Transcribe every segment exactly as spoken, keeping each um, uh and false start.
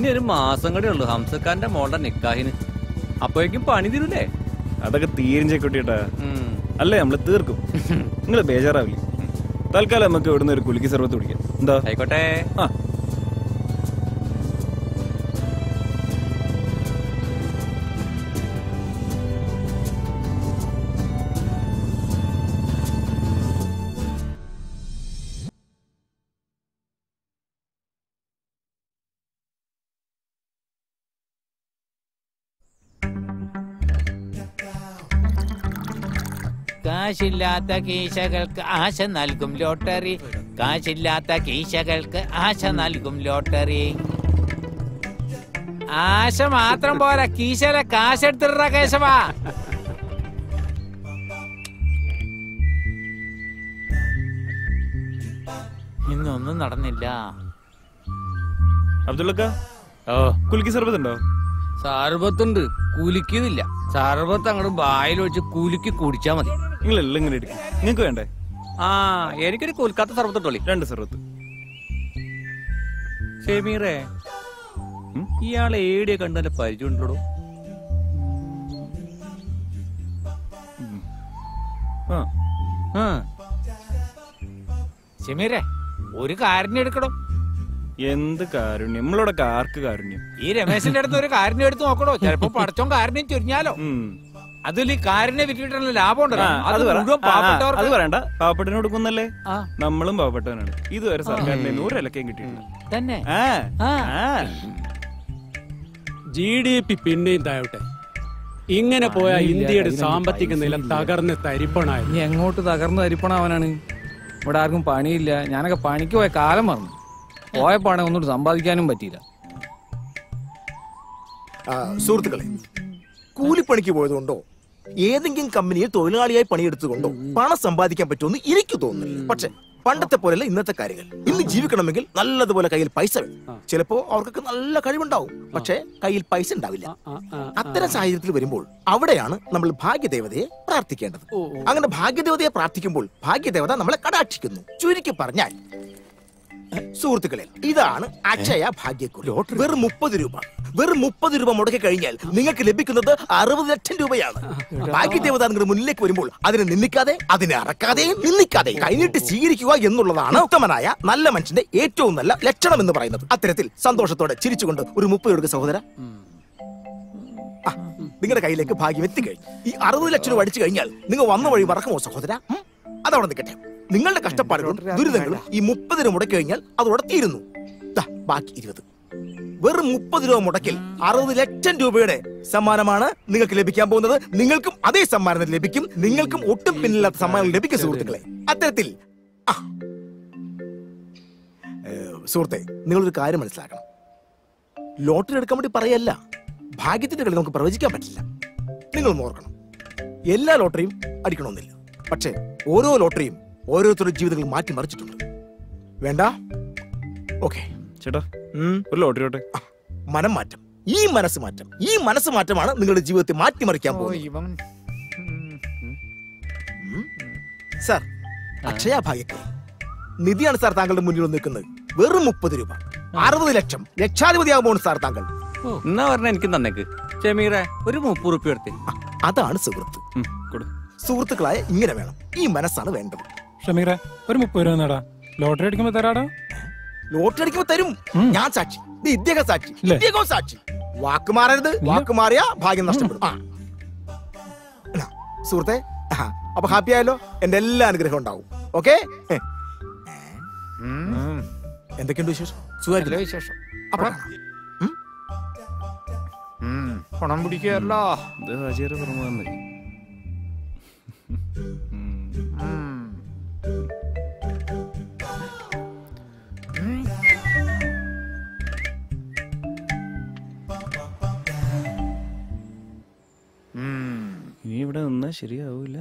ഇനി ഒരു മാസം കൂടെ ഉള്ളു ഹംസക്കാരന്റെ മോളുടെ നിക്കാഹിന്. അപ്പോഴേക്കും പണി തീരൂലേ? അതൊക്കെ തീരും ചെക്കുട്ടിട്ടാ. അല്ലേ നമ്മള് തീർക്കും. നിങ്ങള് ബേജാറാവില്ലേ? തൽക്കാലം നമുക്ക് ഇവിടുന്ന് ഒരു കുലുക്കി സർവത്ത് കുടിക്കാം. എന്താ? ആയിക്കോട്ടെ. ആ കാശില്ലാത്ത കീശകൾക്ക് ആശ നൽകും ലോട്ടറി. കാശില്ലാത്ത കീശകൾക്ക് ആശ നൽകും ലോട്ടറി. ആശ മാത്രം പോരാ, കീശയിലെ കാശെടുത്തിട കേശവാ. ഇന്നൊന്നും നടന്നില്ല. അബ്ദുള്ളക്ക, കുലുക്കി സർബത്ത് ഉണ്ടോ? സർബത്തുണ്ട്, കുലിക്കുന്നില്ല. സർബത്ത് അങ്ങോട്ട് ബായിൽ വെച്ച് കുലുക്കി കുടിച്ചാ മതി. നിങ്ങൾ എല്ലാം ഇങ്ങനെ എടുക്കും. നിങ്ങൾക്ക് വേണ്ടേ? ആ, എനിക്കൊരു കുലുക്കാത്ത സർബത്ത് ഇട്ടോളി. രണ്ട് സർബത്ത്. ഷെമീറേ, ഇയാളെ ഏടിയെ കണ്ടതിന്റെ പരിചയം ഉണ്ടോ? ഷെമീറേ, ഒരു കാരുണ്യം എടുക്കണോ? എന്ത് കാരുണ്യം? നമ്മളോടൊക്കെ ആർക്ക് കാരുണ്യം? ഈ രമേശിന്റെ അടുത്ത് ഒരു കാരുണ്യം എടുത്ത് നോക്കണോ? ചിലപ്പോ പടച്ചോൻ കാരുണ്യം ചൊരിഞ്ഞാലോ. അതിൽ ഈ കാരുണ്യം വിറ്റിട്ടുള്ള ലാഭം ഉണ്ടല്ലോ. അത് പറയണ്ട, പാവപ്പെട്ടവന് കൊടുക്കുന്നല്ലേ. നമ്മളും പാവപ്പെട്ടവനാണ്. ഇതുവരെ സർക്കാരിന്റെ നൂറ് ഇലക്കയും കിട്ടിയിട്ടുണ്ട് തന്നെ. ജി ഡി പി പിന്നെയും തായോട്ടെ. ഇങ്ങനെ പോയ ഇന്ത്യയുടെ സാമ്പത്തിക നില തകർന്ന് തരിപ്പണായി. എങ്ങോട്ട് തകർന്ന് തരിപ്പണാവാനാണ്? ഇവിടെ ആർക്കും പണിയില്ല. ഞാനൊക്കെ പണിക്ക് പോയ കാലം മറന്നു. പോയപ്പാണെ ഒന്നുകൂടി സമ്പാദിക്കാനും പറ്റിയില്ല. സുഹൃത്തുക്കളെ, കൂലിപ്പണിക്ക് പോയതുകൊണ്ടോ ഏതെങ്കിലും കമ്പനിയിൽ തൊഴിലാളിയായി പണിയെടുത്തുകൊണ്ടോ പണം സമ്പാദിക്കാൻ പറ്റുമെന്ന് എനിക്ക് തോന്നുന്നില്ല. പക്ഷെ പണ്ടത്തെ പോലെയല്ല ഇന്നത്തെ കാര്യങ്ങൾ. ഇന്ന് ജീവിക്കണമെങ്കിൽ നല്ലതുപോലെ കയ്യിൽ പൈസ വേണം. ചിലപ്പോ അവർക്കൊക്കെ നല്ല കഴിവുണ്ടാവും, പക്ഷെ കയ്യിൽ പൈസ ഉണ്ടാവില്ല. അത്തരം സാഹചര്യത്തിൽ വരുമ്പോൾ അവിടെയാണ് നമ്മൾ ഭാഗ്യദേവതയെ പ്രാർത്ഥിക്കേണ്ടത്. അങ്ങനെ ഭാഗ്യദേവതയെ പ്രാർത്ഥിക്കുമ്പോൾ ഭാഗ്യദേവത നമ്മളെ കടാക്ഷിക്കുന്നു. ചുരുക്കി പറഞ്ഞാൽ സുഹൃത്തുക്കളെ, ഇതാണ് അക്ഷയ ഭാഗ്യക്കുറി. വെറും മുപ്പത് രൂപ വെറും മുപ്പത് രൂപ മുടക്കി കഴിഞ്ഞാൽ നിങ്ങൾക്ക് ലഭിക്കുന്നത് അറുപത് ലക്ഷം രൂപയാണ്. ഭാഗ്യദേവത നിങ്ങളുടെ മുന്നിലേക്ക് വരുമ്പോൾ അതിനെ നിന്ദിക്കാതെ, അതിനെ അറക്കാതെയും നിന്ദിക്കാതെയും കൈനീട്ടി സ്വീകരിക്കുക എന്നുള്ളതാണ് ഉത്തമനായ നല്ല മനുഷ്യന്റെ ഏറ്റവും നല്ല ലക്ഷണം എന്ന് പറയുന്നത്. അത്തരത്തിൽ സന്തോഷത്തോടെ ചിരിച്ചുകൊണ്ട് ഒരു മുപ്പത് രൂപ സഹോദര, നിങ്ങളുടെ കയ്യിലേക്ക് ഭാഗ്യം എത്തിക്കഴിഞ്ഞു. ഈ അറുപത് ലക്ഷം രൂപ അടിച്ചു കഴിഞ്ഞാൽ നിങ്ങൾ വന്ന വഴി മറക്കുമോ സഹോദര? അതവിടെ നിൽക്കട്ടെ. നിങ്ങളുടെ കഷ്ടപ്പാടുകളും ദുരിതങ്ങളും ഈ മുപ്പത് രൂപ മുടക്കി കഴിഞ്ഞാൽ അതോടെ തീരുന്നു. ബാക്കി ഇരുപത്. വെറും മുപ്പത് രൂപ മുടക്കിൽ അറുപത് ലക്ഷം രൂപയുടെ സമ്മാനമാണ് നിങ്ങൾക്ക് ലഭിക്കാൻ പോകുന്നത്. നിങ്ങൾക്കും അതേ സമ്മാനം ലഭിക്കും. നിങ്ങൾക്കും ഒട്ടും പിന്നില്ലാത്ത സമ്മാനം ലഭിക്കും സുഹൃത്തുക്കളെ. അത്തരത്തിൽ സുഹൃത്തെ, നിങ്ങളൊരു കാര്യം മനസ്സിലാക്കണം. ലോട്ടറി എടുക്കാൻ വേണ്ടി പറയല്ല, ഭാഗ്യത്തിന്റെ കളി നമുക്ക് പ്രവചിക്കാൻ പറ്റില്ല. നിങ്ങൾ ഓർക്കണം, എല്ലാ ലോട്ടറിയും അടിക്കണമെന്നില്ല. പക്ഷേ ഓരോ ലോട്ടറിയും ഓരോരുത്തരുടെ ജീവിതങ്ങൾ മാറ്റി മറിച്ചിട്ടുണ്ട്. വേണ്ട? ഓക്കെ ചേട്ടാ, ഒരു ലോട്ടറി ഓട്ടെ. മനം മാറ്റം, ഈ മനസ്സ് മാറ്റം, ഈ മനസ്സ് മാറ്റമാണ് നിങ്ങളുടെ ജീവിതത്തെ മാറ്റിമറിക്കാൻ പോകുന്നത്. സാർ, അക്ഷയ ഭാഗ്യക്കുറി നിധിയാണ് സാർ താങ്കളുടെ മുന്നിൽ നിൽക്കുന്നത്. വെറും മുപ്പത് രൂപ, അറുപത് ലക്ഷം ലക്ഷാധിപതിയാകുമ്പോൾ സാർ താങ്കൾ. എന്നാ പറഞ്ഞ എനിക്ക് തന്നേക്ക് ഷെമീറേ, ഒരു മുപ്പത് റുപ്യ എടുത്തേ. അതാണ് സുഹൃത്ത്. സുഹൃത്തുക്കളായ ഇങ്ങനെ വേണം. ഈ മനസ്സാണ് വേണ്ടത്. ഷമീറ, ഒരു മുപ്പത് രൂപ നേടാ. ലോട്ടറി അടിക്കുമ്പോ തരാടാ. ലോട്ടറി അടിക്കുമ്പോ തരും. ഞാൻ സാക്ഷി, ഇദ്ദേഹം സാക്ഷി, ഇദ്ദേഹം സാക്ഷി. വാക്ക് മാറരുത്. വാക്ക് മാറിയാ ഭാഗ്യം നഷ്ടപ്പെടും. സുഹൃത്തെ, അപ്പൊ ഹാപ്പി ആയല്ലോ. എന്റെ എല്ലാ അനുഗ്രഹം ഉണ്ടാവും. ഓക്കെ? എന്തൊക്കെയുണ്ട് വിശേഷം? സുഖമായിട്ടില്ല? വിശേഷം അപ്പൊ പണം പിടിക്കുകയല്ലോ. ഇനി ഇവിടെ നിന്നാ ശരിയാവൂല.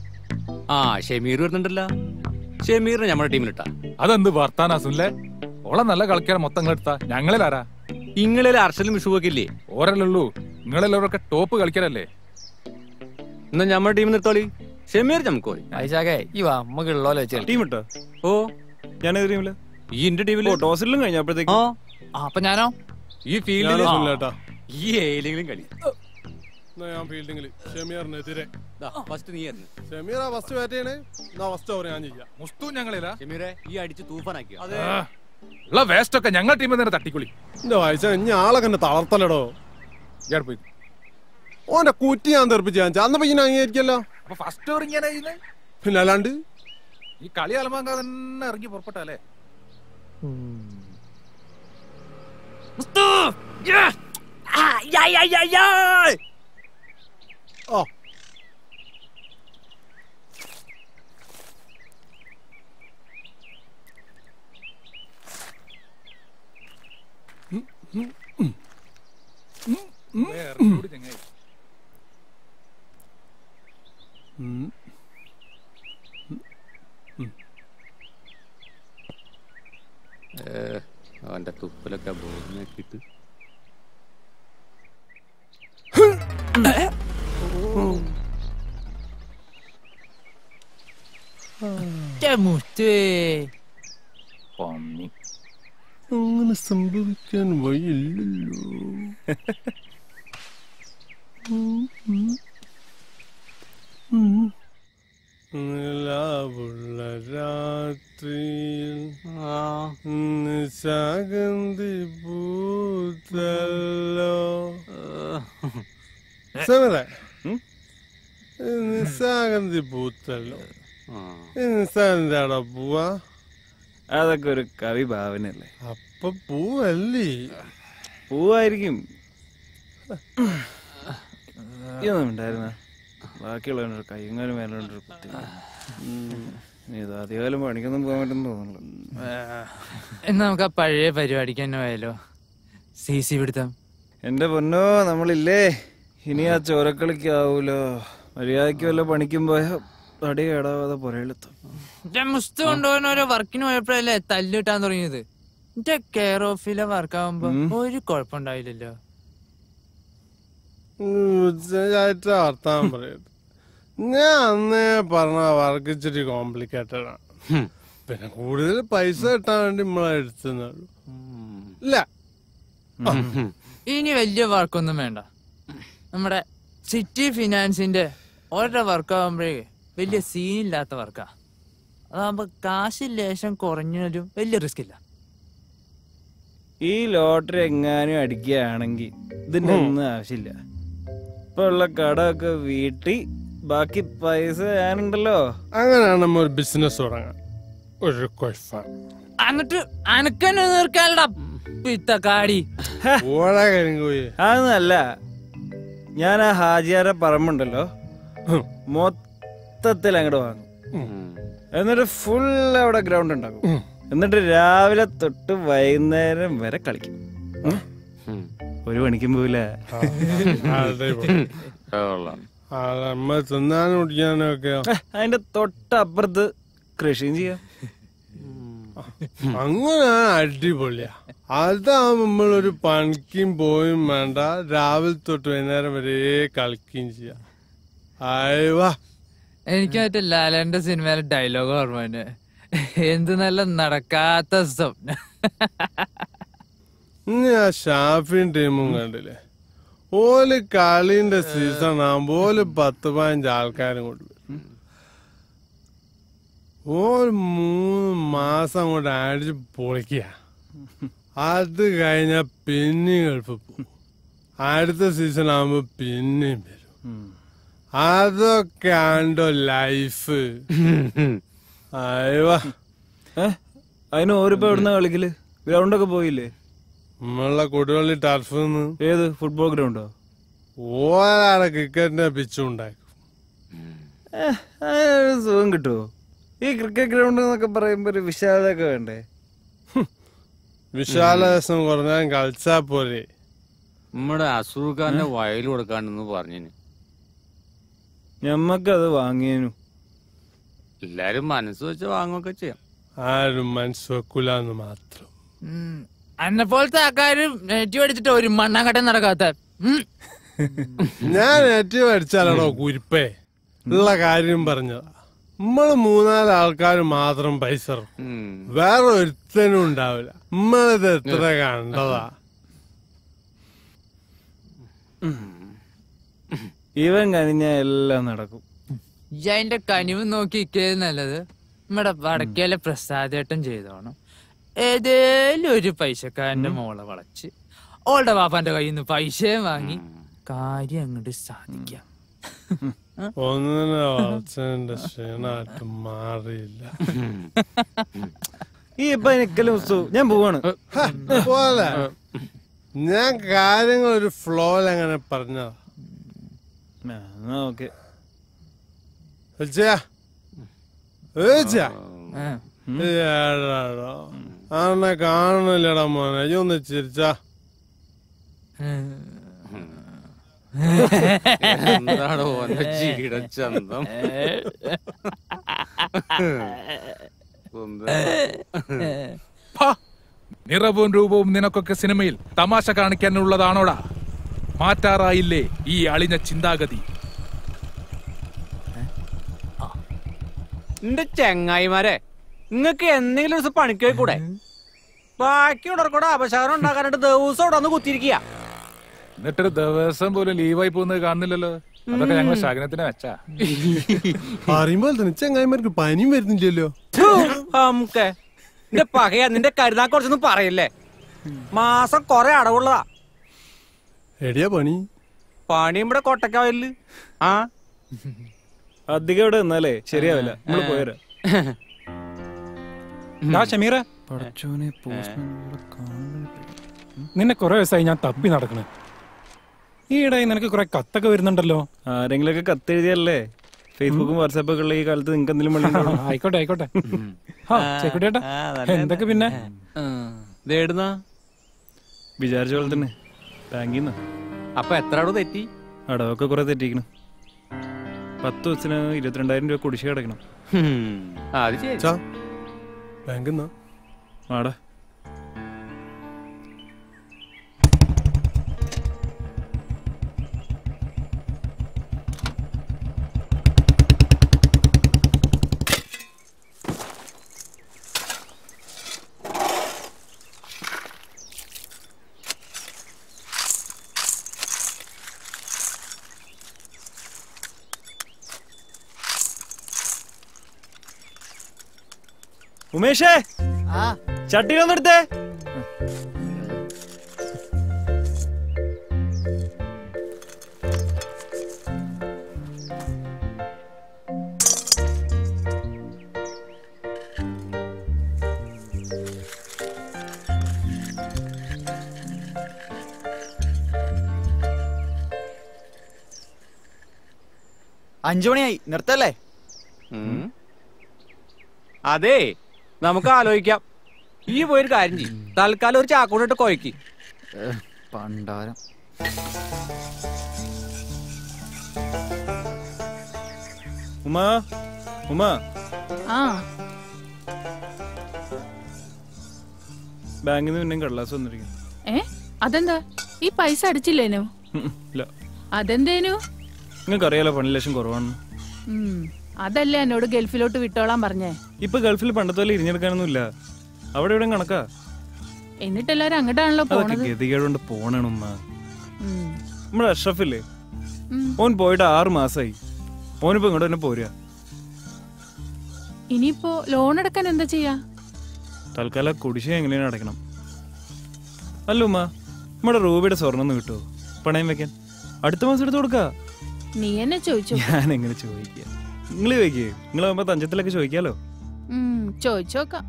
ആ, ഷെമീർ വരുന്നുണ്ടല്ലോ. ഷെമീറിനെ നമ്മുടെ ടീമിലിട്ടാ. അതെന്ത് വർത്താനാ സുല്ലേ? ഓളെ നല്ല കളിക്കാൻ മൊത്തം എടുത്താ ഞങ്ങളിലാരാ? ഇങ്ങളിൽ അർഷലും വിഷുവൊക്കെ ഇല്ലേ? ഓരല്ലുള്ളൂ, നിങ്ങളെല്ലാവരൊക്കെ ടോപ്പ് കളിക്കാനല്ലേ? എന്നാ ഞമ്മടെ ടീം നിർത്തോളി. ഷെമീർ നമുക്ക് ഐശാഖേ ഈ വാ നമുക്ക് ഉള്ളോലെ വെച്ചാൽ ടീം ഇട്ടോ? ഓ ഞാനേത് ടീമില്? ഈ എന്റെ ടീമില് ടോസിലും കഴിഞ്ഞപ്പോഴത്തേക്ക് അപ്പൊ ഞാനോ? ഈ ഫീൽഡിൽ ഞാനോ ഈ ഏലെങ്കിലും കളി. ഞാൻ ഫീൽഡിങ്ങില് ഷെമീറിനെതിരെ ഫസ്റ്റ് നീ ആയിരുന്നു. ഷെമീറാ ഫസ്റ്റ് ബാറ്റ് ചെയ്യണേ. എന്നാ ഫസ്റ്റ് ഓവർ ഞാൻ ചെയ്യാം. മുസ്തു ഞങ്ങളിലാ. ഷെമീറെ ഈ അടിച്ച് തൂഫാനാക്കിയോ? ഉള്ള വേസ്റ്റ് ഒക്കെ ഞങ്ങൾ ടീമിൽ തന്നെ തട്ടിക്കുളി. എന്റെ വായിച്ച ഇനി ആളെ കണ്ട് തളർത്തലടോ. ഇയാൾ പോയി. ഓന്റെ കുറ്റി ഞാൻ തെറിപ്പിച്ച് കാണിച്ചാ അന്നപ്പോ ഇങ്ങനെ അംഗീകരിക്കല്ലോ. അപ്പൊ ഫസ്റ്റ് ഓവർ ഇങ്ങനെ പിന്നെ അല്ലാണ്ട് ഈ കളി അലമാങ്കാ തന്നെ ഇറങ്ങി പുറപ്പെട്ടാലേ. ഓ ചങ്ങായി അവന്റെ തുപ്പലൊക്കെ ബോധനാക്കിട്ട് അങ്ങനെ സംഭവിക്കാൻ വഴിയില്ലല്ലോ. നിലാവുള്ള രാത്രിയിൽ നിശാഗന്ധി പൂത്തല്ലോ. സമരെ നിശാഗന്ധി പൂത്തല്ലോ. നിശാഗന്ധിയാടാ പൂവാ? അതൊക്കെ ഒരു കവി ഭാവനല്ലേ. അപ്പൊ പൂവല്ലേ? പൂവായിരിക്കും. ഉണ്ടായിരുന്ന ബാക്കിയുള്ളവനൊരു കയ്യങ്ങാനും വേനൊരു കുത്തി. ഇത് അധികാലം പണിക്കൊന്നും പോകാൻ പറ്റുന്ന തോന്നുന്നു. എന്നാ നമുക്ക് ആ പഴയ പരിപാടിക്ക് തന്നെ പോയാലോ? സി സി പിടുത്തം. എന്റെ പൊന്നോ, നമ്മളില്ലേ ഇനി ആ ചോരക്കളിക്കാവൂലോ. മര്യാദയ്ക്ക് വല്ല പണിക്കും പോയാ തടി കേടാവാതെ പുറയിലെത്തും. മുസ്തു കൊണ്ടുപോകുന്ന ഓരോ വർക്കിന് പോയപ്പോഴല്ലേ തല്ലിട്ടാൻ തുടങ്ങിയത്. എന്റെ കെയർ ഓഫിലെ വർക്കാവുമ്പോ ഒരു കുഴപ്പമുണ്ടായില്ലല്ലോ. വർത്താനം പറയരുത്. ഞാൻ അന്നേ പറഞ്ഞ വർക്ക് ഇച്ചിരി കോംപ്ലിക്കേറ്റഡ് ആണ്. പിന്നെ കൂടുതൽ പൈസ കിട്ടാൻ വേണ്ടി നമ്മളെ എടുത്തുന്നുള്ളൂ. ഇല്ല ഇനി വലിയ വർക്കൊന്നും വേണ്ട. നമ്മുടെ സിറ്റി ഫിനാൻസിന്റെ ഓരോ വർക്കാവുമ്പോഴേ വലിയ സീനില്ലാത്ത വർക്കാ. അതാകുമ്പോ കാശ് ലേശം കുറഞ്ഞൊരു വലിയ റിസ്ക് ഇല്ല. ഈ ലോട്ടറി എങ്ങാനും അടിക്കുകയാണെങ്കിൽ ഇതിന്റെ ഒന്നും ആവശ്യമില്ല. ഇപ്പൊ ഉള്ള കടമൊക്കെ വീട്ടി ബാക്കി പൈസ ഞാനുണ്ടല്ലോ. അങ്ങനെയാണ് നമ്മ ഒരു ബിസിനസ് തുടങ്ങാൻ. ഒരു എന്നിട്ട് അനക്കന്നെ തീർക്കാലടാ പിത്തക്കാടി. അതൊന്നല്ല, ഞാൻ ആ ഹാജിയാരെ പറമ്പുണ്ടല്ലോ മൊത്തത്തിൽ അങ്ങോട്ട് വാങ്ങും. എന്നിട്ട് ഫുൾ അവിടെ ഗ്രൗണ്ട് ഉണ്ടാക്കും. എന്നിട്ട് രാവിലെ തൊട്ട് വൈകുന്നേരം വരെ കളിക്കും. ഒരു പണിക്കും പോവില്ല. തിന്നാനും കുടിക്കാനും ഒക്കെ അതിന്റെ തൊട്ടപ്പുറത്ത് കൃഷിയും ചെയ്യാം. അങ്ങനെ അടിപൊളിയാ. അതാവുമ്പോ നമ്മളൊരു പണിക്കും പോയും വേണ്ട, രാവിലെ തൊട്ട് വൈകുന്നേരം വരെ കളിക്കുകയും ചെയ്യാം. അയവാ, എനിക്ക് മറ്റേ ലാലേന്റെ സിനിമയിലെ ഡയലോഗ് ഓർമ്മ തന്നെ. എന്ത് നല്ല നടക്കാത്ത സ്വപ്നം. ആ ഷാഫിയും ടീമും കണ്ടില്ലേ? ഓല് കളിന്റെ സീസൺ ആകുമ്പോ ഓല് പത്ത് പതിനഞ്ച് ആൾക്കാരും കൊണ്ട് വരും. ഓല് മൂന്ന് മാസം കൊണ്ട് അടിച്ച് പൊളിക്കുക. അത് കഴിഞ്ഞ പിന്നെയും ഗൾഫ് പോകും. അടുത്ത സീസൺ ആകുമ്പോ പിന്നെയും വരും. അതൊക്കെ ആണ്ടോ ലൈഫ്. അയവാ, അതിന് ഓരിപ്പോ എവിടുന്ന കളിക്കല്? ഗ്രൗണ്ടൊക്കെ പോയില്ലേ? നമ്മളെ കൊടുവള്ളി ടർഫ്. ഏത് ഫുട്ബോൾ ഗ്രൗണ്ടോ? ഓരാടെ ക്രിക്കറ്റിന്റെ പിച്ചും ഉണ്ടാക്കും. സുഖം കിട്ടുമോ? ഈ ക്രിക്കറ്റ് ഗ്രൗണ്ട് എന്നൊക്കെ പറയുമ്പോ ഒരു വിശാലതൊക്കെ വേണ്ടേ? വിശാലസം കുറഞ്ഞാൽ കളിച്ചാ പോലെ. നമ്മുടെ അസൂഖാന്റെ വയൽ കൊടുക്കാണ്ടെന്ന് പറഞ്ഞു. ഞമ്മക്കത് വാങ്ങിയേനു. എല്ലാരും മനസ്സ് വെച്ച് വാങ്ങുകയൊക്കെ ചെയ്യാം. ആരും മനസ്സ് വെക്കൂലെന്ന് മാത്രം. എന്നെ പോലത്തെ ആൾക്കാര് നെറ്റ് അടിച്ചിട്ട് ഒരു മണ്ണാങ്കട്ടം നടക്കാത്ത. ഞാൻ നെറ്റ് അടിച്ചാലാണോ കുരിപ്പേ? ഉള്ള കാര്യം പറഞ്ഞതാ. നമ്മള് മൂന്നാല് ആൾക്കാർ മാത്രം പൈസ വേറെ ഒരുത്തനും ഉണ്ടാവില്ല. നമ്മളിത് എത്ര കണ്ടതാ. ഇവൻ കഴിഞ്ഞ എല്ലാം നടക്കും. അതിന്റെ കനിവ് നോക്കി നല്ലത് നമ്മുടെ വടക്കേലെ പ്രസാദേട്ടൻ ചെയ്തോണം. ഏതേലും ഒരു പൈസക്കാരന്റെ മോളെ വളച്ച് ഓളുടെ വാപ്പാന്റെ കയ്യിൽ നിന്ന് പൈസയും വാങ്ങി കാര്യം അങ്ങോട്ട് സാധിക്കാം. ഒന്നിനെ വളച്ചതിന്റെ ക്ഷീണായിട്ട് മാറിയില്ല. ഈ ഇപ്പൊ നിക്കലും ഞാൻ പോവാണ്. പോലെ ഞാൻ കാര്യങ്ങൾ ഒരു ഫ്ലോയിൽ അങ്ങനെ പറഞ്ഞതാ. ഓക്കെ അന്നെ കാണുന്നില്ലടാ മോനെ, ഈ ഒന്ന് ചിരിച്ചാ. എന്താണോ ചീടച്ചന്തം. നിറവും രൂപവും നിനക്കൊക്കെ സിനിമയിൽ തമാശ കാണിക്കാനുള്ളതാണോടാ? മാറ്റാറായില്ലേ ഈ അളിഞ്ഞ ചിന്താഗതി? എന്റെ ചെങ്ങായിമാരെ, നിങ്ങക്ക് എന്തെങ്കിലും ദിവസം പണിക്ക് പോയിക്കൂടെ? ബാക്കിയുള്ള കൂടെ അപശാരം ഉണ്ടാക്കാനായിട്ട് ദിവസം ഇവിടെ ഒന്ന് കുത്തിയിരിക്കുക. എന്നിട്ടൊരു ദിവസം പോലും ലീവായി പോകുന്നത് കാണുന്നില്ലല്ലോ. അതൊക്കെ ഞങ്ങൾ ശകനത്തിന് വെച്ചാ പറയുമ്പോൾ തന്നെ ചെങ്ങായിമാർക്ക് പനിയും വരുന്നില്ലല്ലോ. നമുക്ക് നിന്റെ പകയാ, നിന്റെ കരുതാൻ കുറച്ചൊന്നും പറയല്ലേ. മാസം കൊറേ അടവുള്ളതാ. എടിയാ പണി? പണി ഇവിടെ കൊട്ടക്കാവല്. ആ അധികം ഇവിടെ നിന്നാലേ ശരിയാവില്ല. നമ്മള് പോയരാ. നിന്നെ കുറെ ദിവസമായി ഞാൻ തപ്പി നടക്കണേ. ഈയിടെ നിനക്ക് കുറെ കത്തൊക്കെ വരുന്നുണ്ടല്ലോ. ആരെങ്കിലും ഒക്കെ കത്തെഴുതിയല്ലേ? ഫേസ്ബുക്കും വാട്സാപ്പൊക്കെ ഉള്ള ഈ കാലത്ത് നിങ്ങൾക്ക് എന്തെങ്കിലും ആയിക്കോട്ടെ ആയിക്കോട്ടെ. ചേട്ടാ എന്തൊക്കെ പിന്നെ വിചാരിച്ച പോലെ തന്നെ ബാങ്കിന്ന്. അപ്പൊ എത്ര തെറ്റി? അടവൊക്കെ കുറെ തെറ്റിക്കണം. പത്ത് ദിവസത്തിന് ഇരുപത്തിരണ്ടായിരം രൂപ കുടിശ്ശിക കിടക്കണം. ബാങ്കിന്ന് ആടാ. ഉമേഷേ, ചട്ടിയിലൊന്നെടുത്തേ. അഞ്ചു മണിയായി, നിർത്തല്ലേ? അതെ, നമുക്ക് ആലോചിക്കാം. ഈ പോയൊരു കാര്യം ചെയ്യും, തൽക്കാലം ഒരു ചാക്കോട്ടിട്ട് കൊയക്ക്. പണ്ടാരം ഉമാ ഉമാ ആ ബാങ്കിൽ നിന്ന് പിന്നെയും കടലാസ് വന്നിരിക്കുന്നു. ഏ അതെന്താ? ഈ പൈസ അടിച്ചില്ലേനോ? ഇല്ല. അതെന്തേനു? നിങ്ങൾക്കറിയാലോ പണി ലക്ഷം കുറവാണ്. അതല്ലേ എന്നോട് ഗൾഫിലോട്ട് വിട്ടോളാൻ പറഞ്ഞേ. ഇപ്പൊ ഗൾഫിൽ പണ്ടത്തെ പോലെ ഇരിഞ്ഞെടുക്കാനൊന്നും ഇല്ല. അവിടെ ഇവിടെ കണക്കാ. എന്നിട്ടെല്ലാരും അങ്ങോട്ടാണല്ലോ പോണത്. ഗതികേടുകൊണ്ട് പോണേണുമ്മ. നമ്മുടെ അഷ്റഫില്ലേ, ഓൻ പോയിട്ട് ആറു മാസായി. ഓനിപ്പോ ഇങ്ങോട്ട് തന്നെ പോരാ. ഇനിയിപ്പോ ലോൺ എടുക്കാൻ എന്താ ചെയ്യാ? തൽക്കാലം കുടിശ്ശിക എങ്ങനെയാണ് അടയ്ക്കണം. അല്ല ഉമ്മ, നമ്മുടെ റൂബിയുടെ സ്വർണ്ണം ഒന്ന് കിട്ടുമോ പണയം വെക്കാൻ? അടുത്ത മാസം എടുത്ത് കൊടുക്ക. നീ എന്നെ ചോദിച്ചു. ഞാൻ എങ്ങനെ ചോദിക്കുക? നിങ്ങള് ചോദിക്കേ. നിങ്ങളാകുമ്പോ തഞ്ചത്തിലൊക്കെ ചോദിക്കാലോ. ചോദിച്ചോക്കാം.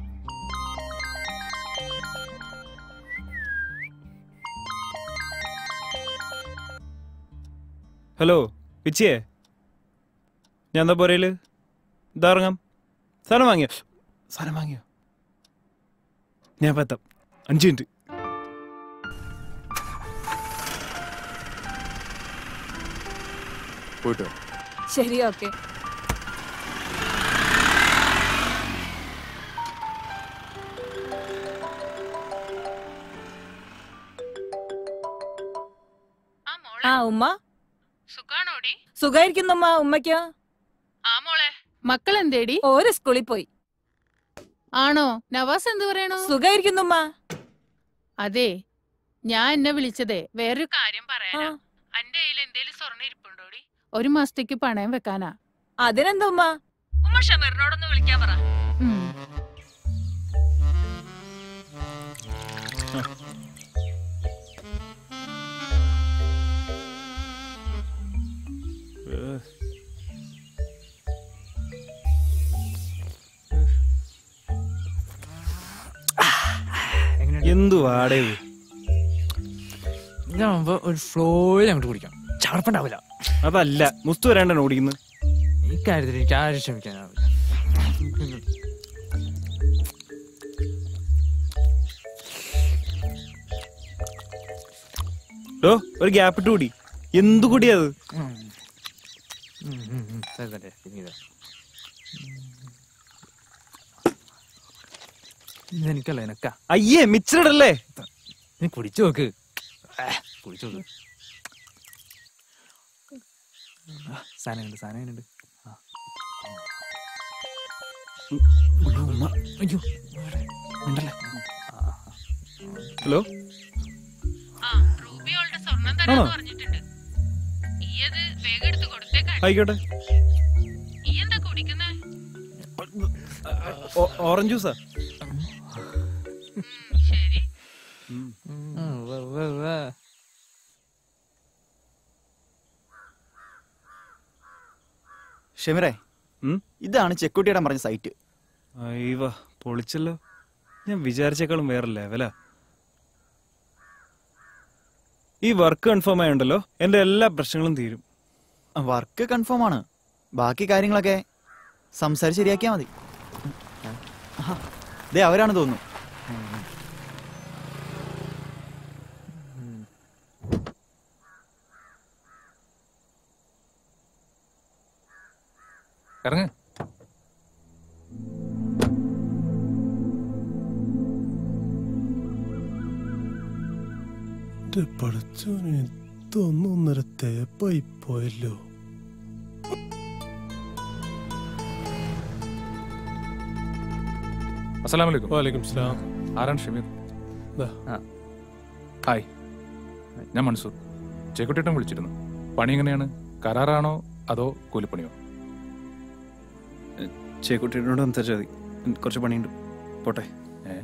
ഹലോ പിച്ചിയേ, ഞാൻ എന്താ പോരേല്? ഇതാ ഇറങ്ങാം. സാധനം വാങ്ങിയോ? സാധനം വാങ്ങിയോ? ഞാൻ പത്താം അഞ്ച് മിനിറ്റ്. പോയിട്ടോ? ശരി, ഓക്കെ. ആ ഉമ്മ സുഖായിരിക്കുന്നുമ്മ. ഉമ്മയ്ക്കോ? മക്കൾ എന്തേടി? ഓര് സ്കൂളിൽ പോയി. ആണോ? നവാസ് എന്ത് പറയണു? സുഖായിരിക്കുന്നുമ്മ. അതെ, ഞാൻ എന്നെ വിളിച്ചതേ വേറൊരു കാര്യം പറയാനാ. അന്റെ കയ്യിൽ എന്തേലും സ്വർണ്ണം ഇരിപ്പുണ്ടോടി? ഒരു മാസത്തേക്ക് പണയം വെക്കാനാ. അതിനെന്താ ഉമ്മ? ഉമ്മ ഷമീറിനോടൊന്ന് വിളിക്കാൻ പറ. എന്തു വാടേ ഒരു ഫ്ലോയിൽ അങ്ങോട്ട് കുടിക്കാം, ചടപ്പുണ്ടാവില്ല. അതല്ല മുസ്തു വരാണ്ടാണ് ഓടിക്കുന്നത്. ഈ കാര്യത്തിൽ എനിക്ക് ആരും ക്ഷമിക്കാനാവില്ല. ഓ ഒരു ഗ്യാപ്പ് ഇട്ട് കൂടി. എന്തു കൂടിയാ അത്? എനിക്കല്ല എനക്കാ. അയ്യേ മിച്ചറല്ലേ, നീ കുടിച്ചു നോക്ക്. കുടിച്ചു നോക്ക്. സാധനമുണ്ട് സാധനമുണ്ട്. അയ്യോ ഹലോ, ആണോ? ആയിക്കോട്ടെ. ഓറഞ്ച് ജ്യൂസാ. ഷെമിറേ, ഇതാണ് ചെക്കുട്ടിയുടെ പറഞ്ഞ സൈറ്റ്. അയ്യവ പൊളിച്ചല്ലോ. ഞാൻ വിചാരിച്ചേക്കാളും വേറെ ലെവലാ. ഈ വർക്ക് കൺഫേം ആയുണ്ടല്ലോ, എന്റെ എല്ലാ പ്രശ്നങ്ങളും തീരും. വർക്ക് കൺഫേം ആണ്, ബാക്കി കാര്യങ്ങളൊക്കെ സംസാരിച്ച് ശരിയാക്കിയാ മതി. ദേ അവരാണ് തോന്നുന്നു. ഇറങ്ങ്. പഠിച്ചോന് ഇതൊന്നൊന്നര തേപ്പായി പോയല്ലോ. അസ്സലാമലൈക്കും. വാലൈക്കും സലാം. ആരാണ് ഷമീർ? ഹായ്, ഞാൻ മൻസൂർ. ചേക്കുട്ടിയേട്ടൻ വിളിച്ചിരുന്നു. പണി എങ്ങനെയാണ്? കരാറാണോ അതോ കൂലിപ്പണിയോ? ചേക്കുട്ടിയോട് സംസാരിച്ചാൽ മതി, കുറച്ച് പണിയുണ്ട്. പോട്ടെ. ഏ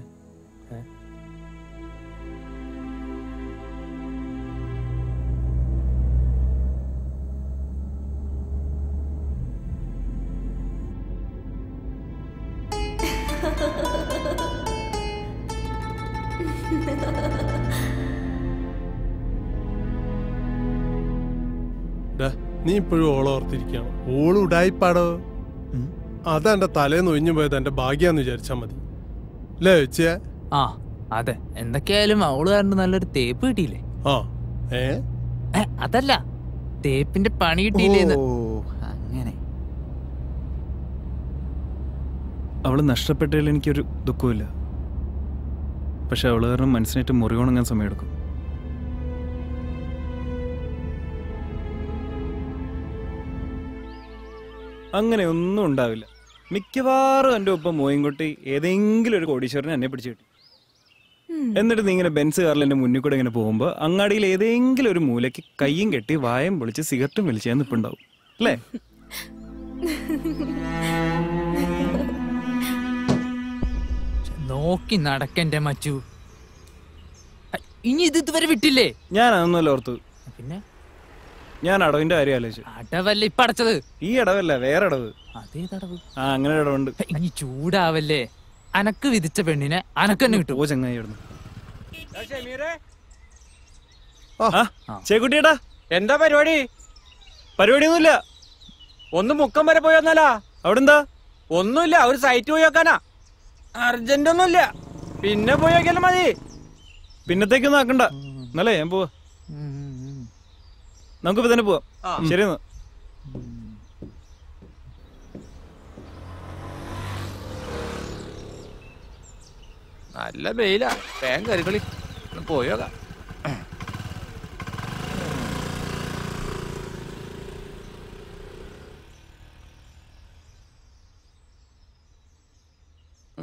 നീ ഇപ്പോഴും ഓളെ ഓർത്തിരിക്കണം. ഓള് ഉടായിപ്പാടോ. അതെന്റെ തലേന്ന് ഒഴിഞ്ഞു പോയത് എന്റെ ഭാഗ്യാന്ന് വിചാരിച്ചാ മതി. അല്ലേ വെച്ചേ? ആ അതെ, എന്തൊക്കെയായാലും അവള് കാരണം നല്ലൊരു തേപ്പ് കിട്ടിയില്ലേ? ആ ഏ അതല്ല, തേപ്പിന്റെ പണി കിട്ടിയില്ലേ? അങ്ങനെ അവള് നഷ്ടപ്പെട്ടതിൽ എനിക്കൊരു ദുഃഖമില്ല. പക്ഷെ അവള് കാരണം മനസ്സിനേറ്റ് മുറിവുണങ്ങാൻ സമയമെടുക്കും. അങ്ങനെ ഒന്നും ഉണ്ടാവില്ല. മിക്കവാറും എൻ്റെ ഒപ്പം മോയിൻകുട്ടി ഏതെങ്കിലും ഒരു കോടീശ്വരനെ എന്നെ പിടിച്ചു കിട്ടി. എന്നിട്ട് നീ ഇങ്ങനെ ബെൻസ് കാറിൽ എൻ്റെ മുന്നിൽ കൂടെ ഇങ്ങനെ പോകുമ്പോൾ അങ്ങാടിയിൽ ഏതെങ്കിലും ഒരു മൂലയ്ക്ക് കയ്യും കെട്ടി വായം പൊളിച്ച് സിഗരറ്റും വലിച്ച് ഞാൻ നിൽപ്പുണ്ടാവും അല്ലേ? നോക്കി നടക്കന്റെ മച്ചു. ഇനി ഇത് ഇതുവരെ വിട്ടില്ലേ? ഞാൻ അതൊന്നുമല്ല ഓർത്തു. പിന്നെ ഞാൻ അടവിന്റെ കാര്യം ആലോചിച്ചു. അടവല്ല ഇപ്പൊ അടച്ചത്. ഈ അടവല്ല, വേറെ അടവ്. അതേ തടവ്? ആ അങ്ങനെ അടവുണ്ട്. ഇനി ചൂടാവല്ലേ. അനക്ക് വിധിച്ച പെണ്ണിനെ അനക്ക് തന്നെ കിട്ടും. ഓ ചങ്ങായി ഇവിടുന്ന്. ചേക്കുട്ടിയേട്ടാ, എന്താ പരിപാടി? പരിപാടിയൊന്നുമില്ല. ഒന്ന് മുക്കം വരെ പോയി വന്നാലാ? അവിടെ എന്താ? ഒന്നുമില്ല, ഒരു സൈറ്റ് പോയി വെക്കാനാ. അർജന്റ് ഒന്നുമില്ല, പിന്നെ പോയി വെക്കാലും മതി. പിന്നത്തേക്കൊന്നും ആക്കണ്ട. എന്നല്ലേ ഞാൻ പോവാ. നമുക്കിപ്പോ തന്നെ പോവാം. ശരി എന്നാ. നല്ല വെയിലാ, വേഗം കരുകളി പോയോക്കാം.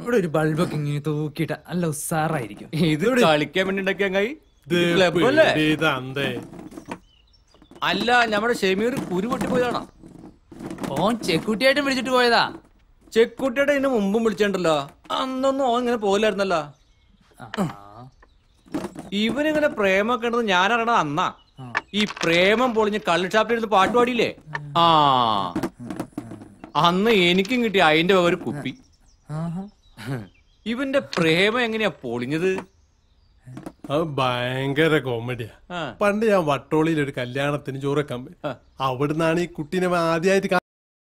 ഇവിടെ ഒരു ബൾബൊക്കെ ഇങ്ങനെ തൂക്കിയിട്ട് നല്ല ഉസാറായിരിക്കും. ഇത് കളിക്കാൻ വേണ്ടി ഉണ്ടാക്കിയ കൈ ക്ലബല്ലേ? അല്ല നമ്മുടെ ഷെമീർ കുരു പൊട്ടിപ്പോയതാണോ? ഓൻ ചെക്കുട്ടിയായിട്ടും വിളിച്ചിട്ട് പോയതാ. ചെക്കുട്ടിയുടെ ഇതിന് മുമ്പും വിളിച്ചിട്ടുണ്ടല്ലോ. അന്നൊന്നും ഓൻ ഇങ്ങനെ പോലായിരുന്നല്ലോ. ഇവനിങ്ങനെ പ്രേമൊക്കെ ഉണ്ടെന്ന് ഞാൻ അറിയണത് അന്നാ. ഈ പ്രേമം പൊളിഞ്ഞ് കള്ളുഷാപ്പിലിരുന്ന് പാട്ട് പാടിയില്ലേ? ആ അന്ന് എനിക്കും കിട്ടി അതിന്റെ ഒരു കുപ്പി. ഇവന്റെ പ്രേമം എങ്ങനെയാ പൊളിഞ്ഞത്? അത് ഭയങ്കര കോമഡിയാ. പണ്ട് ഞാൻ വട്ടോളിയിൽ ഒരു കല്യാണത്തിന് ചോറക്കാൻ പോയി. അവിടുന്നാണ് ഈ കുട്ടീനെ ആദ്യമായിട്ട്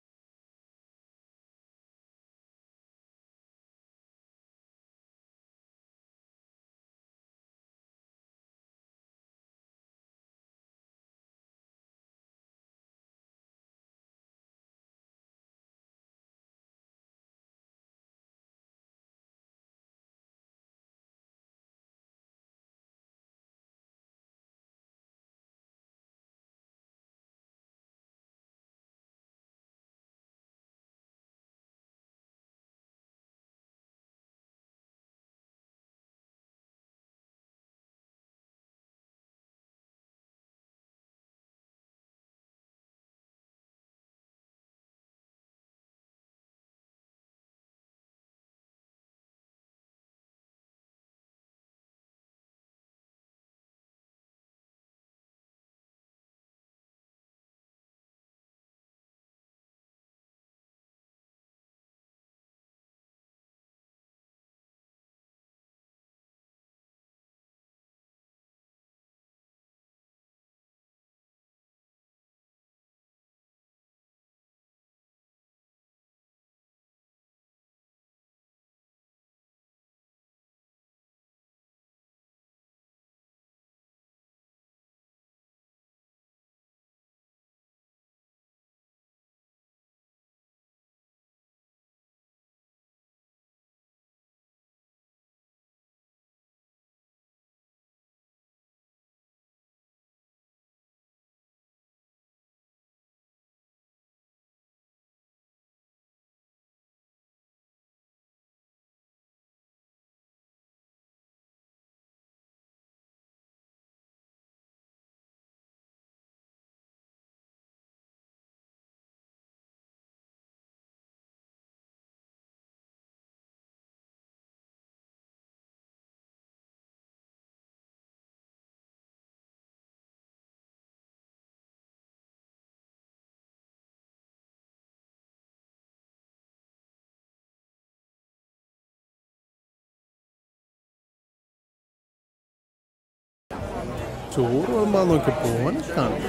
ചോറ് വിളമ്പാൻ നോക്കി പോനെ കാണും.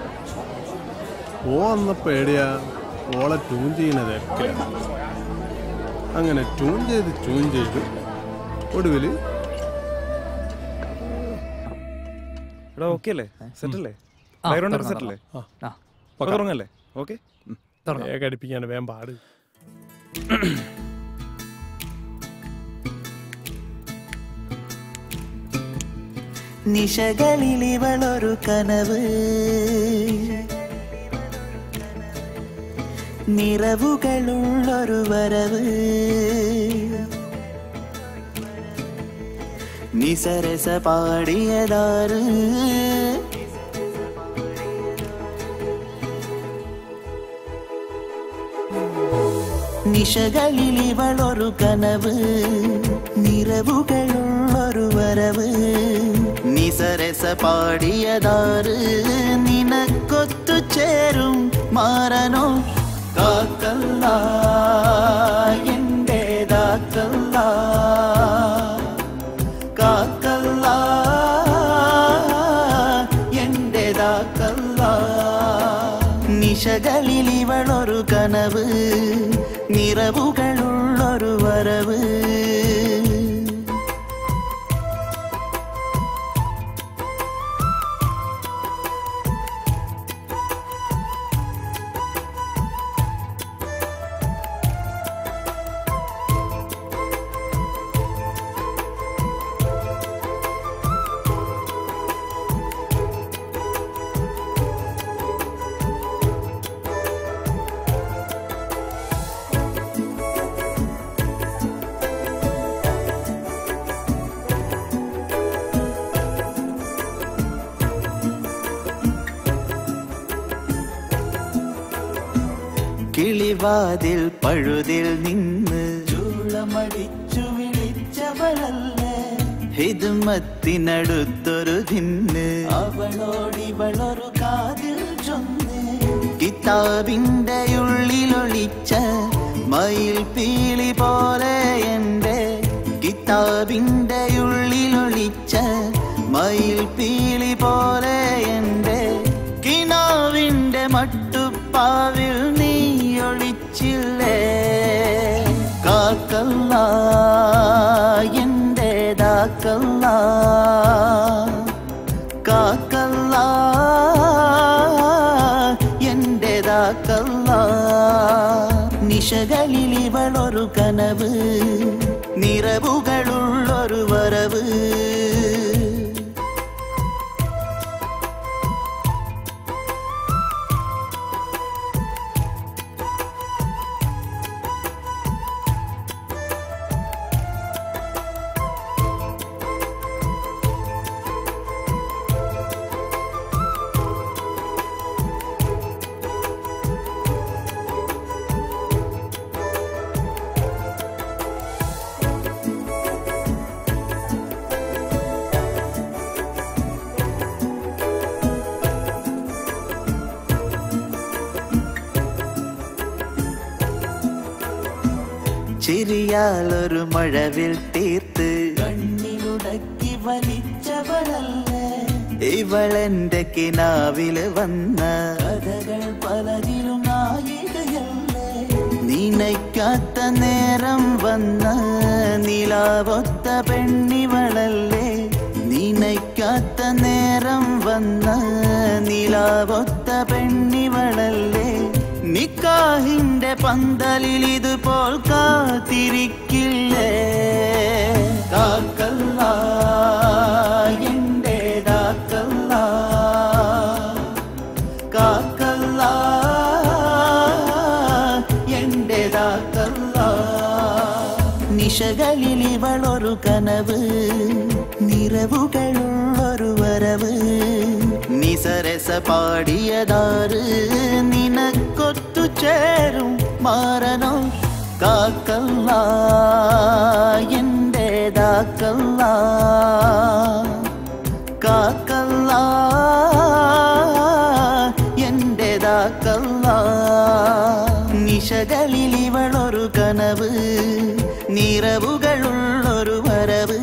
ഓ അന്ന പേടിയാ ഓളെ ട്യൂൺ ചെയ്യണതൊക്കെ. അങ്ങനെ ട്യൂൺ ചെയ്ത് ട്യൂൺ ചെയ്ത് ഒടുവില് ഓക്കെ അല്ലേ? സെറ്റ് അല്ലേ? സെറ്റ് അല്ലേ? തുടങ്ങല്ലേ? ഓക്കെ കടിപ്പിക്കാണ് വേഗം പാട്. നിശകളിൽ ഇവളൊരു കനവ്, നിറവുകളുള്ളൊരു വരവ്, നിസരസ പാടിയതാറ്, നിശകളിൽ ഇവളൊരു കനവ്, നിറവുകളുള്ളൊരു വരവ്, നിസരസ പാടിയതാറ്, നിനക്കൊത്തു ചേരും മാറനോ കാക്കല്ല എന്റേതാക്കല്ല, കാക്കല്ല എന്റേതാക്കല്ല. നിശകളിൽ ഇവളൊരു കനവ്, നിറവുകളുള്ളൊരു വരവ്. കിളിവാതിൽ പഴുതിൽ നിന്ന് ചൂളമടിച്ചു വിളിച്ചവളല്ലേ ഹിദ്മത്തിനടുത്തൊരു ദിന്ന് അവളോടിവളൊരു കാതിൽ ചൊന്ന് കിതാബിന്റെ ഉള്ളിലൊളിച്ച മയിൽ പീലി പോലെ എന്റെ കിതാബിന്റെ ഉള്ളിലൊളിച്ച മയിൽ പീലി പോലെ എന്റെ കിനാവിന്റെ മട്ടുപ്പാവിൽ നീ ഒളിച്ചില്ലേ കാക്കല്ല എന്റേതാക്കല്ല കാക്കല്ല എന്റേതാക്കല്ല നിശകളിൽ ഇവളൊരു കനവ് നിറവുകളുള്ളൊരു വരവ് ചിരിയാലൊരു മഴവിൽ തീർത്ത് കണ്ണിലുടക്കി വലിച്ചവളല്ലേ ഇവളെന്റെ കിനാവില് വന്ന കഥകൾ പലതിലും നായികയല്ലേ നിനയ്ക്കാത്ത നേരം വന്ന നിലാവൊത്ത പെണ്ണിവളല്ലേ നിനയ്ക്കാത്ത നേരം വന്ന നിലാവൊത്ത പെണ്ണിവളല്ലേ നിക്കാഹിന്റെ പന്തലിൽ ഇതുപോൽ കാത്തിരിക്കില്ലേ കാക്കല്ല എന്റേതാക്കല്ല കാക്കല്ല എന്റേതാക്കല്ല നിശകളിൽ ഇവളൊരു കനവ് നിറവുകളുള്ളൊരു വരവ് നിസരസ പാടിയതാറ് നിനക്കൊത്തു ചേരും മാറനോ കാക്കല്ല എന്റേതാക്കല്ല കാക്കല്ല എന്റേതാക്കല്ല നിശകളിൽ ഇവളൊരു കനവ് നിറവുകളുള്ളൊരു വരവ്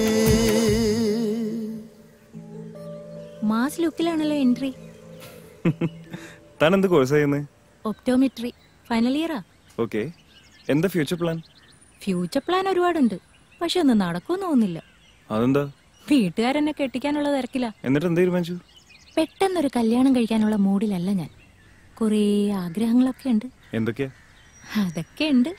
മാസ് ലുക്കിലാണല്ലോ എൻട്രി. താൻ എന്ത് കോഴ്സ് ചെയ്യുന്നത്? ഒപ്റ്റോമെട്രി ഫൈനൽ ഇയറാ. ഓക്കെ, എന്താ ഫ്യൂച്ചർ പ്ലാൻ? ഫ്യൂച്ചർ പ്ലാൻ ഒരുപാടുണ്ട്, പക്ഷെ ഒന്നും നടക്കുമെന്ന് തോന്നുന്നില്ല. അതെന്താ? വീട്ടുകാരെന്നെ കെട്ടിക്കാനുള്ള തിരക്കില്ല. എന്നിട്ട് എന്ത് തീരുമാനിച്ചു? പെട്ടെന്നൊരു കല്യാണം കഴിക്കാനുള്ള മൂഡിലല്ല ഞാൻ. കുറേ ആഗ്രഹങ്ങളൊക്കെ ഉണ്ട്. എന്തൊക്കെയാ? അതൊക്കെ ഉണ്ട്.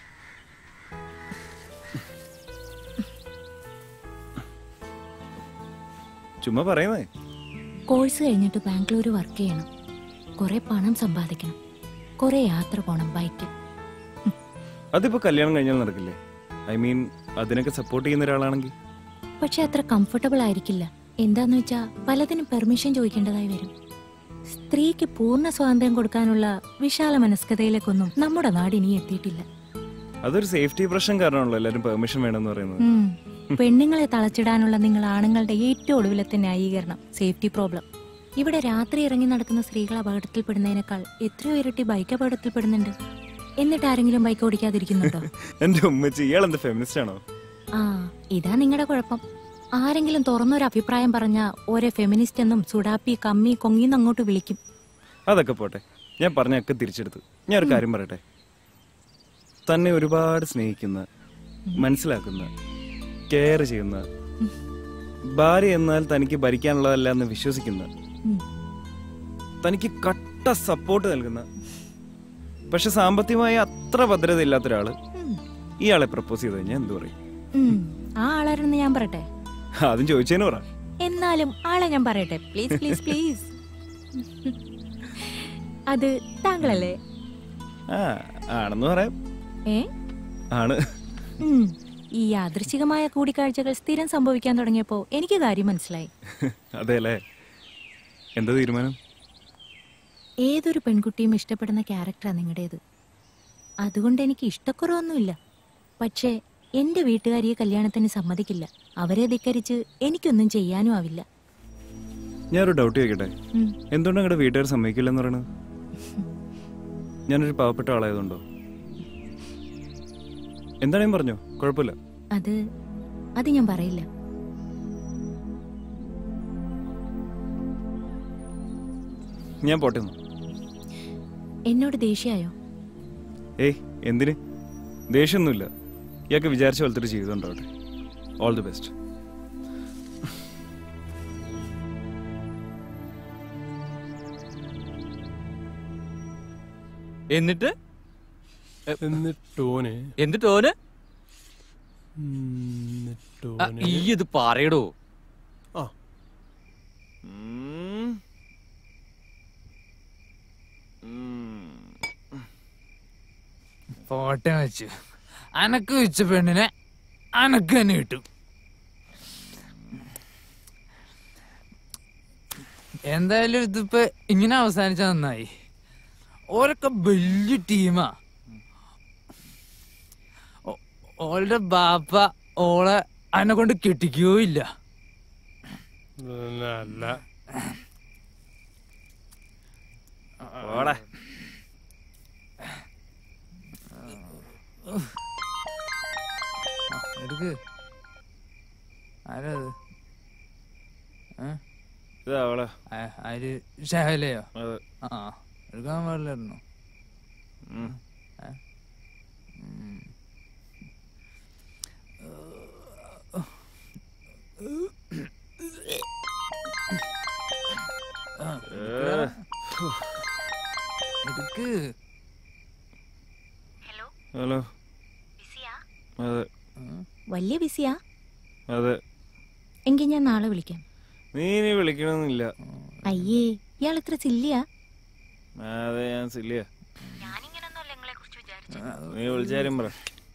ചുമ്മാ പറയുന്നേ. കോഴ്സ് കഴിഞ്ഞിട്ട് ബാംഗ്ലൂർ വർക്ക് ചെയ്യണം, കുറെ പണം സമ്പാദിക്കണം, കുറെ യാത്ര പോണം ബൈക്കിൽ. അതിപ്പോ കല്യാണം കഴിഞ്ഞാൽ നടക്കില്ലേ? ഐ മീൻ അതിനൊക്കെ സപ്പോർട്ട് ചെയ്യുന്ന ഒരാളാണെങ്കിൽ. പക്ഷെ അത്ര കംഫർട്ടബിൾ ആയിരിക്കില്ല. എന്താന്ന് വെച്ചാ പലതിനും പെർമിഷൻ ചോദിക്കേണ്ടതായി വരും. സ്ത്രീക്ക് പൂർണ്ണ സ്വാതന്ത്ര്യം കൊടുക്കാനുള്ള വിശാല മനസ്കതയിലേക്കൊന്നും നമ്മുടെ നാട് ഇനി എത്തിയിട്ടില്ല. അതൊരു സേഫ്റ്റി പ്രശ്നം കാരണമാണല്ലോ എല്ലാരും പെർമിഷൻ വേണമെന്ന് പറയുന്നത്. പെണ്ണുങ്ങളെ തളച്ചിടാനുള്ള നിങ്ങൾ ആണുങ്ങളുടെ ഏറ്റവും ഒടുവിലത്തെ ന്യായീകരണം സേഫ്റ്റി പ്രോബ്ലം. ഇവിടെ രാത്രി ഇറങ്ങി നടക്കുന്ന സ്ത്രീകൾ അപകടത്തിൽപ്പെടുന്നതിനേക്കാൾ എത്രയോ ഇരട്ടി ബൈക്ക് അപകടത്തിൽപ്പെടുന്നുണ്ട്. എന്നിട്ട് ആരെങ്കിലും ബൈക്ക് ഓടിക്കാതിരിക്കുന്നുണ്ടോ? എന്റെ ഉമ്മച്ചി, ഇയാൾ എന്താ ഫെമിനിസ്റ്റ് ആണോ? ആ, ഇതാ നിങ്ങളുടെ കുഴപ്പം. ആരെങ്കിലും തുറന്നൊരു അഭിപ്രായം പറഞ്ഞാ ഓരോ ഫെമിനിസ്റ്റ് എന്നും സുഡാപ്പി കമ്മി കൊങ്ങിന്ന് അങ്ങോട്ട് വിളിക്കും. അതൊക്കെ പോട്ടെ, ഞാൻ പറഞ്ഞൊക്കെ തിരിച്ചെടുത്തു. ഞാൻ ഒരു കാര്യം പറയട്ടെ. തന്നെ ഒരുപാട് സ്നേഹിക്കുന്ന, മനസ്സിലാക്കുന്ന, കെയർ ചെയ്യുന്ന, ഭാര്യ എന്നാൽ തനിക്ക് ഭരിക്കാനുള്ളതല്ല എന്ന് വിശ്വസിക്കുന്ന, തനിക്ക് കട്ട സപ്പോർട്ട് നൽകുന്ന, പക്ഷെ സാമ്പത്തികമായി അത്ര ഭദ്രത ഇല്ലാത്ത ഒരാള് ഇയാളെ പ്രപ്പോസ് ചെയ്ത് കഴിഞ്ഞാൽ എന്ത് പറയും? ആ ആളാരെന്ന് ഞാൻ പറയട്ടെ? അതും ചോദിച്ചേന്ന് പറ. എന്നാലും ആളെ ഞാൻ പറയട്ടെ, പ്ലീസ് പ്ലീസ് പ്ലീസ്. അത് താങ്കളല്ലേ? ആ, ആണെന്ന് പറയാം. ഏ ആണ്. ഈ യാദൃശ്ചികമായ കൂടിക്കാഴ്ചകൾ സ്ഥിരം സംഭവിക്കാൻ തുടങ്ങിയപ്പോ എനിക്ക് കാര്യം മനസ്സിലായി. അതെല്ലേ? എന്താ തീരുമാനം? ഏതൊരു പെൺകുട്ടിയും ഇഷ്ടപ്പെടുന്ന ക്യാരക്ടറാ നിങ്ങളുടേത്. അതുകൊണ്ട് എനിക്ക് ഇഷ്ടക്കുറവൊന്നുമില്ല. പക്ഷേ എന്റെ വീട്ടുകാരിയെ കല്യാണത്തിന് സമ്മതിക്കില്ല. അവരെ ധിക്കരിച്ച് എനിക്കൊന്നും ചെയ്യാനും ആവില്ല. ഞാനൊരു ഡൗട്ട് ചോദിക്കട്ടെ, ഉം. എന്തുകൊണ്ട് നിങ്ങളുടെ വീട്ടുകാർ സമ്മതിക്കില്ലെന്ന് പറയണത്? ഞാനൊരു പാവപ്പെട്ട ആളായതുകൊണ്ടോ? എന്താണേലും പറഞ്ഞോ, കുഴപ്പമില്ല. അത് അത് ഞാൻ പറയില്ല. ഞാൻ പോട്ടെ. എന്നോട് ദേഷ്യായോ? ഏയ് എന്തിന്? ദേഷ്യമൊന്നുമില്ല. ഇയാൾക്ക് വിചാരിച്ച പോലത്തെ ഒരു ജീവിതം ഉണ്ടാവട്ടെ. All the best. എന്നിട്ട് എന്നിട്ടോന് എന്നിട്ടോന് ഈ ഇത് പറയടോ. ആ ഫോട്ടോ വെച്ചു അനക്ക് വെച്ച പെണ്ണിനെ അനക്ക് തന്നെ കിട്ടും. എന്തായാലും ഇതിപ്പോ ഇങ്ങനെ അവസാനിച്ച നന്നായി. ഓരൊക്കെ വലിയ ടീമാ. ഓളുടെ ബാപ്പ ഓളെ അതിനെ കൊണ്ട് കെട്ടിക്കുകയോ ഇല്ല. എടുക്ക്. ആരത്? ആര്? ഷഹലയോ? ആ എടുക്കാൻ പാടില്ലായിരുന്നു. എടുക്ക്. ഹലോ. അതെ. വലിയ ബിസിയാ? അതെ. എങ്കിൽ ഞാൻ നാളെ വിളിക്കാം. നീ ഇനി വിളിക്കണമെന്നില്ല. അയ്യേ, ഇയാൾ ഇത്ര സില്ലിയാ? അതെ, ഞാൻ സില്ലിയാ. നീ വിളിച്ചാരും പറ.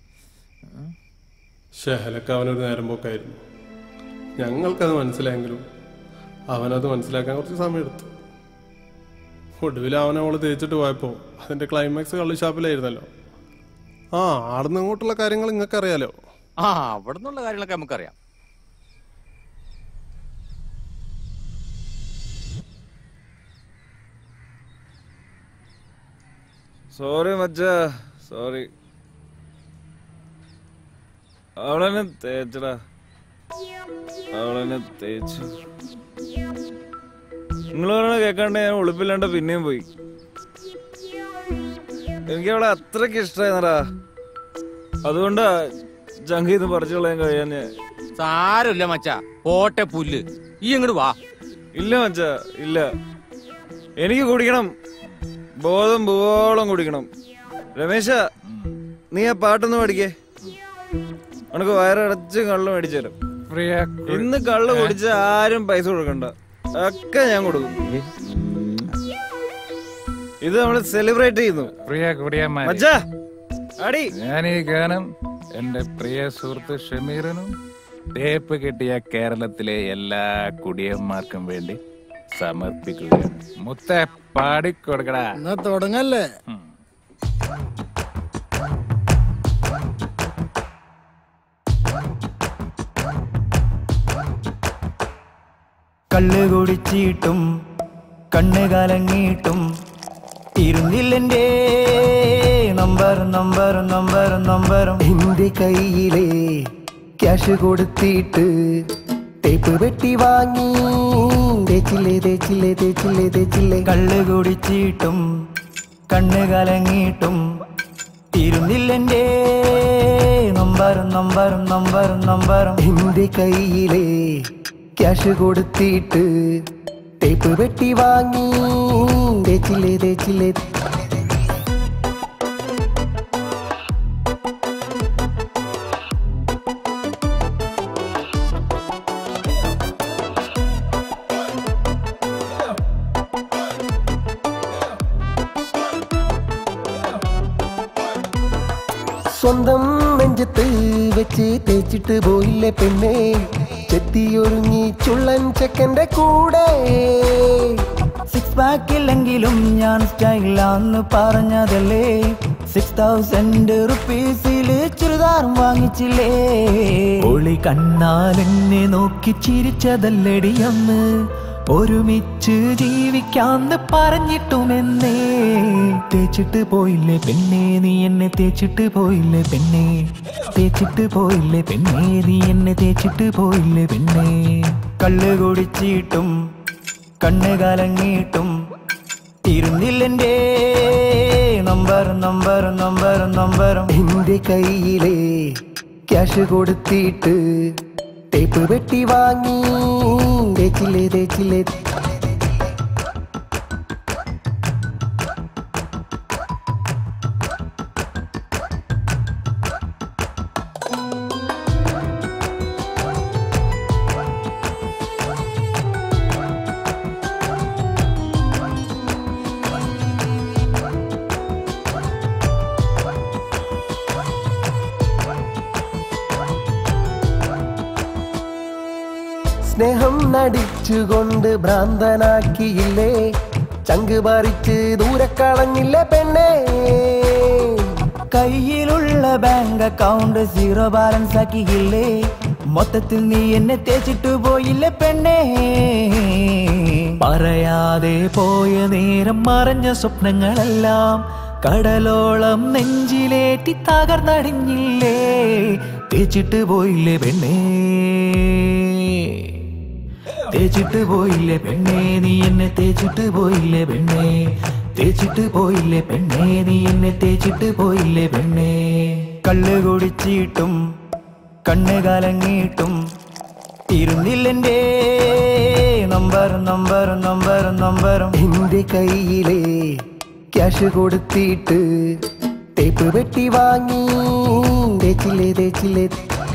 ഷഹലക്ക് അവനൊരു നേരം പോക്കായിരുന്നു. ഞങ്ങൾക്കത് മനസ്സിലായെങ്കിലും അവനത് മനസ്സിലാക്കാൻ കുറച്ച് സമയം എടുത്തു. ഒടുവിൽ അവനെ അവള് തേച്ചിട്ട് പോയപ്പോ അതിന്റെ ക്ലൈമാക്സ് കള്ളി ഷാപ്പിലായിരുന്നല്ലോ. ആ ആടുന്ന് ഇങ്ങോട്ടുള്ള കാര്യങ്ങൾ നിങ്ങൾക്ക് അറിയാലോ. ആ അവിടെ നിന്നുള്ള കാര്യങ്ങളൊക്കെ നമുക്കറിയാം. സോറി മച്ചാ, സോറി. അവളെന്നെ തേച്ചടാ, അവളെന്നെ തേച്ചു. നിങ്ങൾ പറഞ്ഞ കേൾക്കാണ്ട് ഞാൻ ഉളുപ്പില്ലാണ്ട് പിന്നെയും പോയി. എനിക്ക് അവളെ അത്രക്ക് ഇഷ്ടമായിരുന്നടാ. അതുകൊണ്ടാ ജംഗീത് പറിച്ചു കളയാൻ കഴിയാൻ. സാരമില്ല മച്ചാ, പോട്ടെ പുല്ല്. ഈ ഇങ്ങോട്ട് വാ. ഇല്ല മച്ചാ, ഇല്ല. എനിക്ക് കുടിക്കണം, ബോധം പോളം കുടിക്കണം. രമേശ, നീ ആ പാട്ടൊന്ന് പഠിക്കേ. ഉനക്ക് വയറടച്ച് കള്ള് മേടിച്ചു തരാം. ഇന്ന് കള്ള് കുടിച്ച ആരും പൈസ കൊടുക്കണ്ട, ഒക്കെ ഞാൻ കൊടുക്കും. ഇത് നമ്മള് സെലിബ്രേറ്റ് ചെയ്യുന്നു. ഞാൻ ഈ ഗാനം എന്റെ പ്രിയ സുഹൃത്ത് ഷമീറിനും ടേപ്പ് കിട്ടിയ കേരളത്തിലെ എല്ലാ കുടിയന്മാർക്കും വേണ്ടി സമർപ്പിക്കുകയാണ്. മുത്തേ പാടിക്കൊടുക്കടാ. എന്നാ തുടങ്ങല്ലേ? കള്ള് കുടിച്ചിട്ടും കണ്ണ് കലങ്ങിയിട്ടും ഇരുന്നില്ലെന്റെ നമ്പർ നമ്പർ നമ്പർ നമ്പറും എന്റെ കയ്യിലെ ക്യാഷ് കൊടുത്തിട്ട് ടേപ്പ് വെട്ടി വാങ്ങി തേച്ചില്ലേ തേച്ചില്ലേ തേച്ചില്ലേ തേച്ചില്ലേ. കള്ള് കുടിച്ചിട്ടും കണ്ണ് കലങ്ങിയിട്ടും ഇരുന്നില്ലെന്റെ നമ്പർ നമ്പർ നമ്പർ നമ്പറും എന്റെ കയ്യിലെ ക്യാഷ് കൊടുത്തിട്ട് ടേപ്പ് വെട്ടി വാങ്ങി തേച്ചില്ലേ തേച്ചില്ലേ. സ്വന്തം നെഞ്ചത്ത് വെച്ച് തേച്ചിട്ട് പോയില്ലേ പെണ്ണേ, ചെത്തിയൊരുങ്ങി ചുള്ളൻ ചെക്കന്റെ കൂടെ. സിക്സ് പാക്ക് ഇല്ലെങ്കിലും ഞാൻ സ്റ്റൈലാന്ന് പറഞ്ഞതല്ലേ, സിക്സ് തൗസൻഡ് റുപ്പീസില് ചുരിദാറും വാങ്ങിച്ചില്ലേ. ഒളി കണ്ണാൽ എന്നെ നോക്കി ചിരിച്ചതല്ലടി അന്ന്. ഒരുമിച്ച് ജീവിക്കാന്ന് പറഞ്ഞിട്ടുമെന്നേ. തേച്ചിട്ട് പോയില്ലേ പെണ്ണേ നീ എന്നെ, തേച്ചിട്ട് പോയില്ലേ പെണ്ണേ, തേച്ചിട്ട് പോയില്ലേ പെണ്ണേ നീ എന്നെ, തേച്ചിട്ട് പോയില്ലേ പെണ്ണേ. കള്ള് കുടിച്ചിട്ടും കണ്ണ് കലങ്ങിയിട്ടും ഇരുന്നില്ലെന്റെ നമ്പർ നമ്പർ നമ്പർ നമ്പർ. എന്റെ കയ്യിലെ ക്യാഷ് കൊടുത്തിട്ട് ടേപ്പ് വെട്ടി വാങ്ങി തേച്ചില്ലേ തേച്ചില്ലേ. സ്നേഹം നടിച്ചുകൊണ്ട് ഭ്രാന്തനാക്കിയില്ലേ. ചങ്ക് പറിച്ച് ദൂരെ കളഞ്ഞില്ലേ പെണ്ണേ. കയ്യിലുള്ള ബാങ്ക് അക്കൗണ്ട് സീറോ ബാലൻസ് ആക്കിയില്ലേ. മൊത്തത്തിൽ നീ എന്നെ തേച്ചിട്ട് പോയില്ലേ പെണ്ണേ. പറയാതെ പോയ നേരം മറഞ്ഞ സ്വപ്നങ്ങളെല്ലാം കടലോളം നെഞ്ചിലേറ്റി തകർന്നടിഞ്ഞില്ലേ. തേച്ചിട്ട് പോയില്ലേ പെണ്ണേ, തേച്ചിട്ട് പോയില്ലേ പെണ്ണേ നീ എന്നെ, തേച്ചിട്ട് പോയില്ലേ പെണ്ണേ, തേച്ചിട്ട് പോയില്ലേ പെണ്ണേ നീ എന്നെ, തേച്ചിട്ട് പോയില്ലേ പെണ്ണേ. കള്ള് കുടിച്ചിട്ടും കണ്ണ് കലങ്ങിയിട്ടും ഇരുന്നില്ലെന്റെ നമ്പർ നമ്പർ നമ്പർ നമ്പർ. എന്റെ കയ്യിലെ ക്യാഷ് കൊടുത്തിട്ട് ടേപ്പ് വെട്ടി വാങ്ങി തേച്ചില്ലേ തേച്ചില്ലേ.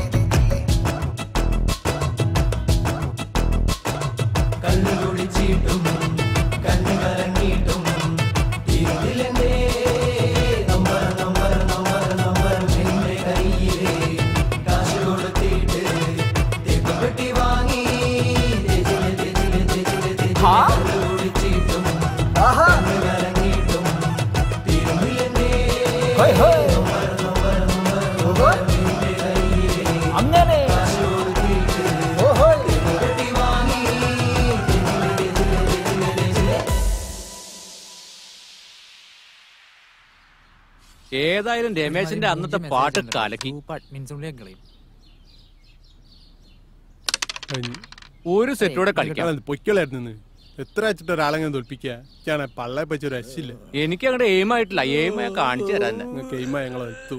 കള്ള് കുടിച്ചിട്ടും കണ്ണ് കലങ്ങിയിട്ടും ഇരുന്നില്ലെന്റെ നമ്പർ നമ്പർ നമ്പർ നമ്പർ. എന്റെ കയ്യിലെ കാശ് കൊടുത്തിട്ട് ടേപ്പ് വെട്ടി വാങ്ങി തേച്ചില്ലേ തേച്ചില്ലേ തേച്ചില്ലേ തേച്ചില്ലേ. കള്ള് കുടിച്ചിട്ടും കണ്ണ് കലങ്ങിയിട്ടും ഇരുന്നില്ലെന്റെ നമ്പർ നമ്പർ നമ്പർ നമ്പർ. എന്റെ കയ്യിലെ അങ്ങനെ കാശ് കൊടുത്തിട്ട് ടേപ്പ് വെട്ടി വാങ്ങി. ഏതായാലും രമേശിന്റെ അന്നത്തെ പാട്ട് കലക്കി. ഒരു സെറ്റോടെ കളിക്കാം. പൊയ്ക്കളായിരുന്നു എത്ര വെച്ചിട്ട് ഒരാളെങ്ങനെ തോൽപ്പിക്കാണ് പള്ളയെ പറ്റി ഒരു രക്ഷയില്ല. എനിക്ക് അങ്ങോട്ട് എയിം ആയിട്ടില്ല. എയിം ഞാൻ കാണിച്ചു തരാൻ. നിങ്ങൾക്ക് എയിമായി ഞങ്ങൾ എത്തു.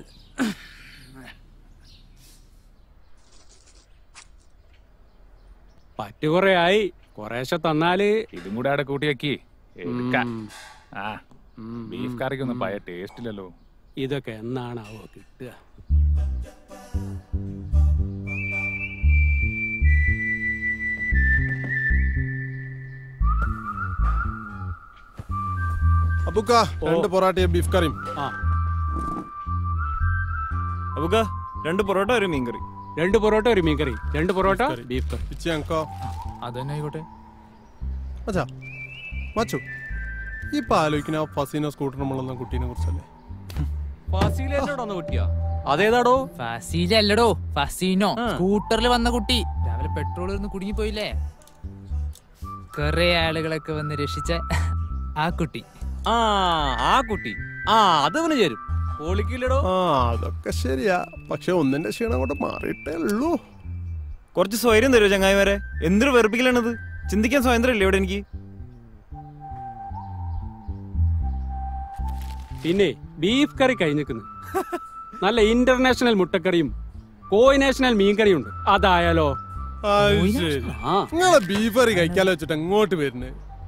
പറ്റു കൊറേ ആയി, കൊറേശ്ശെ തന്നാല് ഇതും കൂടെ അവിടെ കൂട്ടി വെക്കി. ആ ബീഫ് കറിക്കൊന്നും പഴയ ടേസ്റ്റ് ഇല്ലല്ലോ. ഇതൊക്കെ എന്നാണാവോ കിട്ടുക? അബുക്ക രണ്ട് പൊറാട്ടയും ബീഫ് കറിയും. അബുക്ക രണ്ട് പൊറോട്ട ഒരു മീൻകറി. രണ്ട് പൊറോട്ട ഒരു മീൻകറി. രണ്ട് പൊറോട്ട ബീഫ് കറി. അതന്നെ ആയിക്കോട്ടെ. അച്ഛാ മച്ചു ഇപ്പൊ ആലോചിക്കുന്ന ഫസീനോ സ്കൂട്ടറുമുള്ള കുട്ടീനെ കുറിച്ചല്ലേ? കുട്ടിയാ അതേതാടോ? ഫസീലല്ലടോ, ഫസീനോ. സ്കൂട്ടറിൽ വന്ന കുട്ടി രാവിലെ പെട്രോൾ ഇരുന്ന് കുടുങ്ങി പോയില്ലേ, കൊറേ ആളുകളൊക്കെ വന്ന് രക്ഷിച്ച ആ കുട്ടി. ആ ആ കുട്ടി ആ അതവന് ചേരും. പൊളിക്കില്ലടോ. ആ അതൊക്കെ ശരിയാ, പക്ഷെ ഒന്നിന്റെ ക്ഷീണം കൊണ്ട് മാറിയിട്ടേ ഉള്ളൂ. കുറച്ച് സ്വൈര്യം തരുമോ ചങ്ങായിമാരെ? എന്തൊരു വെറുപ്പിക്കലാണത്. ചിന്തിക്കാൻ സ്വാതന്ത്ര്യം ഇല്ലേ ഇവിടെ എനിക്ക്? പിന്നെ ബീഫ് കറി കഴിഞ്ഞിരിക്കുന്നു. നല്ല ഇന്റർനാഷണൽ മുട്ടക്കറിയും കോയിനേഷണൽ മീൻകറിയും ഉണ്ട്. അതായാലോ? നിങ്ങളെ ബീഫ് കറി കഴിക്കാലോ വെച്ചിട്ട് എങ്ങോട്ട് വരുന്നേ?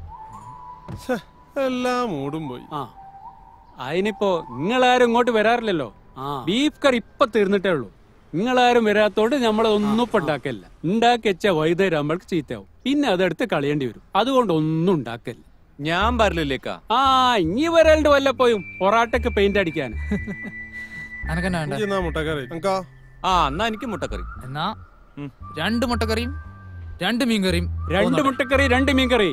എല്ലാം മൂടും പോയി. ആ അതിനിപ്പോ നിങ്ങളാരും ഇങ്ങോട്ട് വരാറില്ലല്ലോ. ബീഫ് കറി ഇപ്പൊ തീർന്നിട്ടേ ഉള്ളൂ. നിങ്ങളാരും വരാത്തോണ്ട് നമ്മളൊന്നും ഇപ്പൊ ഉണ്ടാക്കല്ല. ഉണ്ടാക്കി വെച്ച വൈകുന്നേരം നമ്മൾക്ക് ചീത്തയാവും, പിന്നെ അതെടുത്ത് കളയേണ്ടി വരും. അതുകൊണ്ട് ഒന്നും ഉണ്ടാക്കല്ല. ഞാൻ വരലില്ലേക്കാ? ആ ഇനി വരലുണ്ട് വല്ലപ്പോയും പൊറാട്ടക്ക് പെയിന്റ് അടിക്കാൻ. മുട്ടക്കറി ആ എന്നാ എനിക്ക് മുട്ടക്കറി. എന്നാ രണ്ട് മുട്ടക്കറിയും രണ്ട് മീൻകറിയും. രണ്ട് മുട്ടക്കറി രണ്ട് മീൻകറി.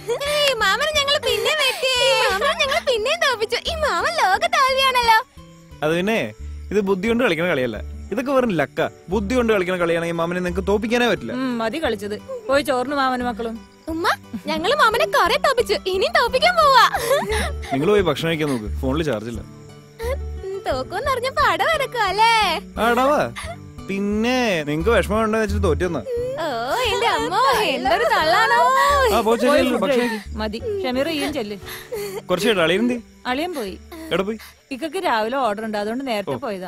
മാമനെ ഞങ്ങൾ പിന്നെ മാമനെ ഞങ്ങൾ പിന്നെ തോപ്പിച്ചു. ഈ മാമൻ ലോക തോൽവിയാണല്ലോ. അത് പിന്നെ ഇത് ബുദ്ധി കൊണ്ട് കളിക്കുന്ന കളിയല്ല, ഇതൊക്കെ വെറും ലക്ക. ബുദ്ധി കൊണ്ട് കളിക്കുന്ന കളിയാണെങ്കിൽ മാമനെ നിങ്ങൾക്ക് തോപ്പിക്കാനേ പറ്റില്ല. മതി കളിച്ചത്. പോയി ചോറിന് മാമനും മക്കളും. ഉമ്മ ഞങ്ങള് മാമനെ കൊറേ തോപ്പിച്ചു, ഇനി തോപ്പിക്കാൻ പോവാ. നിങ്ങൾ പോയി ഭക്ഷണം കഴിക്കാൻ നോക്ക്, ഫോണിൽ ചാർജ് ഇല്ല. തോക്കുമെന്ന് പറഞ്ഞ പടം വരക്കും അല്ലേ? ആടാവാ. പിന്നെ നിങ്ങക്ക് വിഷമം ഉണ്ടോ വെച്ചിട്ട് തോറ്റെന്നാ. ഓ എന്റെ അമ്മ എന്തൊരു തള്ളാണോ. മതി ഷമീർ ഈയും ചെല്ല്. കുറച്ച് അളിയന്തി അളിയൻ പോയി. എവിടെ പോയി? ഇക്കക്ക് രാവിലെ ഓർഡർ ഉണ്ട്, അതുകൊണ്ട് നേരത്തെ പോയതാ.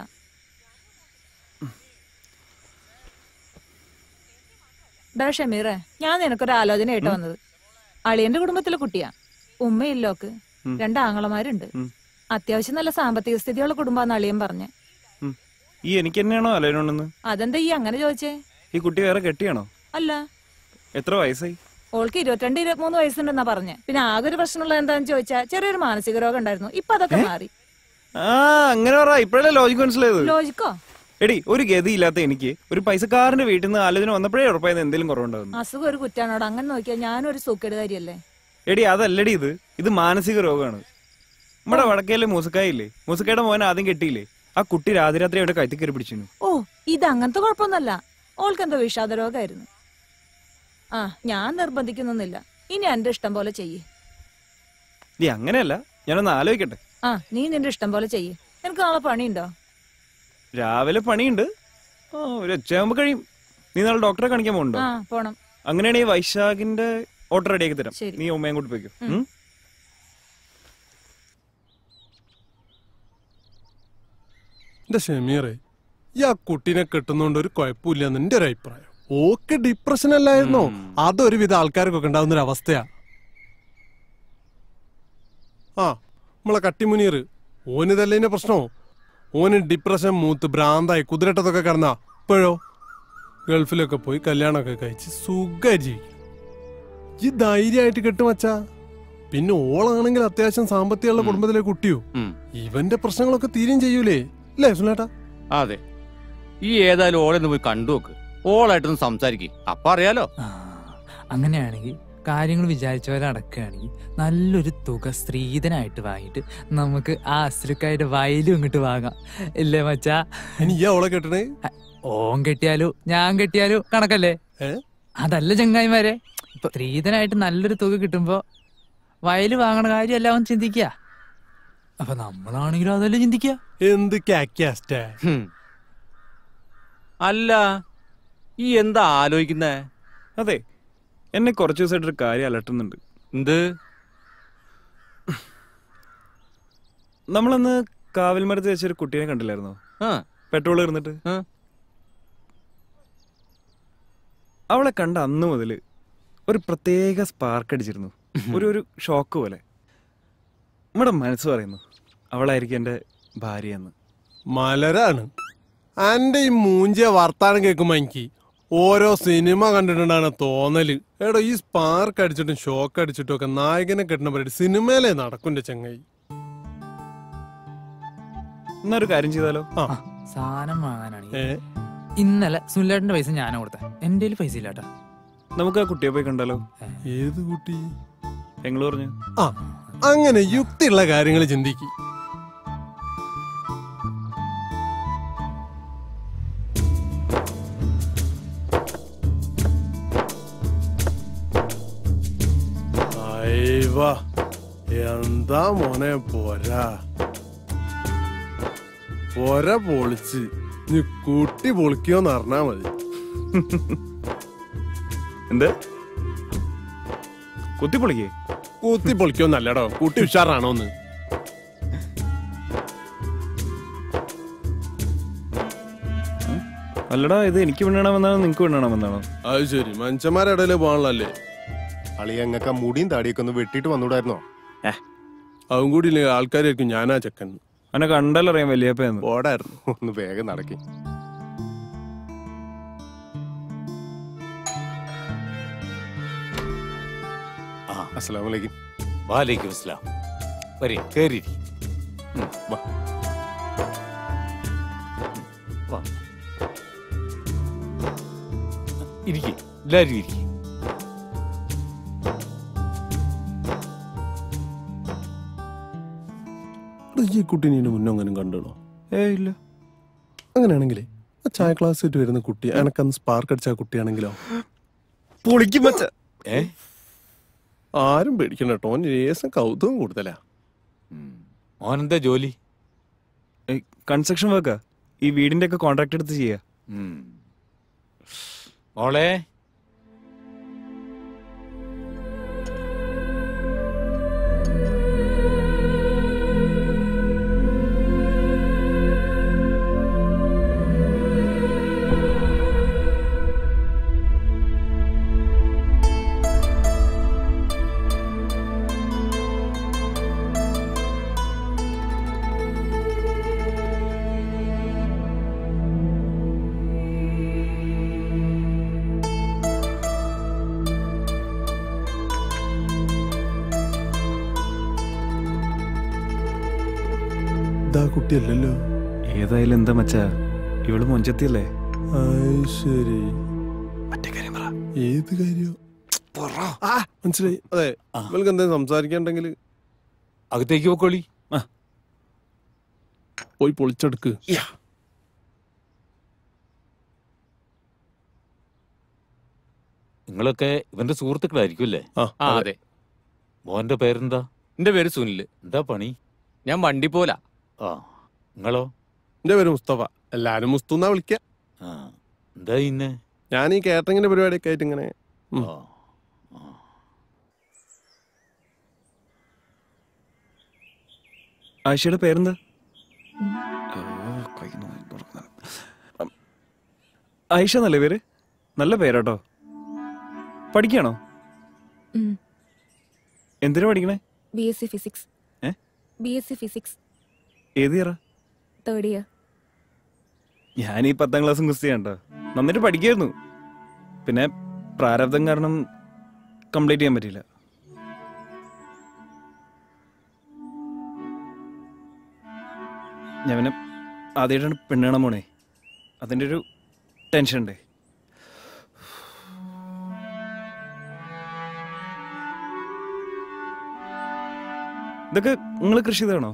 ഡാ ഷമീറെ, ഞാൻ നിനക്കൊരു ആലോചന ആയിട്ട് വന്നത്. അളിയന്റെ കുടുംബത്തിലെ കുട്ടിയാ, ഉമ്മയില്ലോക്ക്, രണ്ടാങ്ങളമാരുണ്ട്. അത്യാവശ്യം നല്ല സാമ്പത്തിക സ്ഥിതിയുള്ള കുടുംബാന്ന് അളിയൻ പറഞ്ഞേ. ഈ എനിക്ക് തന്നെയാണോ അലയനുണ്ടെന്ന്? അതെന്താ ഈ അങ്ങനെ ചോദിച്ചേ? ഈ കുട്ടി വേറെ കെട്ടിയാണോ? അല്ല. എത്ര വയസ്സായി? ഓൾക്ക് ഇരുപത്തിരണ്ട് ഇരുപത്തിമൂന്ന് വയസ്സുണ്ടെന്നാ പറഞ്ഞേ. പിന്നെ ആകെ ഒരു പ്രശ്നമുള്ള എന്താന്ന് ചോദിച്ചാ ചെറിയൊരു മാനസിക രോഗം ഉണ്ടായിരുന്നു. ഇപ്പൊ അതൊക്കെ മാറി. ആ അങ്ങനെ പറ, ഇപ്പഴല്ലേ ലോജിക് മനസ്സിലായത്. ലോജിക്കോ? എടി, ഒരു ഗതിയില്ലാത്ത എനിക്ക് ഒരു പൈസക്കാരന്റെ വീട്ടിൽ നിന്ന് ആലോചന വന്നപ്പോഴേ ഉറപ്പായത് എന്തെങ്കിലും കുറവുണ്ടാകുന്നു. അസുഖം ഒരു കുറ്റാണോട്. അങ്ങനെ നോക്കിയാൽ ഞാനൊരു സൂക്കേടുകാരിയല്ലേ? എടി അതല്ലടി, ഇത് ഇത് മാനസിക രോഗമാണ്. നമ്മുടെ വടക്കേലെ മൂസക്കായില്ലേ, മൂസക്കയുടെ മോനെ ആദ്യം കെട്ടിയില്ലേ, ആ കുട്ടി രാത്രി അവിടെ കയറ്റി കയറി പിടിച്ചു. ഓ, ഇത് അങ്ങനത്തെ കുഴപ്പമൊന്നല്ല. ഓൾക്ക് എന്തോ വിഷാദ രോഗമായിരുന്നു. ആ, ഞാൻ നിർബന്ധിക്കുന്നൊന്നുമില്ല. ഇനി എന്റെ ഇഷ്ടം പോലെ ചെയ്യേ. നീ അങ്ങനെയല്ല, ഞാനൊന്ന് ആലോചിക്കട്ടെ. ആ, നീ നിന്റെ ഇഷ്ടം പോലെ ചെയ്യേ. എനിക്ക് നാളെ പണിയുണ്ടോ? രാവിലെ പണിയുണ്ട്, ഒരു ഉച്ചയാകുമ്പോ കഴിയും. നീ നാളെ ഡോക്ടറെ കാണിക്കാൻ പോകണ്ടോ? ആ, പോണം. അങ്ങനെയാണെങ്കിൽ വൈശാഖിന്റെ ഓർഡർ റെഡിയാക്കി തരാം. ശരി. നീ ഉമ്മയും കൂട്ടി പോയിക്കോ. എന്റെ ഷമീറെ, ഈ ആ കുട്ടീനെ കെട്ടുന്നോണ്ട് ഒരു കുഴപ്പമില്ലെന്ന് എന്റെ ഒരു അഭിപ്രായം. ഓക്ക് ഡിപ്രഷൻ അല്ലായിരുന്നോ? അതൊരുവിധ ആൾക്കാർക്കൊക്കെ ഉണ്ടാവുന്ന ഒരു അവസ്ഥയാ. ആ നമ്മളെ കട്ടിമുനീർ, ഓന് തല്ലിന്റെ പ്രശ്നമോ? ഓന് ഡിപ്രഷൻ മൂത്ത് ഭ്രാന്തായി കുതിരട്ടത്തൊക്കെ കിടന്നാ ഇപ്പോഴോ ഗൾഫിലൊക്കെ പോയി കല്യാണമൊക്കെ കഴിച്ച് സുഖമായി ജീവിക്കും. ഈ ധൈര്യമായിട്ട് കെട്ടുമച്ചാ. പിന്നെ ഓളാണെങ്കിൽ അത്യാവശ്യം സാമ്പത്തികമുള്ള കുടുംബത്തിലെ കുട്ടിയോ, ഇവന്റെ പ്രശ്നങ്ങളൊക്കെ തീരും ചെയ്യൂലേ അല്ലേ സുലേട്ടാ? അതെ. ഈ ഏതായാലും ഓളെന്ന് പോയി കണ്ടു നോക്ക്, ഓളായിട്ടൊന്ന് സംസാരിക്കും, അപ്പൊ അറിയാലോ. അങ്ങനെയാണെങ്കിൽ കാര്യങ്ങൾ വിചാരിച്ചവരെ അടക്കുകയാണെങ്കിൽ നല്ലൊരു തുക സ്ത്രീധനായിട്ട് വാങ്ങിയിട്ട് നമുക്ക് ആ അസുരക്കായിട്ട് വയലും ഇങ്ങോട്ട് വാങ്ങാം, ഇല്ലേ മച്ചാ? ഓളെ കെട്ടണേ? ഓൻ കെട്ടിയാലോ ഞാൻ കെട്ടിയാലോ കണക്കല്ലേ? അതല്ല ചങ്ങായിമാരെ, ഇപ്പൊ സ്ത്രീധനായിട്ട് നല്ലൊരു തുക കിട്ടുമ്പോ വയല് വാങ്ങണ കാര്യം എല്ലാം ചിന്തിക്കുക. അപ്പൊ നമ്മളാണെങ്കിലും അതല്ലേ ചിന്തിക്കുക. എന്ത് അല്ല, ഈ എന്താ ആലോചിക്കുന്നേ? അതെ, എന്നെ കുറച്ചു ദിവസമായിട്ടൊരു കാര്യം അലട്ടുന്നുണ്ട്. എന്ത്? നമ്മളന്ന് കാവൽമരത്ത് വെച്ചൊരു കുട്ടീനെ കണ്ടില്ലായിരുന്നോ? പെട്രോൾ ഇരുന്നിട്ട്. അവളെ കണ്ട അന്ന് മുതല് ഒരു പ്രത്യേക സ്പാർക്ക് അടിച്ചിരുന്നു, ഒരു ഒരു ഷോക്ക് പോലെ. നമ്മുടെ മനസ്സ് പറയുന്നു അവളായിരിക്കും എന്റെ ഭാര്യ എന്ന്. മലരാണ് എന്റെ ഈ മൂഞ്ചിയ വർത്താനം കേൾക്കുമ്പോ എനിക്ക് ഓരോ സിനിമ കണ്ടിട്ടുണ്ടാണ് തോന്നല്. എടോ, ഈ സ്പാർക്ക് അടിച്ചിട്ടും ഷോക്ക് അടിച്ചിട്ടും ഒക്കെ നായകനെ കെട്ടുന്ന പരിപാടി സിനിമയിലേ നടക്കുന്റെ ചങ്ങായി. എന്നൊരു കാര്യം ചെയ്താലോ? സാധനം വാങ്ങാനാണ്. ഇന്നലെ സുനിലേട്ടന്റെ പൈസ ഞാനാ കൊടുത്ത, എന്റെ പൈസ ഇല്ലാട്ടാ. നമുക്ക് ആ കുട്ടിയെ പോയി കണ്ടാലോ? ഏത് കുട്ടി? ഞങ്ങൾ പറഞ്ഞു. ആ, അങ്ങനെ യുക്തിയുള്ള കാര്യങ്ങൾ ചിന്തിക്കും. എന്താ മോനെ പോരാ പോരാ പൊളിച്ച് നീ കൂട്ടി പൊളിക്കോന്ന് അറിഞ്ഞാ മതി. എന്ത് കുത്തി പൊളിക്കേ? കൂത്തി പൊളിക്കോന്നല്ലടോ, കുട്ടി ഉഷാറാണോന്ന്. അല്ലടാ, ഇത് എനിക്ക് വീണണമെന്നാണോ നിനക്ക് വീണണമെന്നാണോ? അത് ശരി, മനുഷ്യന്മാരുടെ ഇടയില് പോകാനല്ലേ. അളിയങ്ങക്ക് ആ മുടിയും താടിയൊക്കെ ഒന്ന് വെട്ടിട്ട് വന്നൂടായിരുന്നോ? അതും കൂടി ഇല്ലേ ആൾക്കാരായിരിക്കും ഞാനാ ചെക്കൻ. എന്നെ കണ്ടല്ലറിയാം വലിയപ്പന്ന്. ഓടായിരുന്നു. ഒന്ന് വേഗം നടക്കി. അസ്സലാമു അലൈക്കും. വാലൈക്കും അസ്സലാം. വരി, കേറി. വാ വാ, ഇരിക്കും, എല്ലാരും ഇരിക്കും. ഈ കുട്ടീനെ മുന്നേ അങ്ങനെ കണ്ടോ? ഏ ഇല്ല. അങ്ങനെയാണെങ്കിലേ ആ ചായ ക്ലാസ് ആയിട്ട് വരുന്ന കുട്ടി എനക്കന്ന് സ്പാർക്ക് അടിച്ച കുട്ടിയാണെങ്കിലോ പൊളിക്കും മച്ച. ഏ ആരും പേടിക്കണ്ട കേട്ടോ, ഓൻ രേസം കൗതുകം കൂടുതലാ. ഓനെന്താ ജോലി? കൺസ്ട്രക്ഷൻ വർക്കാ. ഈ വീടിന്റെ ഒക്കെ കോൺട്രാക്ട് എടുത്ത് ചെയ്യാ. മോളെ കുട്ടിയല്ലല്ലോ. ഏതായാലും എന്താ മച്ചാ, ഇവള് മൊഞ്ചത്തിയല്ലേ? ശരി. ഏത് കാര്യം മനസ്സിലായി? അതെ, ഇവൾക്ക് എന്തെങ്കിലും സംസാരിക്കണ്ടെങ്കിൽ അകത്തേക്ക് പോക്കോളി. പോയി പൊളിച്ചെടുക്ക്. നിങ്ങളൊക്കെ ഇവന്റെ സുഹൃത്തുക്കളായിരിക്കും അല്ലേ? ആ അതെ. മോന്റെ പേരെന്താ? എന്റെ പേര് സുനില്. എന്താ പണി? ഞാൻ വണ്ടി പോലാ. ആ നിങ്ങളോ? എന്റെ പേര് മുസ്തഫ. എല്ലാരും മുസ്തുന്നാ വിളിക്ക. എന്താ ഇന്നെ? ഞാൻ ഈ കാറ്ററിങ്ങിന്റെ പരിപാടിയൊക്കെ ആയിട്ട് ഇങ്ങനെ. ആയിഷയുടെ പേരെന്താ? ആയിഷ എന്നല്ലേ പേര്? നല്ല പേരാട്ടോ. പഠിക്കാണോ? എന്തിനാ പഠിക്കണേ? B S C physics. B S C physics. ഏത് ഇയറാ? Third year. ഞാൻ ഈ പത്താം ക്ലാസ്സും കുസ്തിയാണ്ടോ. നന്നായിട്ട് പഠിക്കായിരുന്നു. പിന്നെ പ്രാരബ്ധം കാരണം കംപ്ലീറ്റ് ചെയ്യാൻ പറ്റിയില്ല. ഞാൻ പിന്നെ ആദ്യമായിട്ടാണ് പെണ്ണ് കാണാൻ പോണേ. അതിൻ്റെ ഒരു ടെൻഷൻ ഉണ്ടേ. ഇതൊക്കെ നിങ്ങൾ കൃഷി ചെയ്താണോ?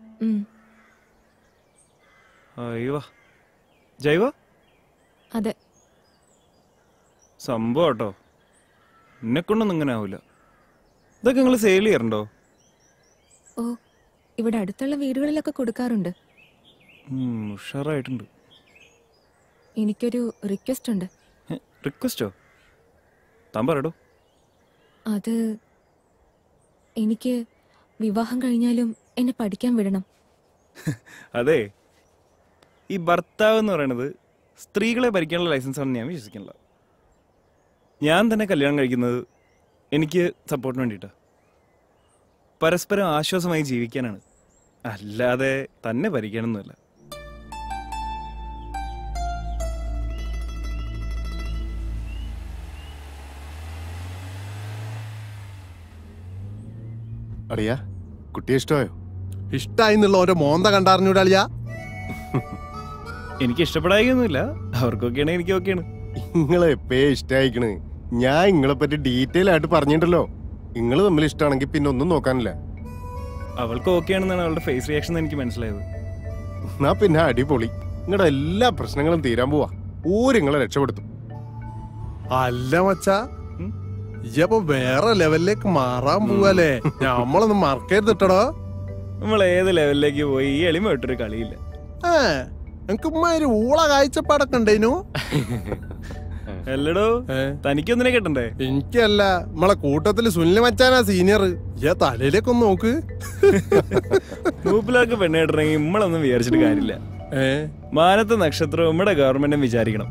അയ്യോ, ജൈവ? അതെ. സംഭവം കേട്ടോ, എന്നെ കൊണ്ടൊന്നും ഇങ്ങനെ ആവില്ല. ഇതൊക്കെ നിങ്ങൾ സെയിൽ ചെയ്യാറുണ്ടോ? ഓ, ഇവിടെ അടുത്തുള്ള വീടുകളിലൊക്കെ കൊടുക്കാറുണ്ട്. ഉഷാറായിട്ടുണ്ട്. എനിക്കൊരു റിക്വസ്റ്റ് ഉണ്ട്. റിക്വസ്റ്റോ? താൻ പറയടോ. അത് എനിക്ക് വിവാഹം കഴിഞ്ഞാലും എന്നെ പഠിക്കാൻ വിടണം. അതെ, ഈ ഭർത്താവ് എന്ന് പറയുന്നത് സ്ത്രീകളെ ഭരിക്കാനുള്ള ലൈസൻസ് ആണെന്ന് ഞാൻ വിശ്വസിക്കുന്നില്ല. ഞാൻ തന്നെ കല്യാണം കഴിക്കുന്നത് എനിക്ക് സപ്പോർട്ടിന് വേണ്ടിയിട്ടാണ്. പരസ്പരം ആശ്വാസമായി ജീവിക്കാനാണ്, അല്ലാതെ തന്നെ ഭരിക്കാനൊന്നുമല്ല. അളിയാ, കുട്ടിയെ ഇഷ്ടമായോ? ഇഷ്ടായി എന്നുള്ള ഓരോ മോന്ത കണ്ടറിഞ്ഞൂടെ അളിയാ? എനിക്ക് ഇഷ്ടപ്പെടായൊന്നുമില്ല, അവർക്കൊക്കെയാണ് എനിക്ക് ഓക്കെയാണ്. നിങ്ങളെ എപ്പേ ഇഷ്ടായിക്കണ്. ഞാൻ നിങ്ങളെ പറ്റി ഡീറ്റെയിൽ ആയിട്ട് പറഞ്ഞിട്ടല്ലോ. നിങ്ങൾ തമ്മിൽ ഇഷ്ടമാണെങ്കിൽ പിന്നെ ഒന്നും നോക്കാനില്ല. അവൾക്ക് ഓക്കെ ആണെന്നാണ് അവളുടെ ഫേസ് റിയാക്ഷൻ എനിക്ക് മനസ്സിലായത്. എന്നാ പിന്നെ അടിപൊളി. നിങ്ങളുടെ എല്ലാ പ്രശ്നങ്ങളും തീരാൻ പോവാ. ഊര് നിങ്ങളെ രക്ഷപ്പെടുത്തും. അല്ല മച്ചാ, ഇപ്പൊ വേറെ ലെവലിലേക്ക് മാറാൻ പോവല്ലേ? നമ്മളൊന്ന് മറക്കരുതിട്ടടോ. നമ്മൾ ഏത് ലെവലിലേക്ക് പോയി ഈ എളിമ വിട്ടൊരു കളിയില്ല. എനിക്ക് ഉമ്മാര് ഊള കാഴ്ചപ്പാടൊക്കെ ഉണ്ടേനു. അല്ലടോ, തനിക്കൊന്നിനെ കേട്ടണ്ടേ? എനിക്കല്ല, നമ്മളെ കൂട്ടത്തില് സുനില് മച്ചാനാ സീനിയർ. ഈ തലയിലേക്ക് ഒന്ന് നോക്ക്. ഗ്രൂപ്പിലൊക്കെ പെണ്ണേട്ടണമെങ്കിൽ നമ്മളൊന്നും വിചാരിച്ചിട്ട് കാര്യമില്ല. മാനത്തെ നക്ഷത്രം നമ്മുടെ ഗവൺമെന്റും വിചാരിക്കണം.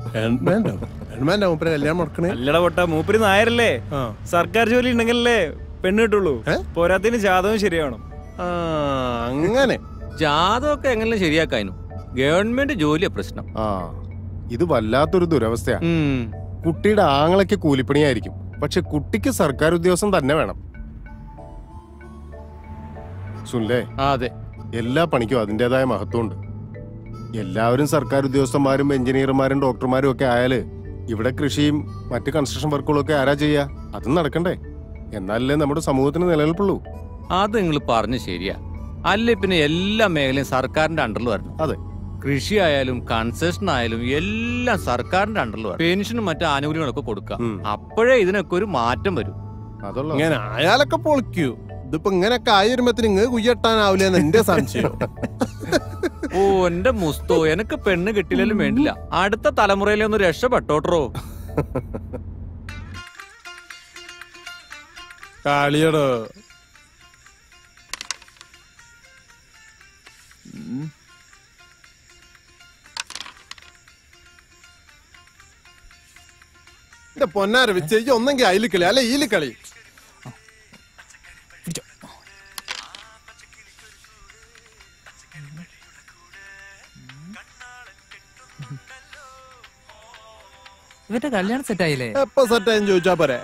അല്ലട പൊട്ട, മൂപ്പര് നായരല്ലേ? സർക്കാർ ജോലി ഉണ്ടെങ്കിലല്ലേ പെണ്ണ് കിട്ടുള്ളൂ. പോരാത്തിന് ജാതകം ശരിയാവണം. അങ്ങനെ ജാതകമൊക്കെ എങ്ങനെ ശരിയാക്കാനു? ഗവൺമെന്റ് ജോലിയാ പ്രശ്നം. ആ, ഇത് വല്ലാത്തൊരു ദുരവസ്ഥയാ. കുട്ടിയുടെ ആങ്ങളയ്ക്ക് കൂലിപ്പണിയായിരിക്കും, പക്ഷെ കുട്ടിക്ക് സർക്കാർ ഉദ്യോഗസ്ഥൻ തന്നെ വേണം. സുനിലേ, അതെ, എല്ലാ പണിക്കും അതിൻ്റെതായ മഹത്വമുണ്ട്. എല്ലാവരും സർക്കാർ ഉദ്യോഗസ്ഥന്മാരും എഞ്ചിനീയർമാരും ഡോക്ടർമാരും ഒക്കെ ആയാല് ഇവിടെ കൃഷിയും മറ്റ് കൺസ്ട്രക്ഷൻ വർക്കുകളും ഒക്കെ ആരാ ചെയ്യാ? അതും നടക്കണ്ടേ? എന്നാലല്ലേ നമ്മുടെ സമൂഹത്തിന് നിലനിൽപ്പുള്ളൂ. അത് നിങ്ങൾ പറഞ്ഞു ശരിയാ. അല്ലേ പിന്നെ എല്ലാ മേഖലയും സർക്കാരിന്റെ അണ്ടറിൽ വരണം. അതെ, കൃഷി ആയാലും കൺസെഷൻ ആയാലും എല്ലാം സർക്കാരിന്റെ അണ്ടറിൽ വരണം. പെൻഷനും മറ്റു ആനുകൂല്യങ്ങളൊക്കെ കൊടുക്കാം. അപ്പോഴേ ഇതിനൊക്കെ ഒരു മാറ്റം വരും. ഇങ്ങനെ ആയാലൊക്കെ പൊളിക്കൂ. ഇതിപ്പോ ഇങ്ങനൊക്കെ ആയി വരുമ്പത്തിന് ഇങ്ങ് കുയ്യട്ടാനാവില്ലെന്ന് എന്റെ സംശയം. ഓ എന്റെ മുസ്തോ, എനിക്ക് പെണ്ണ് കിട്ടിയില്ലെങ്കിലും വേണ്ടില്ല, അടുത്ത തലമുറയിലെ ഒന്ന് രക്ഷപ്പെട്ടോട്ടോ. കളിയടോ. എന്റെ പൊന്നാര വെച്ച് ഒന്നെങ്കിൽ അയില് കളി അല്ലെ ഈല് കളി. ഇവന്റെ കല്യാണം സെറ്റ് ആയില്ലേ? എപ്പോ സെറ്റ് ആയെന്ന് ചോദിച്ചാ പോരെ.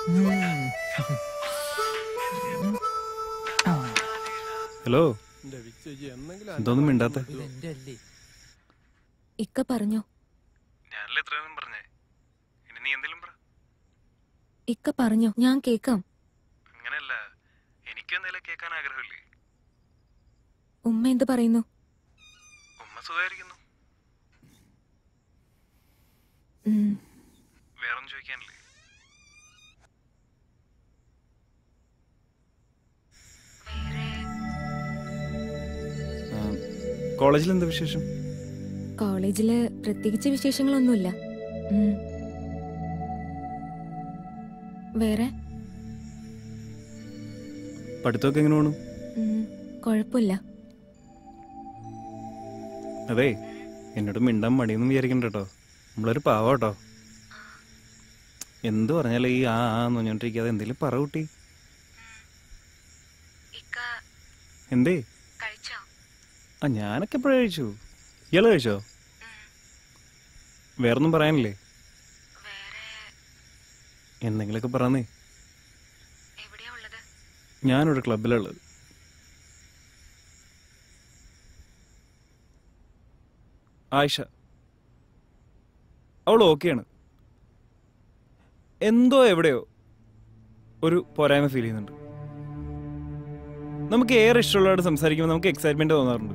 ഹലോ, എന്തോന്നും മിണ്ടാത്ത? ഇക്ക പറഞ്ഞോ. ഇക്ക പറഞ്ഞോ, ഞാൻ കേക്കാം. ഉമ്മ എന്ത് പറയുന്നു? വേറൊന്നും ചോദിക്കാനില്ലേ? കോളേജിൽ എന്താ വിശേഷം? കോളേജില് പ്രത്യേകിച്ച് വിശേഷങ്ങളൊന്നുമില്ല. ഉം. വേറെ പഠിത്തമൊക്കെ എങ്ങനെ പോണു? ഉം, കുഴപ്പമില്ല. അതെ, എന്നോട് മിണ്ടാൻ മടിയൊന്നും വിചാരിക്കണ്ട കേട്ടോ. നമ്മളൊരു പാവ കേട്ടോ. എന്ത് പറഞ്ഞാലും ഈ ആ ആന്ന് പറഞ്ഞോണ്ടിരിക്കാതെ എന്തെങ്കിലും പറ കുട്ടി. എന്തേ? ആ ഞാനൊക്കെ എപ്പോഴും കഴിച്ചു. ഇയാള് കഴിച്ചോ? വേറൊന്നും പറയാനില്ലേ? എന്തെങ്കിലുമൊക്കെ പറഞ്ഞേ. ഞാനൊരു ക്ലബിലുള്ളത്. ആയിഷ, അവൾ ഓക്കെയാണ്. എന്തോ എവിടെയോ ഒരു പോരായ്മ ഫീൽ ചെയ്യുന്നുണ്ട്. നമുക്ക് ഏറെ ഇഷ്ടമുള്ളവരോട് സംസാരിക്കുമ്പോൾ നമുക്ക് എക്സൈറ്റ്മെന്റ് തോന്നാറുണ്ട്.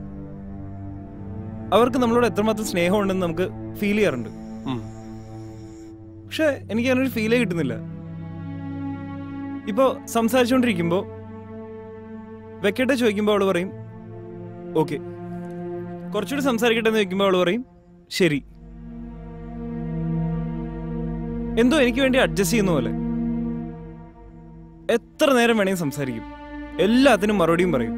അവർക്ക് നമ്മളോട് എത്രമാത്രം സ്നേഹമുണ്ടെന്ന് നമുക്ക് ഫീൽ ചെയ്യാറുണ്ട്. പക്ഷെ എനിക്ക് അതിനൊരു ഫീലേ കിട്ടുന്നില്ല. ഇപ്പോ സംസാരിച്ചുകൊണ്ടിരിക്കുമ്പോ വെക്കട്ടെ ചോദിക്കുമ്പോൾ അവള് പറയും ഓക്കെ, കുറച്ചുകൂടി സംസാരിക്കട്ടെ എന്ന് ചോദിക്കുമ്പോൾ അവള് പറയും ശരി. എന്തോ എനിക്ക് വേണ്ടി അഡ്ജസ്റ്റ് ചെയ്യുന്ന പോലെ. എത്ര നേരം വേണമെങ്കിൽ സംസാരിക്കും, എല്ലാത്തിനും മറുപടിയും പറയും.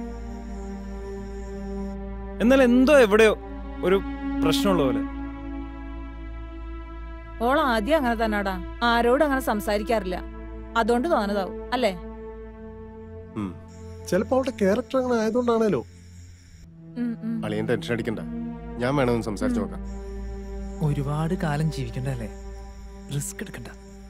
എന്നാൽ എന്തോ എവിടെയോ ഒരു പ്രശ്നമുള്ള പോലെ. ഓൾ ആദ്യം അങ്ങനെ തന്നെടാ, ആരോടും അങ്ങനെ സംസാരിക്കാറില്ല. അതുകൊണ്ട് തോന്നതാവും അല്ലേ? ചിലപ്പോ അവളുടെ ക്യാരക്ടർ അങ്ങനെ ആയതുകൊണ്ടാണല്ലോ. അളിയൻ ടെൻഷൻ അടിക്കണ്ട, ഞാൻ വേണമെന്ന് സംസാരിച്ചു നോക്കാം. ഒരുപാട് കാലം ജീവിക്കണ്ടല്ലേ, റിസ്ക് എടുക്കണ്ട.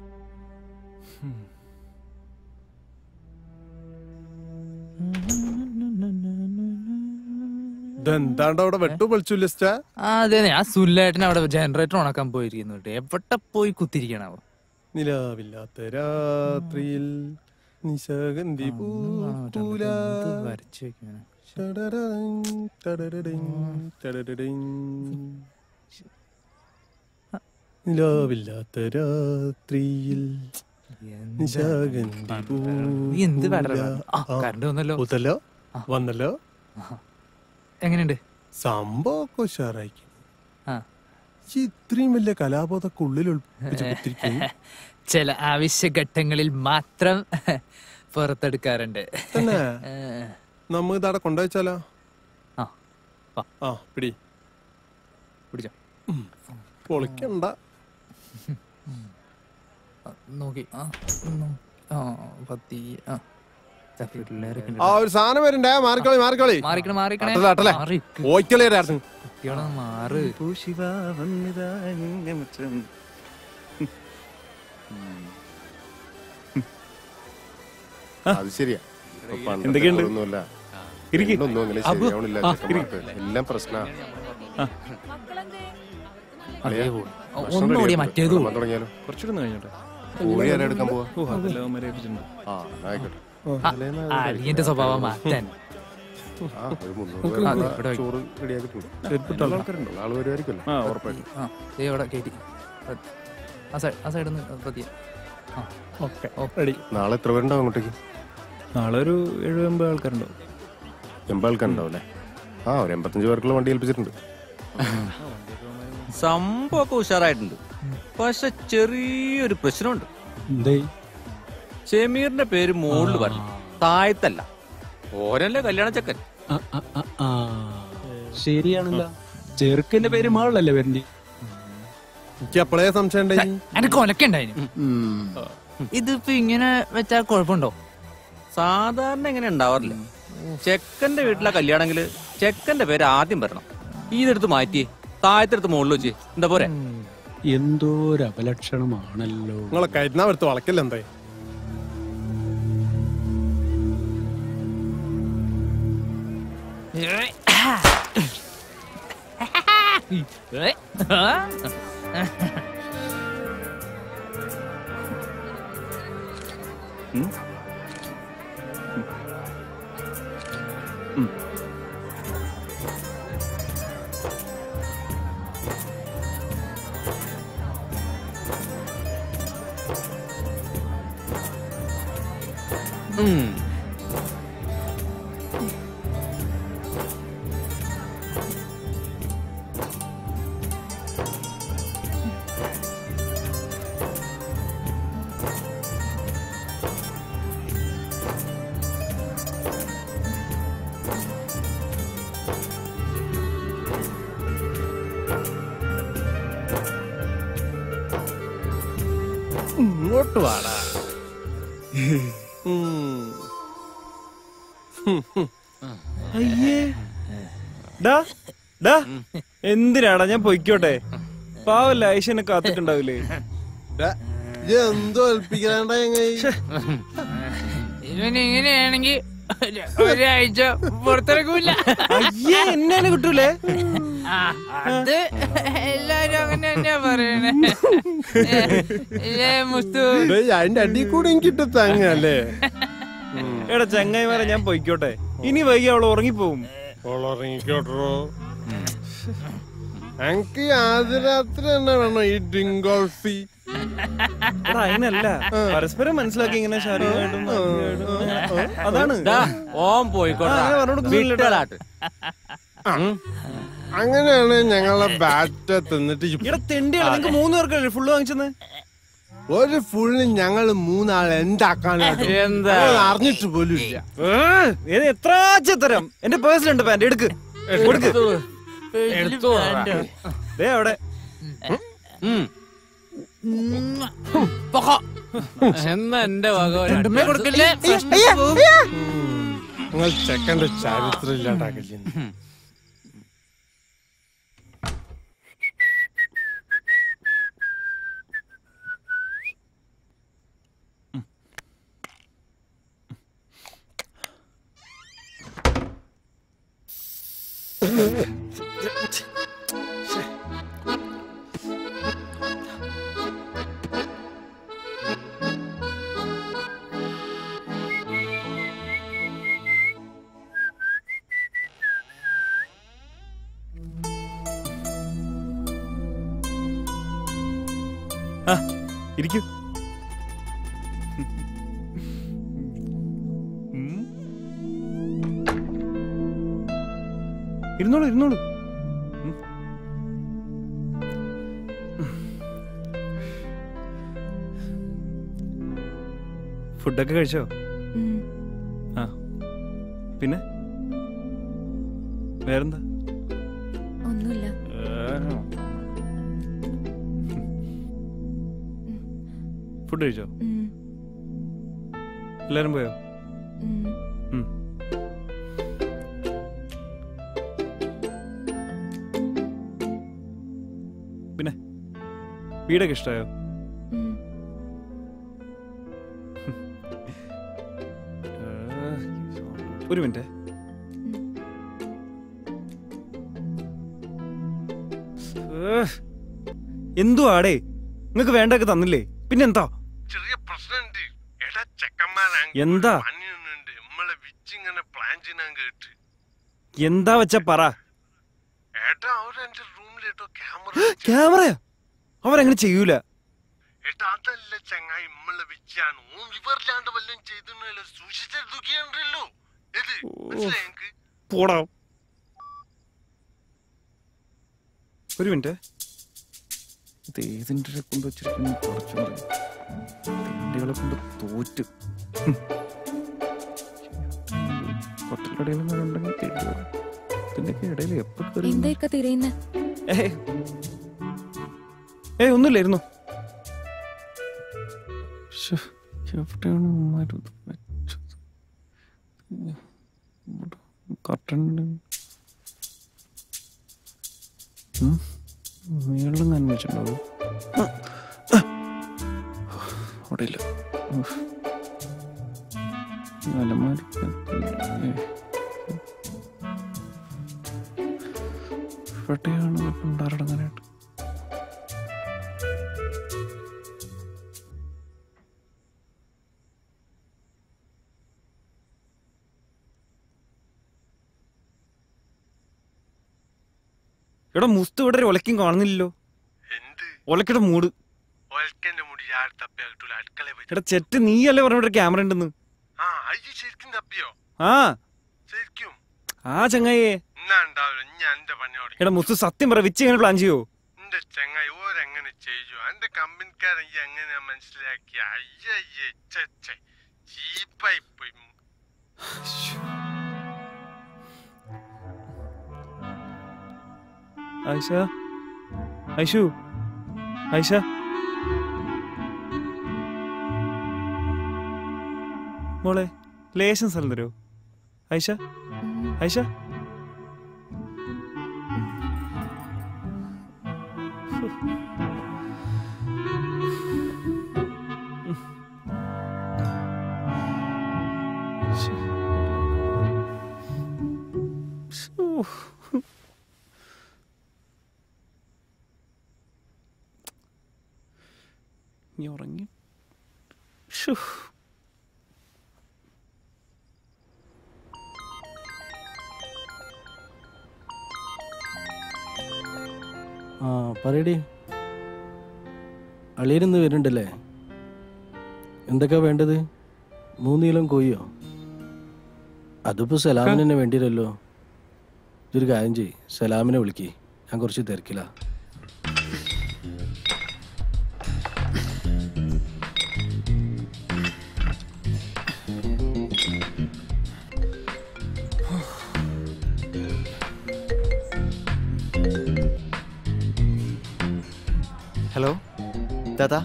എന്താണ്ട് അവിടെ വെട്ടു പൊളിച്ചില്ല? അതെ, ഞാൻ സുല്ലേട്ടൻ അവിടെ ജനറേറ്റർ ഉണക്കാൻ പോയിരിക്കുന്നു. എവിടെ പോയി കുത്തിരിക്കണാവോ? നിലാവില്ലാത്ത രാത്രിയിൽ നിശാഗന്ധി പൂല നിലാവില്ലാത്ത രാത്രിയിൽ നിശാഗന്ധി എന്ത് കറണ്ട് വന്നല്ലോ വന്നല്ലോ. എങ്ങനെയുണ്ട് സംഭവമൊക്കെ ഉഷാറായിരിക്കും. ഇത്രയും വലിയ കലാബോധമൊക്കെ ഉള്ളിൽ ഒളിപ്പിച്ചിരിക്കും. ചില ആവശ്യഘട്ടങ്ങളിൽ മാത്രം പുറത്തെടുക്കാറുണ്ട്. നമ്മ ഇതവിടെ കൊണ്ടുവച്ചാലോ? ആ പിടി പിടിച്ചോ. പൊളിക്കണ്ട. നോക്കി പത്തി ആ ഒരു സാധനം വരുണ്ടേ. മാറിക്കളി മാറിക്കളി മാറിക്കണേ മാറിക്കണേ ഓയ്ക്കളിയായിരുന്നു. മാറ് അത് ശരിയാ. എന്തൊക്കെയുണ്ട്? എല്ലാം പ്രശ്നമാണ്. ഒന്നുകൂടി മറ്റേത് തുടങ്ങിയാലോ? കുറച്ചുകൂടെ കഴിഞ്ഞോട്ടെ. കോഴി ആരാ എടുക്കാൻ പോവാ? ഓ അതെല്ലാം മര്യാദിച്ചിട്ടുണ്ട്. ആ ആയിക്കോട്ടെ. അളിയന്റെ സ്വഭാവം മാറ്റാൻ ആ, ഒരു മുന്നൂറ് പേർക്ക് ചോറ് റെഡിയാക്കിയിട്ടുണ്ട്. ആൾക്കാരുണ്ടോ? ആള് വരുമായിരിക്കുമല്ലോ. ആ ഉറപ്പായിട്ടും. ആ ദേ ഇവിടെ കയറ്റി ആ സൈഡ് ആ സൈഡിൽ നിന്ന് പതിയെ. Okay ready. നാളെ എത്ര പേരുണ്ടാവും അങ്ങോട്ടേക്ക്? നാളെ ഒരു എഴുപത് എൺപത് ആൾക്കാരുണ്ടാവും. എൺപത് ആൾക്കാരുണ്ടാവും അല്ലേ? ആ ഒരു എൺപത്തഞ്ച് പേർക്കുള്ള വണ്ടി ഏൽപ്പിച്ചിട്ടുണ്ട്. സംഭവമൊക്കെ ഉഷാറായിട്ടുണ്ട്. പക്ഷെ ചെറിയൊരു പ്രശ്നമുണ്ട്. ഷമീറിന്റെ പേര് മുകളിൽ പറഞ്ഞു, താഴത്തല്ല. ഓരല്ലേ കല്യാണ ചക്കൻ. ശരിയാണല്ലോ, ചെറുക്കന്റെ പേര് മാളല്ലേ വരണ്ടി. എനിക്ക് അപ്പോഴേ സംശയം എനക്ക് ഒലക്കുണ്ടായിരുന്നു. ഇതിപ്പോ ഇങ്ങനെ വെച്ചാൽ കുഴപ്പമുണ്ടോ? സാധാരണ ഇങ്ങനെ ഉണ്ടാവാറില്ല. ചെക്കന്റെ വീട്ടിലെ കല്യാണമെങ്കിൽ ചെക്കന്റെ പേര് ആദ്യം വരണം. ഇതെടുത്ത് മാറ്റി താഴത്തെടുത്ത് മുകളിൽ വെച്ച് എന്താ പോരെ? എന്തോ ഒരു അപലക്ഷണമാണല്ലോ. നിങ്ങളെ കരുന്നാവടുത്ത് വളക്കില്ല എന്താ? ഇങ്ങോട്ട് വാടാ. അയ്യേ ഡാ ഡാ എന്തിനാടാ ഞാൻ പൊയ്ക്കോട്ടെ. പാവല്ല ഐശ്വനെ കാത്തിട്ടുണ്ടാവില്ലേ? എന്തോ ഏൽപ്പിക്കാണ്ട ഇവന് ഇങ്ങനെയാണെങ്കിൽ ഒരാഴ്ച പുറത്തിറക്കൂല. അയ്യേ എന്നെ കിട്ടൂലേ? അത് എല്ലാരും അങ്ങനെ തന്നെയാ പറയണേ. അതിന്റെ അടി കൂടെ എനിക്കിട്ട് തങ്ങല്ലേ. എടാ ചങ്ങായിമാരെ ഞാൻ പൊയ്ക്കോട്ടെ. ഇനി വൈകി അവള് ഉറങ്ങിപ്പോവും. ഉറങ്ങിക്കോട്ടോ. എനിക്ക് ആദ്യ രാത്രി തന്നെ വേണം ഈ ഡിങ്കോൾഫി. അതിനല്ല, പരസ്പരം മനസ്സിലാക്കി ഇങ്ങനെ ശാരീരികമായിട്ടും അതാണ്. ഓം പോയിക്കോട്ടെ. അങ്ങനെയാണ് ഞങ്ങളെ ബാറ്റ് തിന്നിട്ട് നിങ്ങൾക്ക് മൂന്ന് പേർക്കല്ലേ ഫുള്ള് വാങ്ങിച്ചെന്ന്? ഒരു ഫുള്ള് ഞങ്ങള് മൂന്നാൾ എന്താക്കാനായിട്ട് അറിഞ്ഞിട്ട് പോലും ഇല്ല. എത്ര തരം എന്റെ പേഴ്സിലുണ്ട് പാന്റ്, എടുക്ക് അവിടെ. എന്നാ എന്റെ വക നിങ്ങൾ ചെക്കന്റെ ചരിത്രം ഇല്ലാണ്ടാക്കില്ല. ആ ഇരിക്കൂ. ഇരുന്നോളൂ ഇരുന്നോളൂ. ഫുഡൊക്കെ കഴിച്ചോ? ആ പിന്നെ വേറെന്താ? ഒന്നുമില്ല. ഫുഡ് കഴിച്ചോ? എല്ലാരും പോയോ? പിന്നെ വീടൊക്കെ ഇഷ്ടമായോ? ഒരു മിനിറ്റ്. എന്തു ആടേ, നിങ്ങക്ക് വേണ്ടൊക്കെ തന്നില്ലേ? പിന്നെന്താ ചെറിയ പ്രശ്നം എന്താ? നമ്മളെ വിച്ചിങ്ങനെ പ്ലാൻ ചെയ്യാൻ കേട്ട് എന്താ വെച്ച പറ. ക്യാമറയാ? അവരങ്ങനെ ചെയ്യൂല. പോടാ. ഒരു മിനിറ്റ്. ഇത് ഏതിൻ്റെ കൊണ്ട് വെച്ചിരിക്കുന്നു? കുറച്ചു വണ്ടികളെ കൊണ്ട് തോറ്റ് കൊട്ടക്കടയിലുണ്ടെങ്കിൽ ഇതിന്റെയൊക്കെ ഇടയിൽ എപ്പോഴും എന്താ തിരയുന്ന? ഏയ് ഒന്നുമില്ലായിരുന്നു. എവിടെയാണ് കർട്ടൻ? മേളിൽ ഞാൻ വെച്ചിട്ടുണ്ടാവും. അവിടെ ഇല്ല. അലമാരി എവിടെയാണ് ഉണ്ടാറടങ്ങാനായിട്ട്? എടാ മുസ്തു ഇവിടെ ഒരു ഒലക്കും കാണുന്നില്ലല്ലോ. ഒലക്കയുടെ മൂട്. എടാ ചെറ്റ് നീയല്ലേ പറഞ്ഞ ക്യാമറ ഉണ്ടെന്ന്. ആ ആ ചങ്ങായേ. എടാ മുസ്തു സത്യം പറ, വിച്ച് എങ്ങനെ പ്ലാൻ ചെയ്യോ? ഐഷ, ഐഷു, ഐഷ, മോളെ ലേശം സ്ഥലം തരുമോ? ഐഷ, ഐഷ, നീ ഉറങ്ങി? ആ പറയടി. അളിയനിന്ന് വരുന്നുണ്ടല്ലേ? എന്തൊക്കെയാ വേണ്ടത്? മൂന്ന് കിലോ കോഴിയോ? അതിപ്പോ സലാമിന് തന്നെ വേണ്ടിയല്ലോ. ഇതൊരു കാര്യം ചെയ്യ്, സലാമിനെ വിളിക്ക്. ഞാൻ കുറച്ച് തിരക്കില്ല. ഹലോ ദാദാ.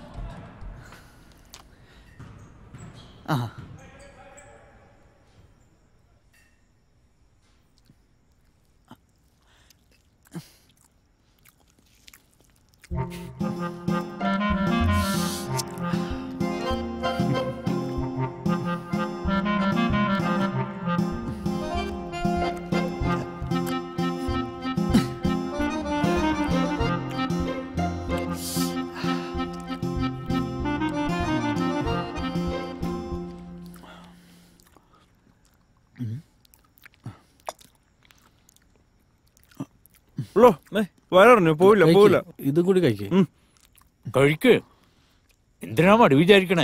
ആ വരഞ്ഞു പോവില്ല പോവില്ല. ഇതും കൂടി കഴിക്കേ. കഴിക്ക്. എന്തിനാ മടി വിചാരിക്കണേ?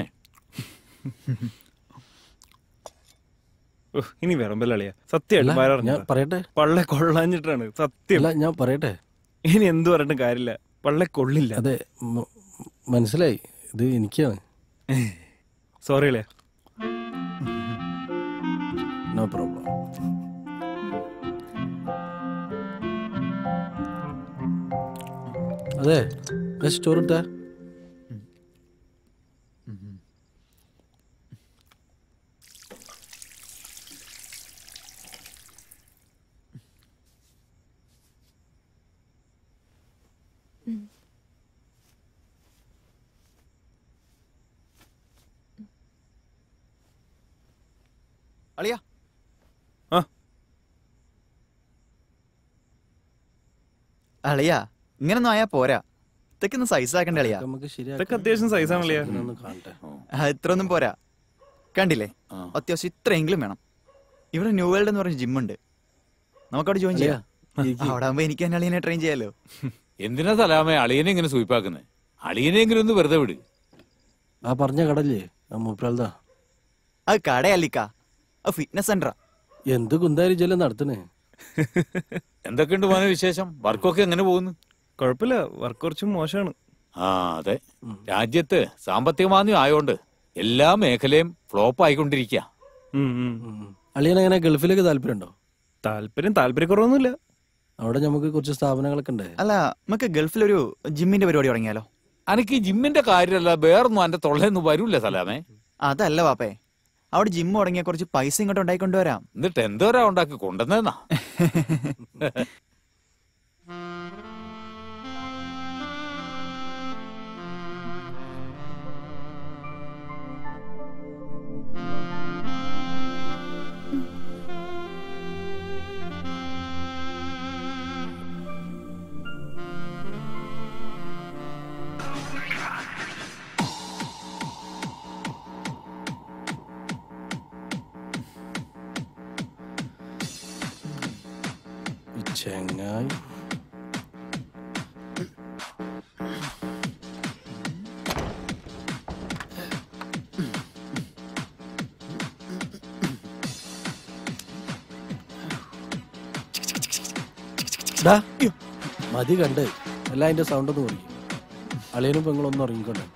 ഇനി വിറമ്പല്ലിയാ സത്യം. പറയട്ടെ, പള്ളെ കൊള്ളാഞ്ഞിട്ടാണ് സത്യം. ഞാൻ പറയട്ടെ, ഇനി എന്ത് പറഞ്ഞിട്ടും കാര്യമില്ല. പള്ളെ കൊള്ളില്ല. അതെ മനസ്സിലായി. ഇത് എനിക്കാണ്. സോറി അല്ലേ. No problem. അതെ സ്റ്റോർ ഇട്ടാ. അളിയാ അളിയാ ഇങ്ങനൊന്നും ആയാ പോരാ. ഇതൊക്കെ ഒന്ന് സൈസ് ആക്കണ്ടേ അളിയാ? അത്യാവശ്യം സൈസാണല്ലേ. ഇത്ര ഒന്നും പോരാ. കണ്ടില്ലേ, അത്യാവശ്യം ഇത്രയെങ്കിലും വേണം. ഇവിടെ ന്യൂ വേൾഡ് എന്ന് പറഞ്ഞ ജിമ്മുണ്ട്. നമുക്കവിടെ ജോയിൻ ചെയ്യാം. അവിടെ ആകുമ്പോ എനിക്ക് തന്നെ അളിയനെ ട്രെയിൻ ചെയ്യാലോ. എന്തിനാ സലാമേ അളിയനെ ഇങ്ങനെ സൂയിപ്പാക്കുന്നത്? അളിയനെങ്കിലും ഒന്ന് വെറുതെ വിട്. ആ പറഞ്ഞ കടല്ലേ മൂപ്പരാൾതാ. അത് കടയല്ലിക്ക, അത് ഫിറ്റ്നസ് സെന്ററാ. എന്ത് കുന്താരിജല്ലേ നടത്തണേ? എന്തൊക്കെയുണ്ട് മോനെ വിശേഷം? വർക്കൊക്കെ എങ്ങനെ പോകുന്നു? കുഴപ്പമില്ല, വർക്ക് കുറച്ച് മോശമാണ്. ആ അതെ, രാജ്യത്ത് സാമ്പത്തിക മാന്ദ്യം ആയോണ്ട് എല്ലാ മേഖലയും ഫ്ലോപ്പ് ആയിക്കൊണ്ടിരിക്കുക. അളിയനെങ്ങനെ ഗൾഫിലേക്ക് താല്പര്യമുണ്ടോ? താല്പര്യം താല്പര്യക്കുറവൊന്നുമില്ല. അവിടെ നമുക്ക് കുറച്ച് സ്ഥാപനങ്ങളൊക്കെ ഉണ്ട്. അല്ല, നമുക്ക് ഗൾഫിലൊരു ജിമ്മിന്റെ പരിപാടി തുടങ്ങിയാലോ? എനിക്ക് ഈ ജിമ്മിന്റെ കാര്യമല്ല, വേറൊന്നും എന്റെ തൊള്ളയൊന്നും വരൂല സലാമേ. അതല്ല വാപ്പേ, അവിടെ ജിമ്മ് തുടങ്ങിയ കുറച്ച് പൈസ ഇങ്ങോട്ട് ഉണ്ടായിക്കൊണ്ടുവരാം. എന്നിട്ട് എന്തോരാ ഉണ്ടാക്കി കൊണ്ടുവന്നേന്നാ? ചെങ്ങായി മതി കണ്ട് എല്ലാം അതിന്റെ സൗണ്ട് ഒന്ന് കുറയ്ക്കും. അളിയനും പെങ്ങളൊന്നും ഉറങ്ങിക്കൊണ്ട്.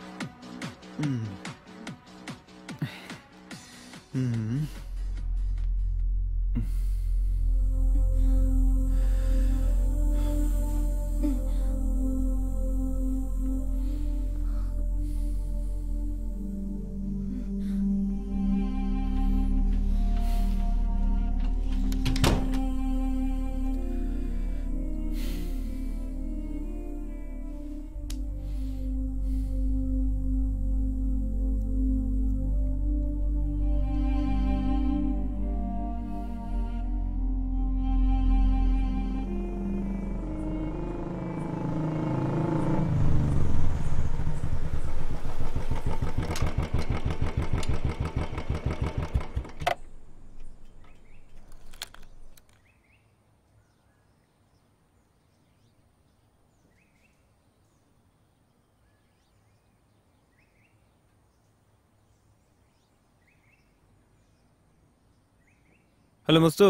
ഹലോ മുസ്തു,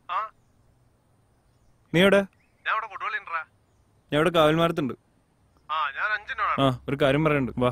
നീ എവിടെ? ഞാൻ ഇവിടെ കാവൽമാരത്തുണ്ട്. ആ ഒരു കാര്യം പറയാനുണ്ട്, വാ.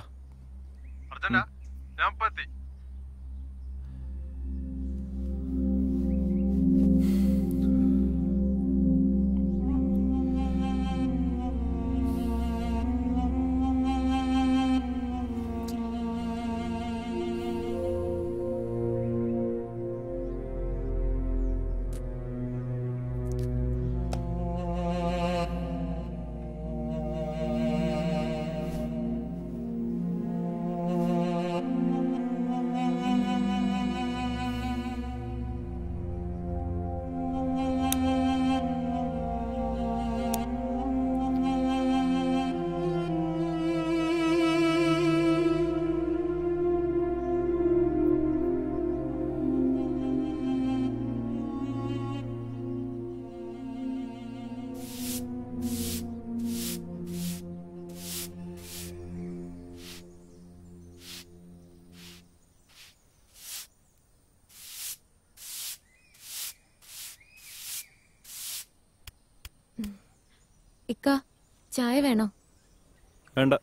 ഇക്ക ചായ വേണോ? വേണ്ട.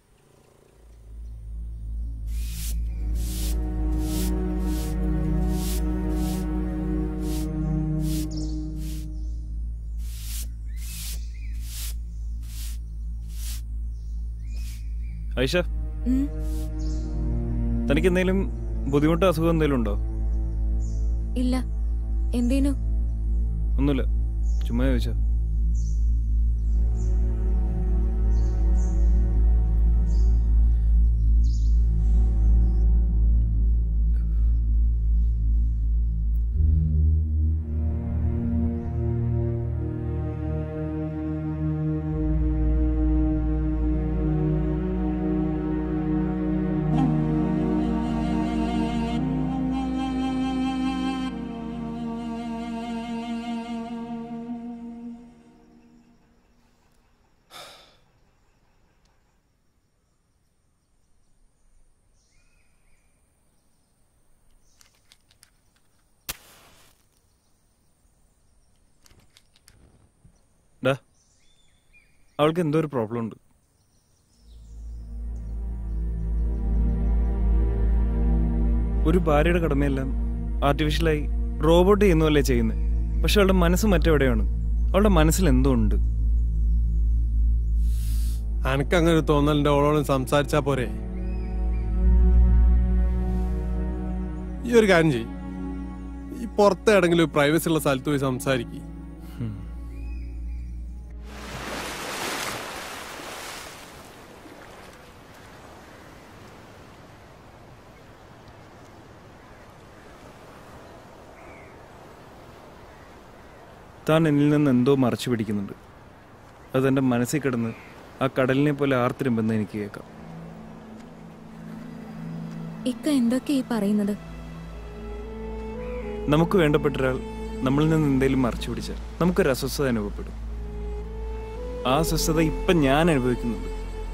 ഐഷ, തനിക്ക് എന്തെങ്കിലും ബുദ്ധിമുട്ടോ അസുഖം എന്തെങ്കിലും ഉണ്ടോ? ഇല്ല. എന്തേനു? ഒന്നുമില്ല, ചുമ്മാ ചോദിച്ചാ. അവൾക്ക് എന്തോ ഒരു പ്രോബ്ലം ഉണ്ട്. ഒരു ഭാര്യയുടെ കടമയെല്ലാം ആർട്ടിഫിഷ്യലായി റോബോട്ട് ചെയ്യുന്നതല്ലേ ചെയ്യുന്നത്. പക്ഷെ അവളുടെ മനസ്സ് മറ്റെവിടെയാണ്. അവളുടെ മനസ്സിൽ എന്തോ ഉണ്ട്. അനക്കങ്ങനെ ഒരു തോന്നലിന്റെ ഓളോളം സംസാരിച്ചാ പോരെ? ഈ ഒരു കാര്യം ചെയ്യും, ഈ പുറത്ത് എവിടെങ്കിലും പ്രൈവസി ഉള്ള സ്ഥലത്ത് പോയി സംസാരിക്കും. താൻ എന്നിൽ നിന്ന് എന്തോ മറച്ചു പിടിക്കുന്നുണ്ട്. അതെൻ്റെ മനസ്സിൽ കിടന്ന് ആ കടലിനെ പോലെ ആർത്തിരുമ്പെന്ന് എനിക്ക് കേൾക്കാം. ഇക്ക എന്തൊക്കെ ഈ പറയുന്നത്? നമുക്ക് വേണ്ടപ്പെട്ട ഒരാൾ നമ്മളിൽ നിന്ന് എന്തെങ്കിലും മറച്ചു പിടിച്ചാൽ നമുക്കൊരു അസ്വസ്ഥത അനുഭവപ്പെടും. ആ അസ്വസ്ഥത ഇപ്പം ഞാൻ അനുഭവിക്കുന്നുണ്ട്.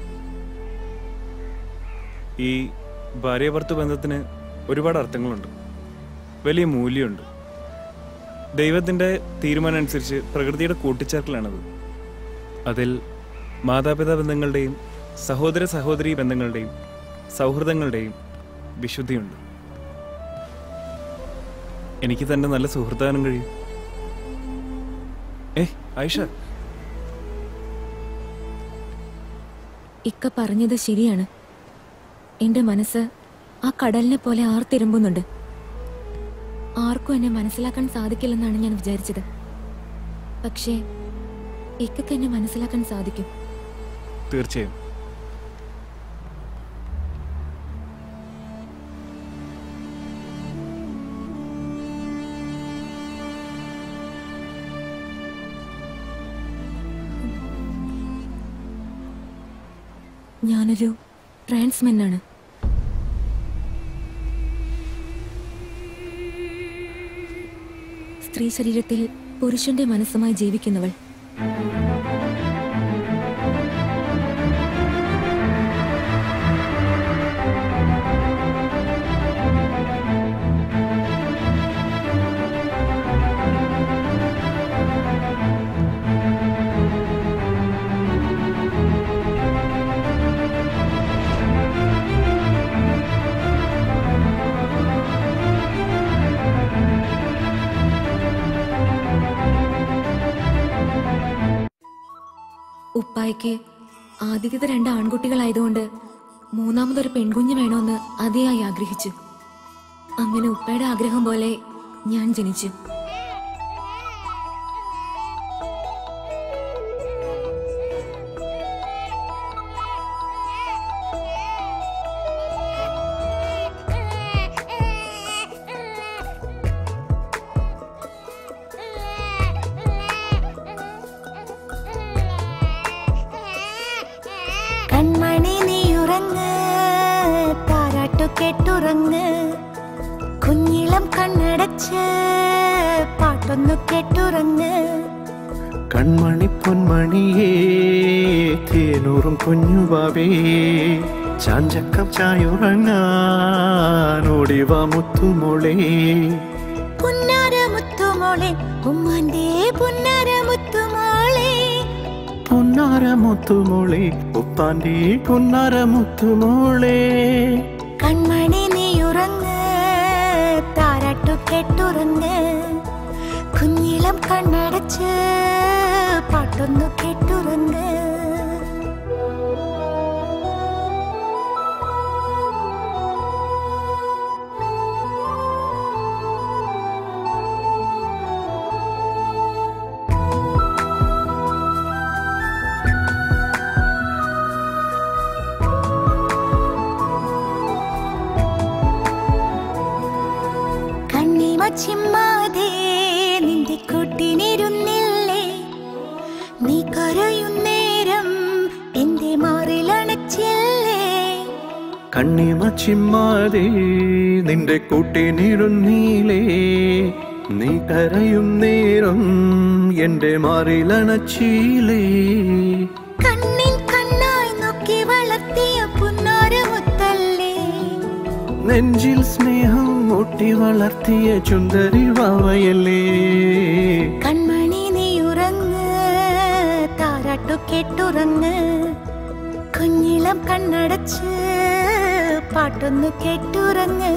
ഈ ഭാര്യ ഭർത്തൃ ബന്ധത്തിന് ഒരുപാട് അർത്ഥങ്ങളുണ്ട്, വലിയ മൂല്യമുണ്ട്. ദൈവത്തിൻ്റെ തീരുമാനം അനുസരിച്ച് പ്രകൃതിയുടെ കൂട്ടിച്ചേർക്കലാണത്. അതിൽ മാതാപിതാ ബന്ധങ്ങളുടെയും സഹോദര സഹോദരി ബന്ധങ്ങളുടെയും സൗഹൃദങ്ങളുടെയും വിശുദ്ധിയുണ്ട്. എനിക്ക് തന്നെ നല്ല സുഹൃത്താകാനും കഴിയും. ഏ ആയിഷ, ഇക്ക പറഞ്ഞത് ശരിയാണ്. എന്റെ മനസ്സ് ആ കടലിനെ പോലെ ആർത്തിരുമ്പുന്നുണ്ട്. ആർക്കും എന്നെ മനസ്സിലാക്കാൻ സാധിക്കില്ലെന്നാണ് ഞാൻ വിചാരിച്ചത്. പക്ഷേ ഇക്കക്ക് എന്നെ മനസ്സിലാക്കാൻ സാധിക്കും. തീർച്ചയായും. ഞാനൊരു ട്രാൻസ്മെനാണ്. സ്ത്രീ ശരീരത്തിൽ പുരുഷന്റെ മനസ്സുമായി ജീവിക്കുന്നവൾ. ഉപ്പായ്ക്ക് ആദ്യത്തെ രണ്ട് ആൺകുട്ടികളായതുകൊണ്ട് മൂന്നാമതൊരു പെൺകുഞ്ഞ് വേണമെന്ന് അതിയായി ആഗ്രഹിച്ചു. അങ്ങനെ ഉപ്പയുടെ ആഗ്രഹം പോലെ ഞാൻ ജനിച്ചു. കൺമണി നീ ഉറങ്ങ്, താരാട്ടു കേട്ടുറങ്ങ്, കുഞ്ഞിളം കണ്ണടച്ച് പാട്ടൊന്നു കേട്ടുറങ്ങ്. കൺമണി പൊന്മണിയേ തേനൂറും കുഞ്ഞുവാവേ, ചാഞ്ചക്കം ചായുറങ്ങാനോടിവ മുത്തുമോളെ. പുന്നാര മുത്തുമോളെ, ഉമ്മാന്റെ പുന്നാര മുത്തുമോളെ. പുന്നാര മുത്തുമോളെ, ഉപ്പാന്റെ പുന്നാര മുത്തുമോളെ. കൺമണി നീ ഉറങ്ങ്, താരാട്ടു കേട്ടുറങ്ങ്, കുഞ്ഞിളം കണ്ണടച്ച് പാട്ടൊന്നു കേട്ടുറങ്ങ്. ചിമ്മാതെ നിന്റെ കൂട്ടിനിരുന്നില്ലേ, നീ കരയുന്നേരം എന്റെ മാറിലണച്ചില്ലേ. കണ്ണിമ ചിമ്മാതെ നിന്റെ കൂട്ടിനിരുന്നീലേ, നീ കരയും നേരം എന്റെ മാറിലണച്ചീലേ. കണ്ണിൻ കണ്ണായി നോക്കി വളർത്തിയ പുന്നാരമുത്തല്ലേ, നെഞ്ചിൽ സ്നേഹം ഒട്ടി വളർത്തിയ ചുന്ദരി വാവയല്ലേ. കൺമണി നീ ഉറങ്ങ്, താരാട്ടു താരാട്ടു കേട്ടുറങ്ങ് കുഞ്ഞിളം കണ്ണടച്ച് പാട്ടൊന്നു കേട്ടുറങ്ങ്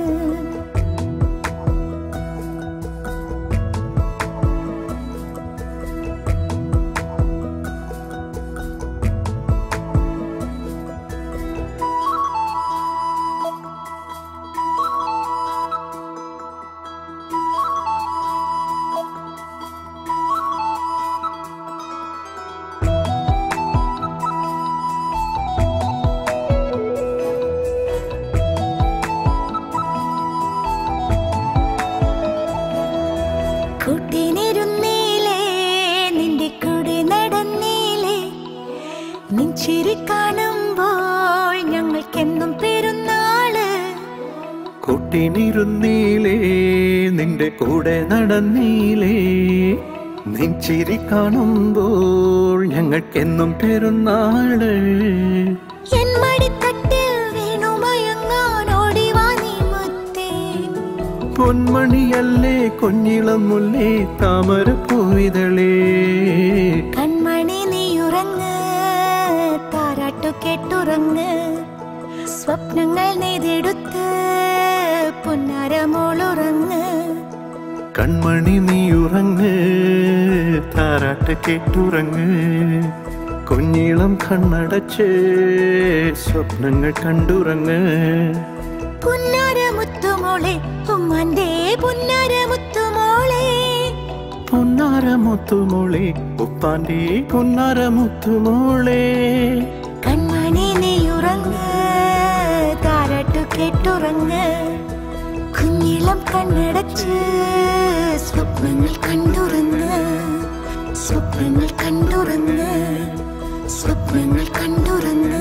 കൂട്ടിനിരുന്നീലേ നിന്റെ കൂടെ നടന്നീലേ നിൻചിരി കാണുമ്പോൾ ഞങ്ങൾക്കെന്നും പെരുന്നാള് കൂട്ടിനിരുന്നീലേ നിന്റെ കൂടെ നടന്നീലേ നിൻചിരി കാണുമ്പോൾ ഞങ്ങൾക്കെന്നും പെരുന്നാള് എൻ മടിത്തട്ടിൽ വീണുമയങ്ങാൻ ഓടിവാ നീ മുത്തേ പൊന്മണിയല്ലേ കുഞ്ഞിളം മുല്ലേ താമര പൂവിതളേ കൺമണി നീ ഉറങ്ങ് താരാട്ടു കേട്ടുറങ്ങ് സ്വപ്നങ്ങൾ നെയ്തെടുത്ത് പുന്നാരമോളുറങ്ങ് കൺമണി നീ ഉറങ്ങ് താരാട്ട് കേട്ടുറങ്ങ് കുഞ്ഞിളം കണ്ണടച്ച് സ്വപ്നങ്ങൾ കണ്ടുറങ്ങ് പുന്നാരമുത്തുമോളെ ഉമ്മാന്റെ പുന്നാരമുത്തുമോളെ പൊന്നാരമുത്തുമോളെ ഉപ്പാന്റെ പൊന്നാരമുത്തുമോളെ കൺമണി നീ ഉറങ്ങ് താരാട്ടു കേട്ടുറങ്ങ് കുഞ്ഞിളം കണ്ണടച്ച് സ്വപ്നങ്ങൾ കണ്ടുറങ്ങ് സ്വപ്നങ്ങൾ കണ്ടുറങ്ങ് സ്വപ്നങ്ങൾ കണ്ടുറങ്ങ്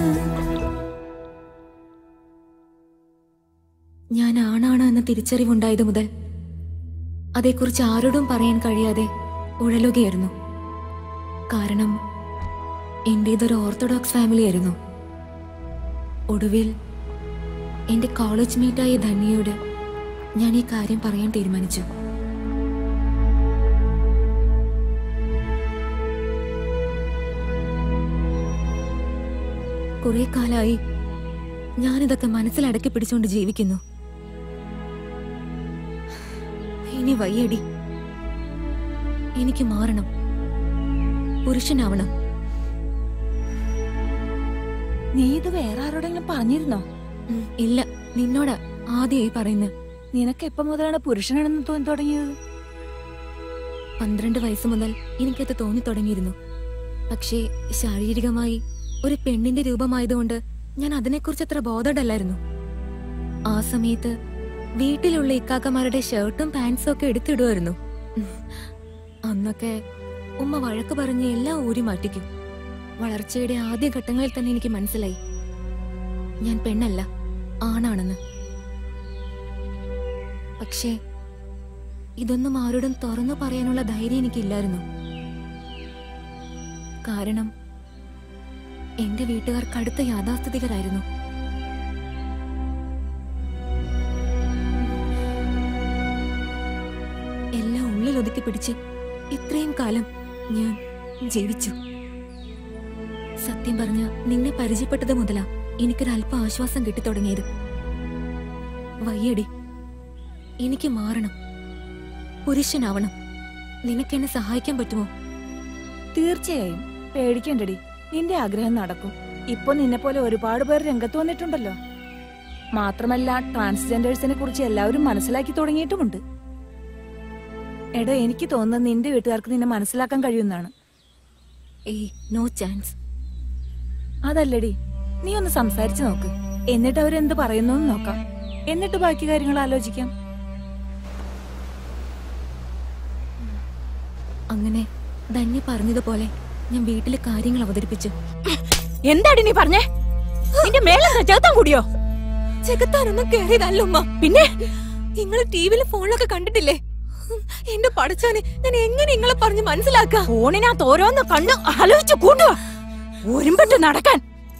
ഞാൻ ആണാണ് എന്ന തിരിച്ചറിവുണ്ടായത് മുതൽ അതേക്കുറിച്ച് ആരോടും പറയാൻ കഴിയാതെ ഉഴലുകയായിരുന്നു. കാരണം എന്റേതൊരു ഓർത്തഡോക്സ് ഫാമിലി ആയിരുന്നു. ഒടുവിൽ എന്റെ കോളേജ് മേറ്റായ ധന്യയോട് ഞാൻ ഈ കാര്യം പറയാൻ തീരുമാനിച്ചു. കുറെ കാലായി ഞാനിതൊക്കെ മനസ്സിലടക്കി പിടിച്ചുകൊണ്ട് ജീവിക്കുന്നു. ഇനി വയ്യടി, എനിക്ക് മാറണം, പുരുഷനാവണം. നീ ഇത് വേറെ ആരോടെങ്കിലും പറഞ്ഞിരുന്നോ? ഇല്ല, നിന്നോടാ ആദ്യമായി പറയുന്നത്. നിനക്ക് എപ്പം മുതലാണ് പുരുഷനാണെന്ന് തോന്നി തുടങ്ങിയത്? പന്ത്രണ്ട് വയസ്സ് മുതൽ എനിക്കത് തോന്നി തുടങ്ങിയിരുന്നു. പക്ഷേ ശാരീരികമായി ഒരു പെണ്ണിന്റെ രൂപമായതുകൊണ്ട് ഞാൻ അതിനെക്കുറിച്ച് അത്ര ബോധമല്ലായിരുന്നു. ആ സമയത്ത് വീട്ടിലുള്ള ഇക്കാക്കമാരുടെ ഷർട്ടും പാൻസും ഒക്കെ എടുത്തിടുമായിരുന്നു. അന്നൊക്കെ ഉമ്മ വഴക്ക് പറഞ്ഞ് എല്ലാം ഊരി മാറ്റിക്കും. വളർച്ചയുടെ ആദ്യ ഘട്ടങ്ങളിൽ തന്നെ എനിക്ക് മനസ്സിലായി ഞാൻ പെണ്ണല്ല, ആണാണെന്ന്. പക്ഷേ ഇതൊന്നും ആരോടും തുറന്നു പറയാനുള്ള ധൈര്യം എനിക്കില്ലായിരുന്നു. കാരണം എന്റെ വീട്ടുകാർ കടുത്ത യാഥാസ്ഥിതികരായിരുന്നു. എല്ലാം ഉള്ളിൽ ഒതുക്കി പിടിച്ച് ഇത്രയും കാലം ഞാൻ ജീവിച്ചു. സത്യം പറഞ്ഞ നിന്നെ പരിചയപ്പെട്ടത് മുതലാ എനിക്കൊരല്പം ആശ്വാസം കിട്ടിത്തുടങ്ങിയത്. വയ്യടി, എനിക്ക് മാറണം, പുരുഷനാവണം. നിനക്കെന്നെ സഹായിക്കാൻ പറ്റുമോ? തീർച്ചയായും, പേടിക്കണ്ടടി, നിന്റെ ആഗ്രഹം നടക്കും. ഇപ്പൊ നിന്നെ പോലെ ഒരുപാട് പേർ രംഗത്ത് വന്നിട്ടുണ്ടല്ലോ. മാത്രമല്ല ട്രാൻസ്ജെൻഡേഴ്സിനെ കുറിച്ച് എല്ലാവരും മനസ്സിലാക്കി തുടങ്ങിയിട്ടുമുണ്ട്. എടോ, എനിക്ക് തോന്നുന്നത് നിന്റെ വീട്ടുകാർക്ക് നിന്നെ മനസ്സിലാക്കാൻ കഴിയുന്നതാണ്. ഏയ്, നോ ചാൻസ്. അതല്ലടി, നീ ഒന്ന് സംസാരിച്ചു നോക്ക്. എന്നിട്ട് അവരെന്ത് പറയുന്നു നോക്കാം. എന്നിട്ട് ബാക്കി കാര്യങ്ങൾ ആലോചിക്കാം. അങ്ങനെ ധന്യ പറഞ്ഞതുപോലെ ഞാൻ വീട്ടിലെ കാര്യങ്ങൾ അവതരിപ്പിച്ചു. എന്താടി നീ പറഞ്ഞേ? നിന്റെ മേലെന്താ ചേർത്താൻ കൂടിയോ? ചെകുത്താനൊന്നും കേറിയതല്ല ഉമ്മ. പിന്നെ നിങ്ങൾ ടിവിയിലും ഫോണിലൊക്കെ കണ്ടിട്ടില്ലേ? എന്റെ പഠിച്ചാനെ ഞാൻ എങ്ങനെ നിങ്ങളെ പറഞ്ഞ് മനസ്സിലാക്കാം? ഫോണിനകത്ത് ഓരോന്ന് കണ്ണു ആലോചിച്ചു കൂട്ടുക. ഒരുമ്പെട്ട് നടക്കാൻ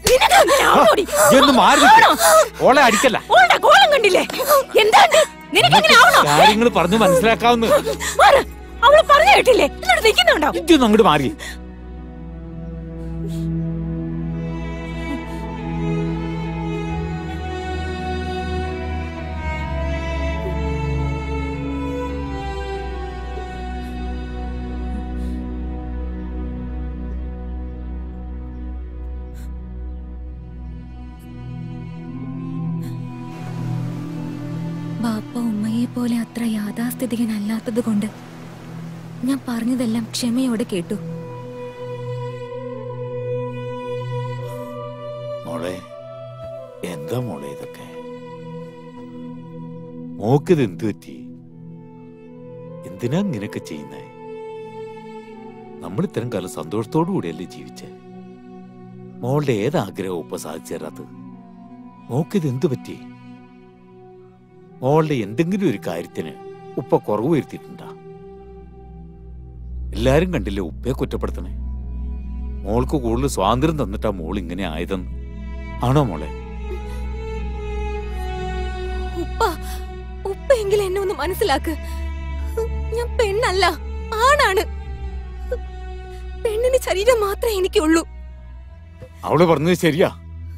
ഓളെ അടിക്കല്ല. കോലം കണ്ടില്ലേ? എന്താണ് കാര്യങ്ങൾ പറഞ്ഞു മനസ്സിലാക്കാവുന്ന അവള് പറഞ്ഞു കേട്ടില്ലേ? എന്നിട്ട് നിൽക്കുന്നുണ്ടോ? ഇതൊന്നും അങ്ങോട്ട് മാറി. ഉമ്മയെ പോലെ അത്ര യാഥാസ്ഥിതികനല്ലാത്തത് കൊണ്ട് ഞാൻ പറഞ്ഞതെല്ലാം ക്ഷമയോടെ കേട്ടു. മോളെ, എന്താ മോളെ ഇതൊക്കെ? മോക്കിത് എന്ത് പറ്റി? എന്തിനാ ഇങ്ങനെയൊക്കെ ചെയ്യുന്നേ? നമ്മൾ ഇത്തരം കാലം സന്തോഷത്തോടു കൂടിയല്ലേ ജീവിച്ചേ? മോളുടെ ഏതാഗ്രഹവും ഇപ്പൊ സാധിച്ചു തരാത്തത്? മോക്കിത് എന്തു പറ്റി? മോളുടെ എന്തെങ്കിലും ഒരു കാര്യത്തിന് ഉപ്പ കുറവ് വരുത്തിയിട്ടുണ്ടാ? എല്ലാരും കണ്ടില്ലേ ഉപ്പയെ കുറ്റപ്പെടുത്തണേ? മോൾക്ക് കൂടുതൽ സ്വാതന്ത്ര്യം തന്നിട്ടാ മോൾ ഇങ്ങനെ ആയതെന്ന് ആണോ മോളെ? ഉപ്പ ഉപ്പ എങ്കിലും എന്നെ ഒന്ന് മനസ്സിലാക്ക്. ഞാൻ പെണ്ണല്ല, ആണാണ്. പെണ്ണിന് ശരീരം മാത്രമേ എനിക്കുള്ളൂ. അവള് പറഞ്ഞത് ശരിയാ.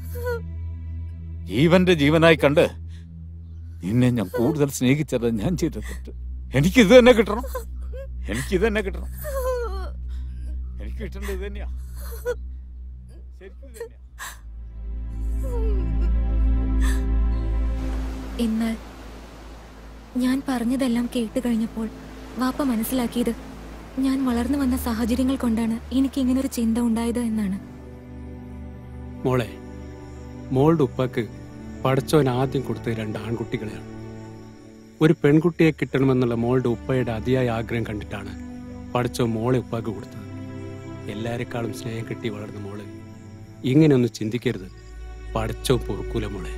ജീവന്റെ ജീവനായി കണ്ട് നിന്നെ ഞാൻ കൂടുതൽ സ്നേഹിച്ചത് ഞാൻ ചെയ്ത തെറ്റ്. എനിക്കിത് തന്നെ കിട്ടണം, എനിക്കിത് തന്നെ കിട്ടണം, എനിക്ക് കിട്ടേണ്ടത് ഇത് തന്നെയാ. എന്നാൽ ഞാൻ പറഞ്ഞതെല്ലാം കേട്ട് കഴിഞ്ഞപ്പോൾ വാപ്പ മനസ്സിലാക്കിയത് ഞാൻ വളർന്നു വന്ന സാഹചര്യങ്ങൾ കൊണ്ടാണ് എനിക്ക് ഇങ്ങനൊരു ചിന്ത ഉണ്ടായത് എന്നാണ്. മോളെ, മോളുടെ ഉപ്പക്ക് പടച്ചോൻ ആദ്യം കൊടുത്തത് രണ്ട് ആൺകുട്ടികളെയാണ്. ഒരു പെൺകുട്ടിയെ കിട്ടണമെന്നുള്ള മോളുടെ ഉപ്പയുടെ അതിയായ ആഗ്രഹം കണ്ടിട്ടാണ് പടച്ചോൻ മോളെ ഉപ്പാക്ക് കൊടുത്തത്. എല്ലാരെക്കാളും സ്നേഹം കിട്ടി വളർന്ന മോള് ഇങ്ങനെയൊന്നും ചിന്തിക്കരുത്. പടച്ചോൻ പൊറുക്കൂല മോളെ.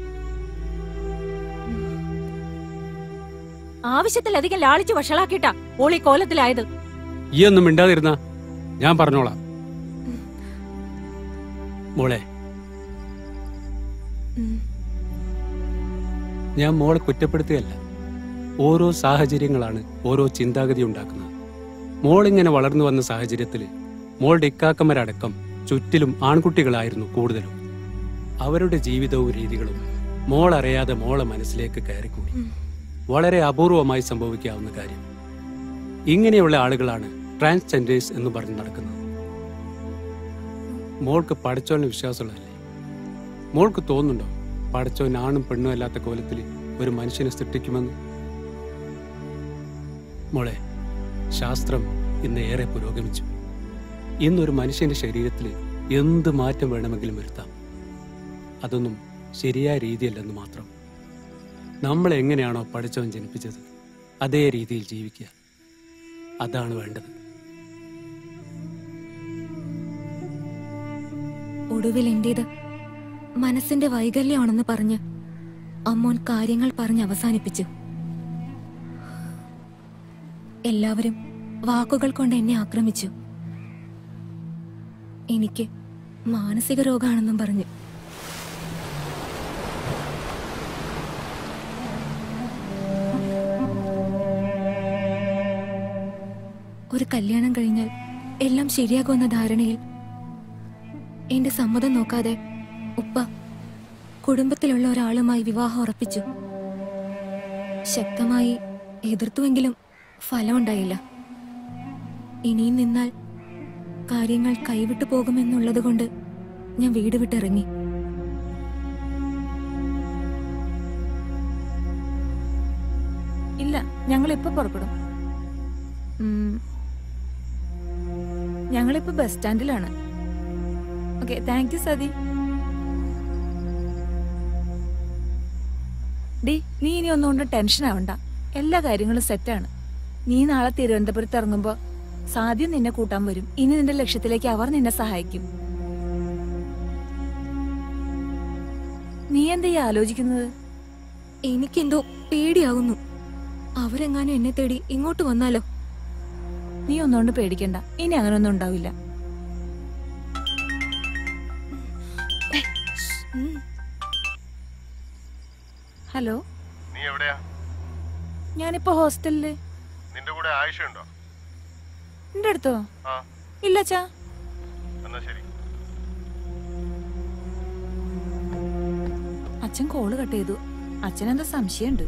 ആവശ്യത്തിലധികം ലാളിച്ചു വഷളാക്കിട്ടാ ഓളി കോലത്തിലായത്. ഈ ഒന്നും മിണ്ടാതിരുന്ന ഞാൻ പറഞ്ഞോളാം. മോളെ, ഞാൻ മോളെ കുറ്റപ്പെടുത്തുകയല്ല. ഓരോ സാഹചര്യങ്ങളാണ് ഓരോ ചിന്താഗതി ഉണ്ടാക്കുന്നത്. മോളിങ്ങനെ വളർന്നു വന്ന സാഹചര്യത്തില് മോളുടെ ഇക്കാക്കന്മാരടക്കം ചുറ്റിലും ആൺകുട്ടികളായിരുന്നു കൂടുതലും. അവരുടെ ജീവിതവും രീതികളും മോൾ അറിയാതെ മോളെ മനസ്സിലേക്ക് കയറിക്കൂടി. വളരെ അപൂർവമായി സംഭവിക്കാവുന്ന കാര്യം. ഇങ്ങനെയുള്ള ആളുകളാണ് ട്രാൻസ്ജെൻഡേഴ്സ് എന്ന് പറഞ്ഞ് നടക്കുന്നത്. മോൾക്ക് പടച്ചോന് വിശ്വാസമുള്ളതല്ലേ? മോൾക്ക് തോന്നുന്നുണ്ടോ പടച്ചോൻ ആണും പെണ്ണും അല്ലാത്ത കോലത്തിൽ ഒരു മനുഷ്യനെ സൃഷ്ടിക്കുമെന്ന്? മോളെ, ശാസ്ത്രം ഇന്ന് ഏറെ പുരോഗമിച്ചു. ഇന്നൊരു മനുഷ്യന്റെ ശരീരത്തിൽ എന്ത് മാറ്റം വേണമെങ്കിലും വരുത്താം. അതൊന്നും ശരിയായ രീതിയല്ലെന്ന് മാത്രം. നമ്മൾ എങ്ങനെയാണോ പടച്ചവൻ ജനിപ്പിച്ചത് അതേ രീതിയിൽ ജീവിക്കുക, അതാണ് വേണ്ടത്. ഒടുവിൽ എന്റേത് മനസ്സിന്റെ വൈകല്യമാണെന്ന് പറഞ്ഞ് അമ്മോൻ കാര്യങ്ങൾ പറഞ്ഞ് അവസാനിപ്പിച്ചു. എല്ലാവരും വാക്കുകൾ കൊണ്ട് എന്നെ ആക്രമിച്ചു. എനിക്ക് മാനസിക രോഗമാണെന്നും പറഞ്ഞു. ഒരു കല്യാണം കഴിഞ്ഞാൽ എല്ലാം ശരിയാകുമെന്ന ധാരണയിൽ എന്റെ സമ്മതം നോക്കാതെ ഉപ്പ കുടുംബത്തിലുള്ള ഒരാളുമായി വിവാഹം ഉറപ്പിച്ചു. ശക്തമായി എതിർത്തുവെങ്കിലും ഫലമുണ്ടായില്ല. ഇനിയും നിന്നാൽ കാര്യങ്ങൾ കൈവിട്ടു പോകുമെന്നുള്ളത് കൊണ്ട് ഞാൻ വീട് വിട്ടിറങ്ങി. ഇല്ല, ഞങ്ങളിപ്പോ പുറപ്പെടും. ഞങ്ങളിപ്പോ ബസ് സ്റ്റാൻഡിലാണ്. Okay, thank you Sathi. ഡി, നീ ഇനി ഒന്നുകൊണ്ട് ടെൻഷൻ ആവണ്ട. എല്ലാ കാര്യങ്ങളും സെറ്റാണ്. നീ നാളെ തിരുവനന്തപുരത്ത് ഇറങ്ങുമ്പോ സാധ്യം നിന്നെ കൂട്ടാൻ വരും. ഇനി നിന്റെ ലക്ഷ്യത്തിലേക്ക് അവർ നിന്നെ സഹായിക്കും. നീ എന്താ ഈ ആലോചിക്കുന്നത്? എനിക്കെന്തോ പേടിയാകുന്നു. അവരെങ്ങാനും എന്നെ തേടി ഇങ്ങോട്ട് വന്നാലോ? നീ ഒന്നുകൊണ്ട് പേടിക്കണ്ട, ഇനി അങ്ങനൊന്നും ഉണ്ടാവില്ല. ഹലോ, നീ എവിടെയാ? ഞാനിപ്പോ ഹോസ്റ്റലില്. നിന്റെ കൂടെ ആയിഷ ഉണ്ടോ? എന്റെ അടുത്തോ? ആ. ഇല്ല ചാ. എന്നാ ശരി. അച്ഛൻ കോള് കട്ട് ചെയ്തു. അച്ഛനെന്താ സംശയമുണ്ട്.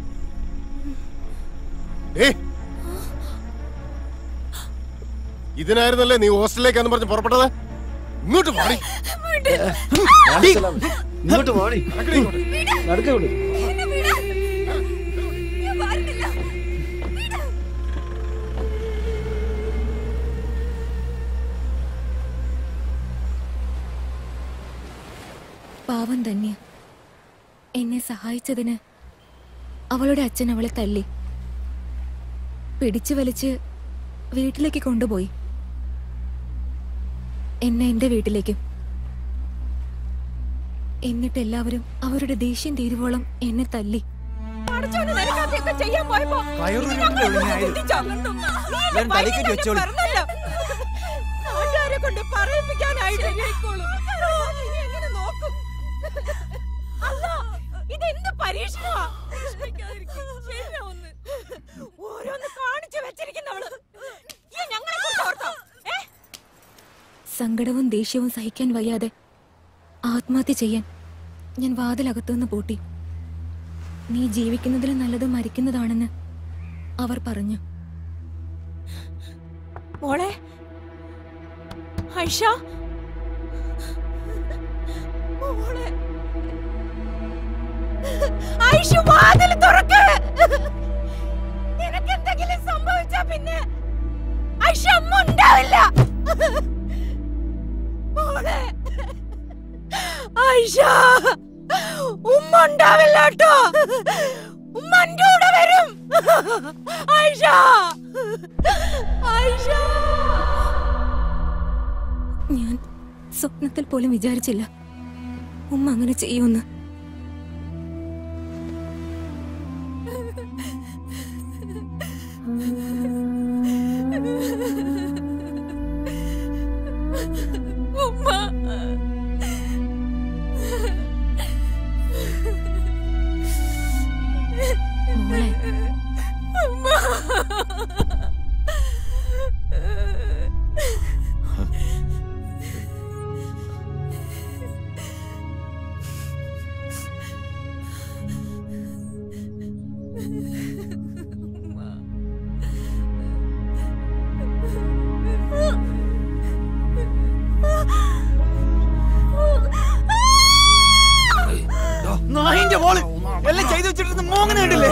ഇതിനായിരുന്നല്ലേ നീ ഹോസ്റ്റലിലേക്കാന്ന് പറഞ്ഞ് പുറപ്പെട്ടത്? ഇങ്ങോട്ട് മാറി. ഇങ്ങോട്ട് മാറി. നടക്കോട്ട്. പാവം തന്നെ. എന്നെ സഹായിച്ചതിന് അവളുടെ അച്ഛൻ അവളെ തല്ലി പിടിച്ചു വലിച്ച് വീട്ടിലേക്ക് കൊണ്ടുപോയി. എന്നെ എന്റെ വീട്ടിലേക്കും. എന്നിട്ട് എല്ലാവരും അവരുടെ ദേഷ്യം തീരുവോളം എന്നെ തല്ലി. സങ്കടവും ദേഷ്യവും സഹിക്കാൻ വയ്യാതെ ആത്മഹത്യ ചെയ്യാൻ ഞാൻ വാതിലകത്തുനിന്ന് പൂട്ടി. നീ ജീവിക്കുന്നതിലും നല്ലത് മരിക്കുന്നതാണെന്ന് അവർ പറഞ്ഞു. മോളെ ഐഷ, മോളെ ഐഷ, വാതിൽ തുറക്ക്. നിനക്ക് എന്തെങ്കിലും സംഭവിച്ചാ പിന്നെ ഐഷ അമ്മ ഉണ്ടാവില്ല. മോളെ ഐഷ, ഉമ്മ ഉണ്ടാവില്ല കേട്ടോ. ഉമ്മ എന്റെ കൂടെ വരും. ഐഷ, ഐഷ. ഞാൻ സ്വപ്നത്തിൽ പോലും വിചാരിച്ചില്ല ഉമ്മ അങ്ങനെ ചെയ്യുമെന്ന്. നായിന്റെ മോള് എല്ലാം ചെയ്തു വെച്ചിട്ട് മോങ്ങനെ കണ്ടില്ലേ?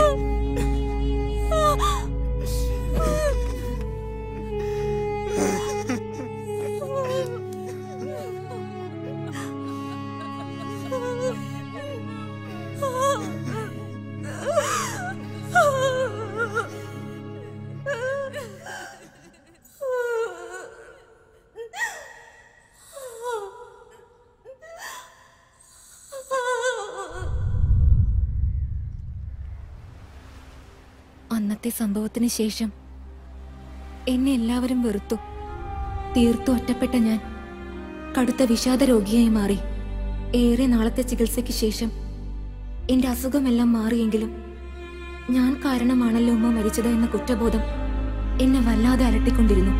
അന്നത്തെ സംഭവത്തിന് ശേഷം എന്നെ എല്ലാവരും വെറുത്തു. തീർത്തു ഒറ്റപ്പെട്ട ഞാൻ കടുത്ത വിഷാദ രോഗിയായി മാറി. ഏറെ നാളത്തെ ചികിത്സയ്ക്ക് ശേഷം എന്റെ അസുഖമെല്ലാം മാറിയെങ്കിലും ഞാൻ കാരണമാണല്ലോ ഉമ്മ മരിച്ചത് എന്ന കുറ്റബോധം എന്നെ വല്ലാതെ അലട്ടിക്കൊണ്ടിരുന്നു.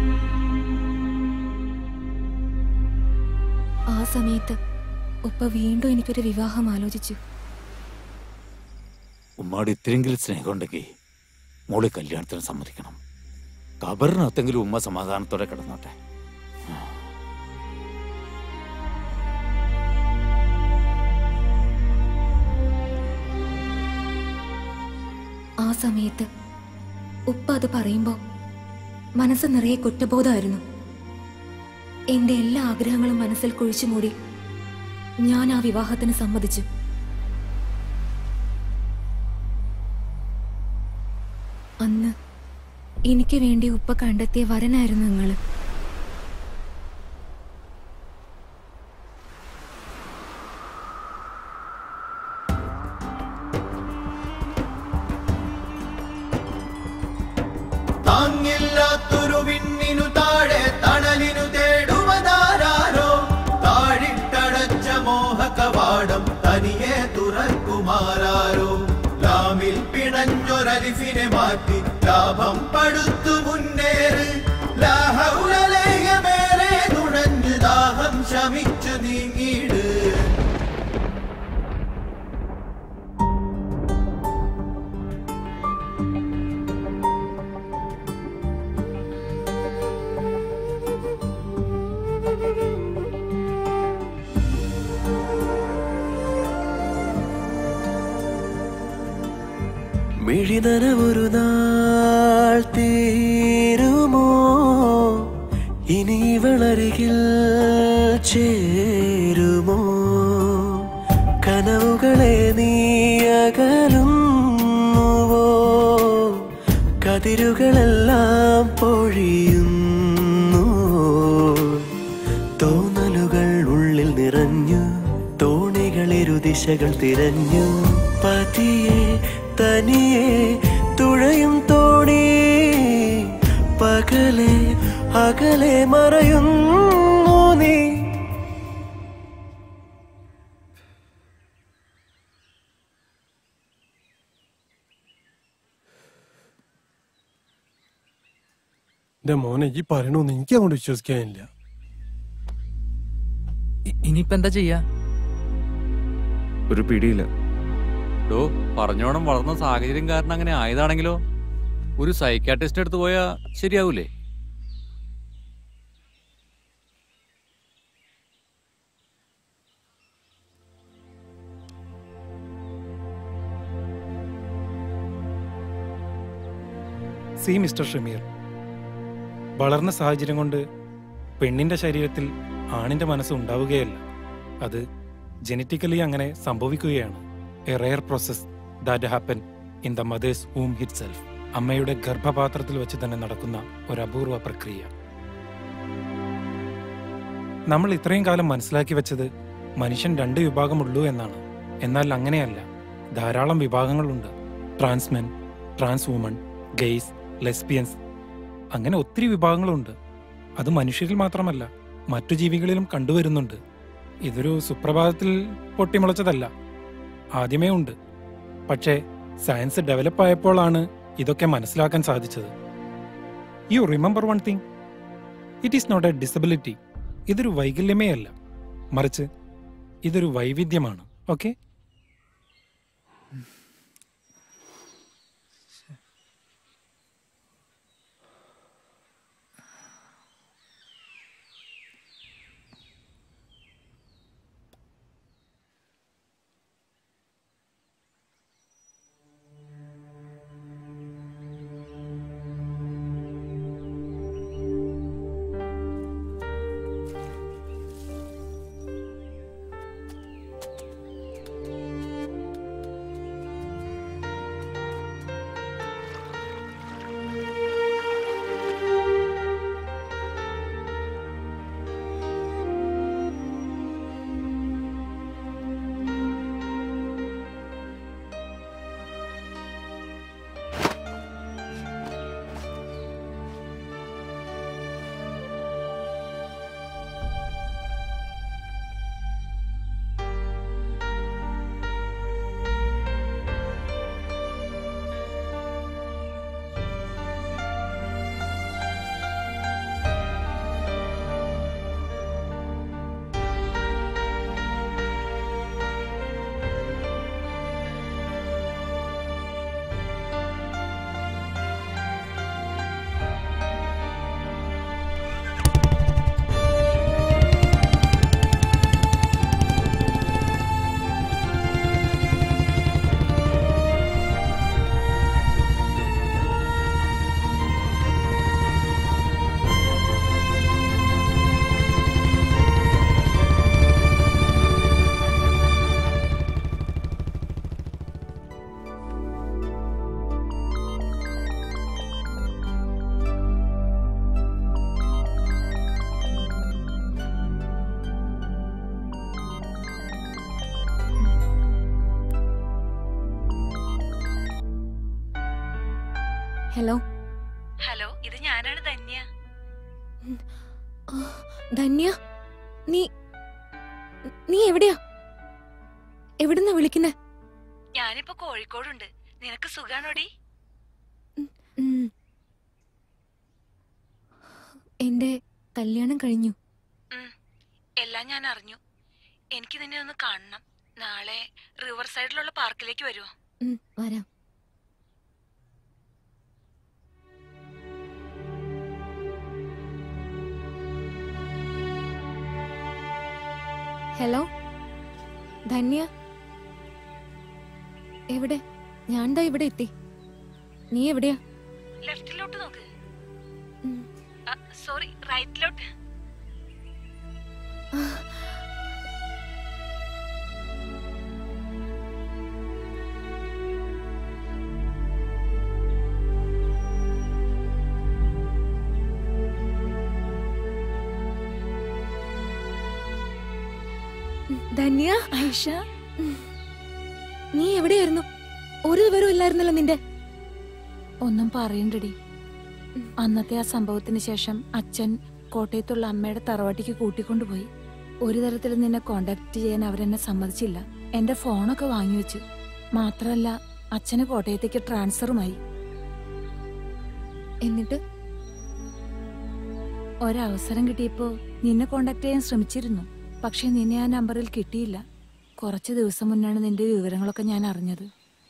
ആ സമയത്ത് ഉപ്പ വീണ്ടും എനിക്കൊരു വിവാഹം ആലോചിച്ചു. ഉമ്മാട് ഇത്രയെങ്കിലും സ്നേഹമുണ്ടെങ്കിൽ മോളെ കല്യാണത്തിന് സമ്മതിക്കണം. കബറിനകത്തെങ്കിലും ഉമ്മ സമാധാനത്തോടെ കിടന്നോട്ടെ. ആ സമയത്ത് ഉപ്പ അത് പറയുമ്പോ മനസ്സ് നിറയെ കുറ്റബോധമായിരുന്നു. എന്റെ എല്ലാ ആഗ്രഹങ്ങളും മനസ്സിൽ കുഴിച്ചുമൂടി ഞാൻ ആ വിവാഹത്തിന് സമ്മതിച്ചു. അന്ന് എനിക്ക് വേണ്ടി ഉപ്പ കണ്ടെത്തിയ വരനായിരുന്നു നിങ്ങള്. താങ്ങില്ലാത്തൊരു വിണ്ണിനു താഴെ തണലിനു തേടുവതാരോ, താഴിട്ടടച്ച മോഹ കവാടം തനിയെ തുറക്കുമാരോ, ലാമിൽ പിണഞ്ഞൊരലിഫിനെ മാറ്റി ലാഭം പടുത്തു മുന്നേറ്, ലാഹൗലലേയമേറെ നുഴഞ്ഞു ദാഹം ശമിച്ചു നീങ്ങിട്. മിഴിനനവൊരു നാൾ തീരുമോ, ഇനി വളരികിൽ ചേരുമോ, കനവുകളെ നീ അകലുന്നുവോ കതിരുകളെല്ലാം പൊഴിയുന്നു തോന്നലുകൾ ഉള്ളിൽ നിറഞ്ഞു തോണികളിരുദിശകൾ തിരഞ്ഞു പതിയെ തനിയെ തുഴയും തോണി പകലെ അകലെ മറയുന്നു നീ. എന്റെ മോനെ ഈ പറയണോന്ന് എനിക്ക് അങ്ങോട്ട് വിശ്വസിക്കാനില്ല. ഇനിയിപ്പോ എന്താ ചെയ്യാ? ഒരു പിടിയില്ല. ഡോ പറഞ്ഞോണം വളർന്ന സാഹചര്യം കാരണം അങ്ങനെ ആയതാണെങ്കിലോ ഒരു സൈക്കാട്രിസ്റ്റ് എടുത്ത് പോയാ ശരിയാവൂലേ? സി മിസ്റ്റർ ഷമീർ, വളർന്ന സാഹചര്യം കൊണ്ട് പെണ്ണിന്റെ ശരീരത്തിൽ ആണിന്റെ മനസ്സ് ഉണ്ടാവുകയല്ല, അത് ജനറ്റിക്കലി അങ്ങനെ സംഭവിക്കുകയാണ്. A rare process that happen in the mother's womb itself. അമ്മയുടെ ഗർഭപാത്രത്തിൽ വെച്ച് തന്നെ നടക്കുന്ന ഒരു അപൂർവ പ്രക്രിയ. നമ്മൾ ഇത്രയും കാലം മനസ്സിലാക്കി വെച്ചത് മനുഷ്യൻ രണ്ട് വിഭാഗമുള്ളൂ എന്നാണ്. എന്നാൽ അങ്ങനെയല്ല, ധാരാളം വിഭാഗങ്ങളുണ്ട്. Trans men, trans woman, gays, lesbians, അങ്ങനെ ഒത്തിരി വിഭാഗങ്ങളുണ്ട്. അത് മനുഷ്യരിൽ മാത്രമല്ല മറ്റു ജീവികളിലും കണ്ടുവരുന്നുണ്ട്. ഇതൊരു സുപ്രഭാതത്തിൽ പൊട്ടിമുളച്ചതല്ല, ആദ്യമേ ഉണ്ട്. പക്ഷേ സയൻസ് ഡെവലപ്പ് ആയപ്പോഴാണ് ഇതൊക്കെ മനസ്സിലാക്കാൻ സാധിച്ചത്. You remember one thing, it is not a disability. ഇതൊരു വൈകല്യമേ അല്ല, മറിച്ച് ഇതൊരു വൈവിധ്യമാണ്. ഓക്കെ? ഹലോ ഹലോ, ഇത് ഞാനാണ് ധന്യ. ധന്യ, നീ നീ എവിടെയാ? എവിടുന്നാ വിളിക്കുന്നേ? ഞാനിപ്പോ കോഴിക്കോടുണ്ട്. നിനക്ക് സുഖാണോടി? എന്റെ കല്യാണം കഴിഞ്ഞു. എല്ലാം ഞാൻ അറിഞ്ഞു. എനിക്ക് നിന്നെ ഒന്ന് കാണണം. നാളെ റിവർ സൈഡിലുള്ള പാർക്കിലേക്ക് വരുമോ? വരാം. ഹലോ ധന്യ, എവിടെ? ഞാൻ ദാ ഇവിടെ എത്തി. നീ എവിടെയാ? ലെഫ്റ്റിലോട്ട് നോക്ക്. സോറി, റൈറ്റിലോട്ട്. ധന്യ ഐഷ നീ എവിടെയായിരുന്നു? ഒരു വിവരവും ഇല്ലായിരുന്നല്ലോ നിന്റെ. ഒന്നും പറയണ്ടടി. അന്നത്തെ ആ സംഭവത്തിന് ശേഷം അച്ഛൻ കോട്ടയത്തുള്ള അമ്മയുടെ തറവാട്ടിക്ക് കൂട്ടിക്കൊണ്ടുപോയി. ഒരു തരത്തിൽ നിന്നെ കോണ്ടാക്ട് ചെയ്യാൻ അവരെന്നെ സമ്മതിച്ചില്ല. എന്റെ ഫോണൊക്കെ വാങ്ങിവെച്ചു. മാത്രമല്ല അച്ഛന് കോട്ടയത്തേക്ക് ട്രാൻസ്ഫറുമായി. എന്നിട്ട് ഒരവസരം കിട്ടിയപ്പോ നിന്നെ കോണ്ടാക്ട് ചെയ്യാൻ ശ്രമിച്ചിരുന്നു. പക്ഷെ നിന്നെ ആ നമ്പറിൽ കിട്ടിയില്ല. കുറച്ച് ദിവസം മുന്നാണ് നിന്റെ വിവരങ്ങളൊക്കെ ഞാൻ അറിഞ്ഞത്.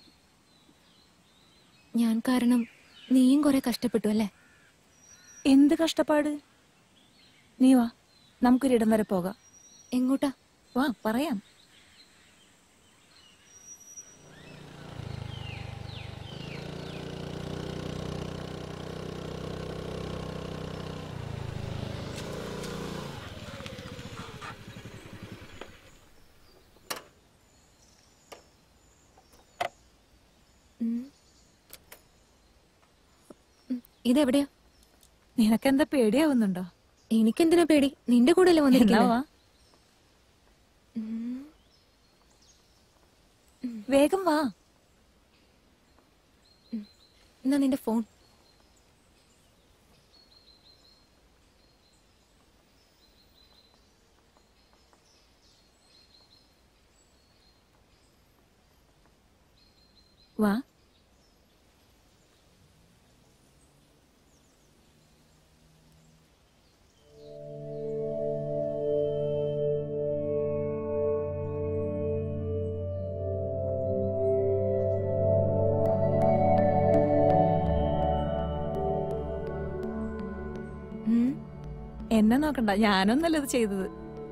ഞാൻ കാരണം നീയും കുറെ കഷ്ടപ്പെട്ടു അല്ലേ? എന്ത് കഷ്ടപ്പാട്? നീ വാ, നമുക്കൊരിടം വരെ പോകാം. എങ്ങോട്ടാ? വാ പറയാം. ഇതെവിടെയാ? നിനക്കെന്താ പേടിയാവുന്നുണ്ടോ? എനിക്കെന്തിനാ പേടി? നിന്റെ കൂടെ അല്ലേ വന്നിരിക്കുന്നത്? വേഗം വാ. എന്നാ നിന്റെ ഫോൺ. വാ. എന്നെ നോക്കണ്ട, ഞാനൊന്നല്ല ഇത് ചെയ്തത്.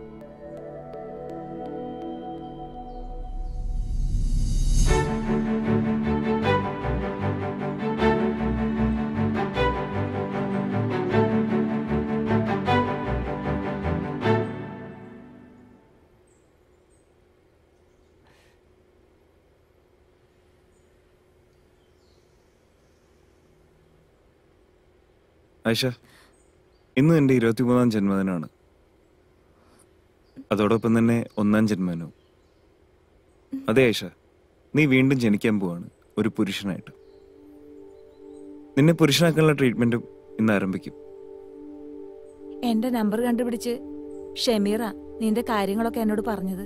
ആയിഷ, ഇന്ന് എൻ്റെ ഇരുപത്തിമൂന്നാം ജന്മദിനമാണ്. അതോടൊപ്പം തന്നെ ഒന്നാം ജന്മദിനവും. അതെ ആയിഷ, നീ വീണ്ടും ജനിക്കാൻ പോവാണ് ഒരു പുരുഷനായിട്ട്. നിന്നെ പുരുഷനാക്കാനുള്ള ട്രീറ്റ്മെന്റും ഇന്ന് ആരംഭിക്കും. എന്റെ നമ്പർ കണ്ടുപിടിച്ച് ഷമീറ നിന്റെ കാര്യങ്ങളൊക്കെ എന്നോട് പറഞ്ഞത്.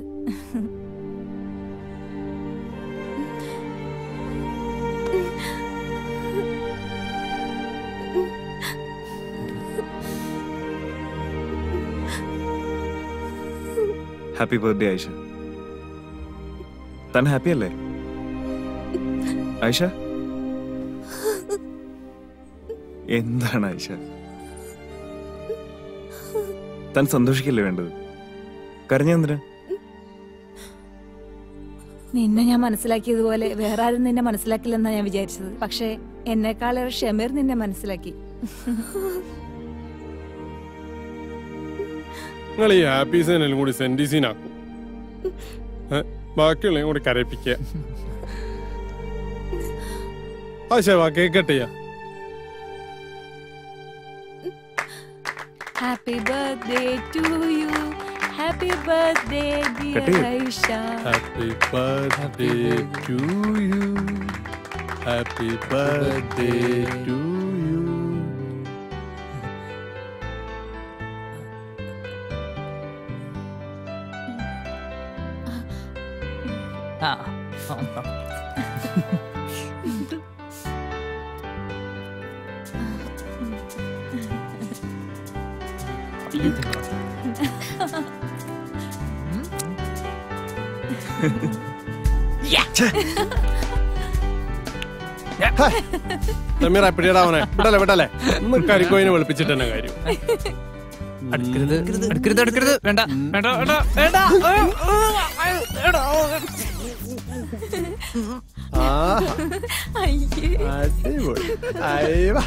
Happy birthday Ayisha. താൻ ഹാപ്പി അല്ലേ ആയിഷ? എന്താണ് ആയിഷ? താൻ സന്തോഷിക്കല്ലേ വേണ്ടത്? കരഞ്ഞെന്തിനാ? നിന്നെ ഞാൻ മനസ്സിലാക്കിയതുപോലെ വേറെ ആരും നിന്നെ മനസ്സിലാക്കില്ലെന്നാ ഞാൻ വിചാരിച്ചത്. പക്ഷെ എന്നെക്കാളേറെ ഷമീർ നിന്നെ മനസ്സിലാക്കി. നിങ്ങൾ ഈ ഹാപ്പി സീനെല്ലാം കൂടി സെന്റി സീനാക്കും, ബാക്കിയുള്ളതും കൂടി കരയിപ്പിക്കുക. ആശാ കേക്കട്ടെ. Happy birthday to you, happy birthday dear Ayisha. Happy birthday to you, happy birthday to you. ആ ഷമീറ പിടിയിടാവനെ വിടല്ലേ വിടല്ലേ. ഒന്ന് കരിക്കോയിനെ വെളുപ്പിച്ചിട്ട് തന്നെ കാര്യം. അടുക്കരുത് അടുക്കരുത് അടുക്കരുത്. വേണ്ട വേണ്ട വേണ്ട വേണ്ട. അടിപൊളി. അയ്യോ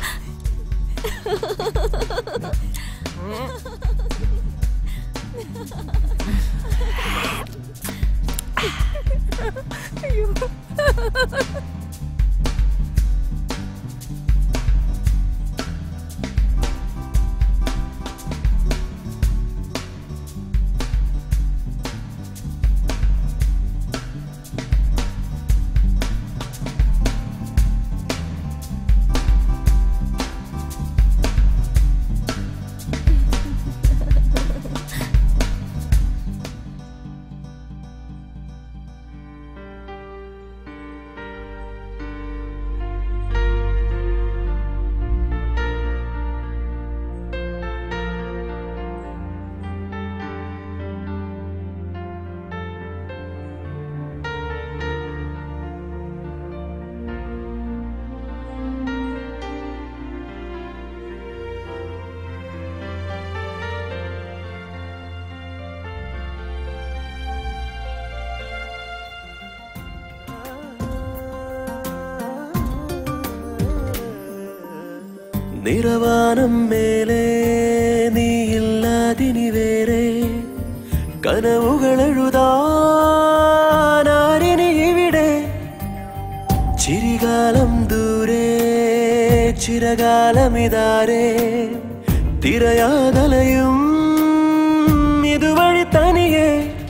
നിറവാനം മേലെ നീയില്ലാതിനി വേറെ കനവുകൾ എഴുതാനാരിനി ഇവിടെ ചിരികാലം ദൂരെ ചിരകാലമിതാരെ തിരയാതലയും ഇതുവഴി തനിയെ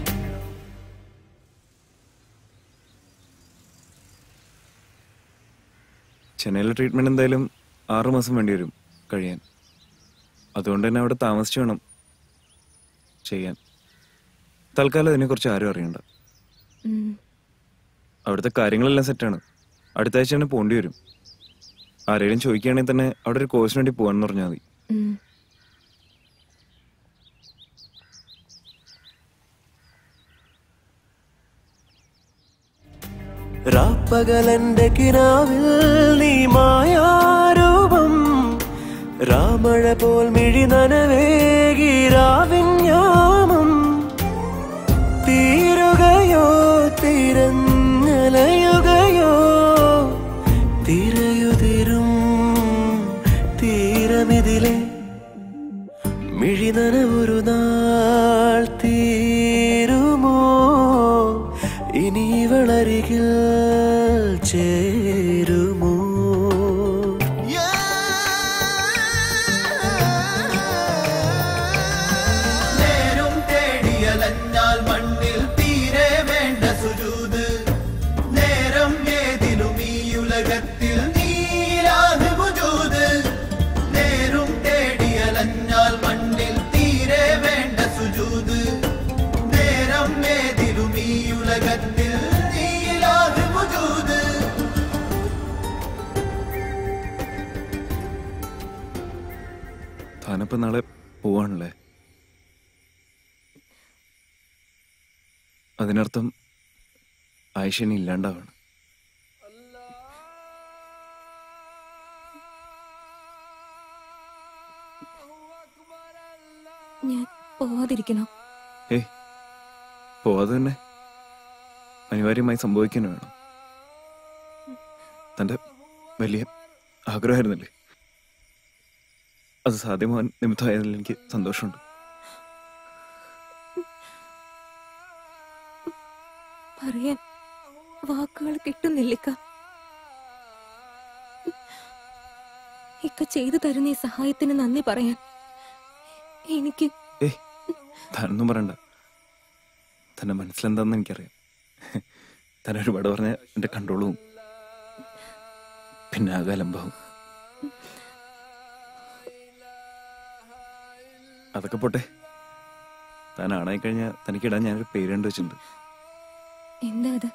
ചെന്നൈയിലെ ട്രീറ്റ്മെന്റ് എന്തായാലും ആറു മാസം വേണ്ടി വരും കഴിയാൻ. അതുകൊണ്ട് തന്നെ അവിടെ താമസിച്ചു വേണം ചെയ്യാൻ. തൽക്കാലം അതിനെക്കുറിച്ച് ആരും അറിയണ്ട. അവിടുത്തെ കാര്യങ്ങളെല്ലാം സെറ്റാണ്. അടുത്ത ആഴ്ച തന്നെ പോകേണ്ടി വരും. ആരെങ്കിലും ചോദിക്കുകയാണെങ്കിൽ തന്നെ അവിടെ ഒരു കോഴ്സിന് വേണ്ടി പോകാന്ന് പറഞ്ഞാൽ മതി. രാപ്പകലന്റെ കിനാവിൽ നീ മായാരൂപം രാമഴ പോൽ മിഴി നനവേകിരാവിഞ്ഞാമം തീരുകയോ തിരഞ്ഞലയുകയോ തിരയുതിരും തീരമിതിലെ മിഴി നനവൊരു നാൾ തീരുമോ ഇനി വളരികിൽ ചേരുമോ നേരം തേടിയലഞ്ഞാൽ മണ്ണിൽ തീരെ വേണ്ട സുജൂദ് നേരം ഏതിലും ഈ ഉലകത്തിൽ നീരാണ് വുജൂദ് നേരം തേടിയലഞ്ഞാൽ മണ്ണിൽ തീരെ വേണ്ട സുജൂദ് നേരം ഏതിലും ഈ ഉലകത്തിൽ നീരാണ് വുജൂദ്. താനപ്പം നാളെ പോവാണല്ലേ? അതിനർത്ഥം ആയിഷനി ഇല്ലാണ്ടാവാണ്. ഞാൻ പോവാതിരിക്കണോ? ഏ പോവാതെ തന്നെ അനിവാര്യമായി സംഭവിക്കാൻ വേണം. തന്റെ വലിയ ആഗ്രഹമായിരുന്നല്ലേ, അത് സാധ്യമാവാൻ നിമിത്തമായതിൽ എനിക്ക് സന്തോഷമുണ്ട്. പറയാൻ വാക്കുകൾ കിട്ടുന്നില്ലിക്ക. ഇക്ക ചെയ്തു തരുന്ന ഈ സഹായത്തിന് നന്ദി പറയാൻ എനിക്ക് ഏ താനൊന്നും പറയണ്ട. തന്നെ മനസ്സിലെന്താന്ന് എനിക്കറിയാം. തന്നെ ഒരുപാട് പറഞ്ഞ എന്റെ കൺട്രോളും പിന്നെ ആകെ അലമ്പാവും. അതൊക്കെ പോട്ടെ. താൻ ആണായി കഴിഞ്ഞാൽ തനിക്കിടാൻ ഞാനൊരു പേര് കണ്ടു വെച്ചിട്ടുണ്ട്. എന്താ അത്?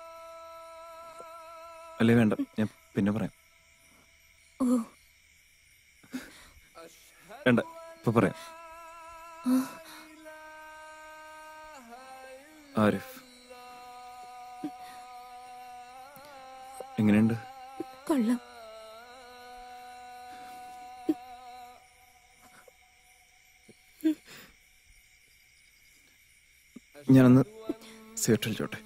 അല്ലേ വേണ്ട, ഞാൻ പിന്നെ പറയാം. ഓ വേണ്ട, ഇപ്പൊ പറയാം. ആരിഫ് എങ്ങനെയുണ്ട്? കൊള്ളാം. ഞാനൊന്ന് സിഗരറ്റ് വലിച്ചോട്ടെ.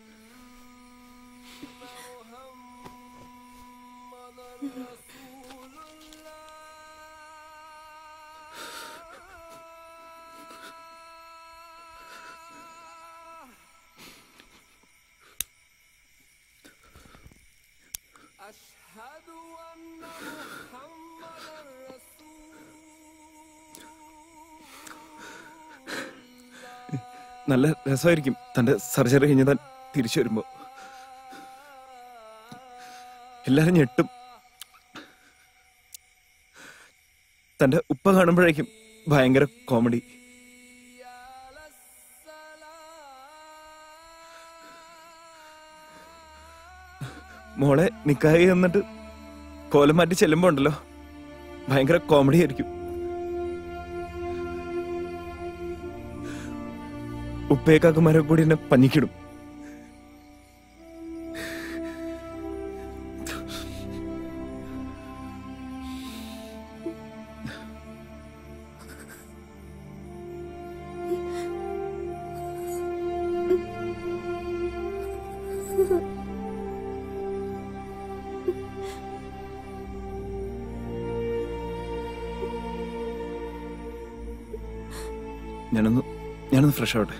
നല്ല രസമായിരിക്കും തന്റെ സർജറി കഴിഞ്ഞ് താൻ തിരിച്ചു വരുമ്പോ. എല്ലാരും ഞെട്ടും. തന്റെ ഉപ്പ കാണുമ്പോഴേക്കും ഭയങ്കര കോമഡി. മോളെ നിക്കായി എന്നിട്ട് കോലം മാറ്റി ചെല്ലുമ്പോ ഉണ്ടല്ലോ ഭയങ്കര കോമഡി ആയിരിക്കും. ഉപ്പേക്കാക്കുമാരെ കൂടി എന്നെ പഞ്ഞിക്കിടും. ഞാനൊന്ന് ഞാനൊന്ന് ഫ്രഷ് ആവട്ടെ.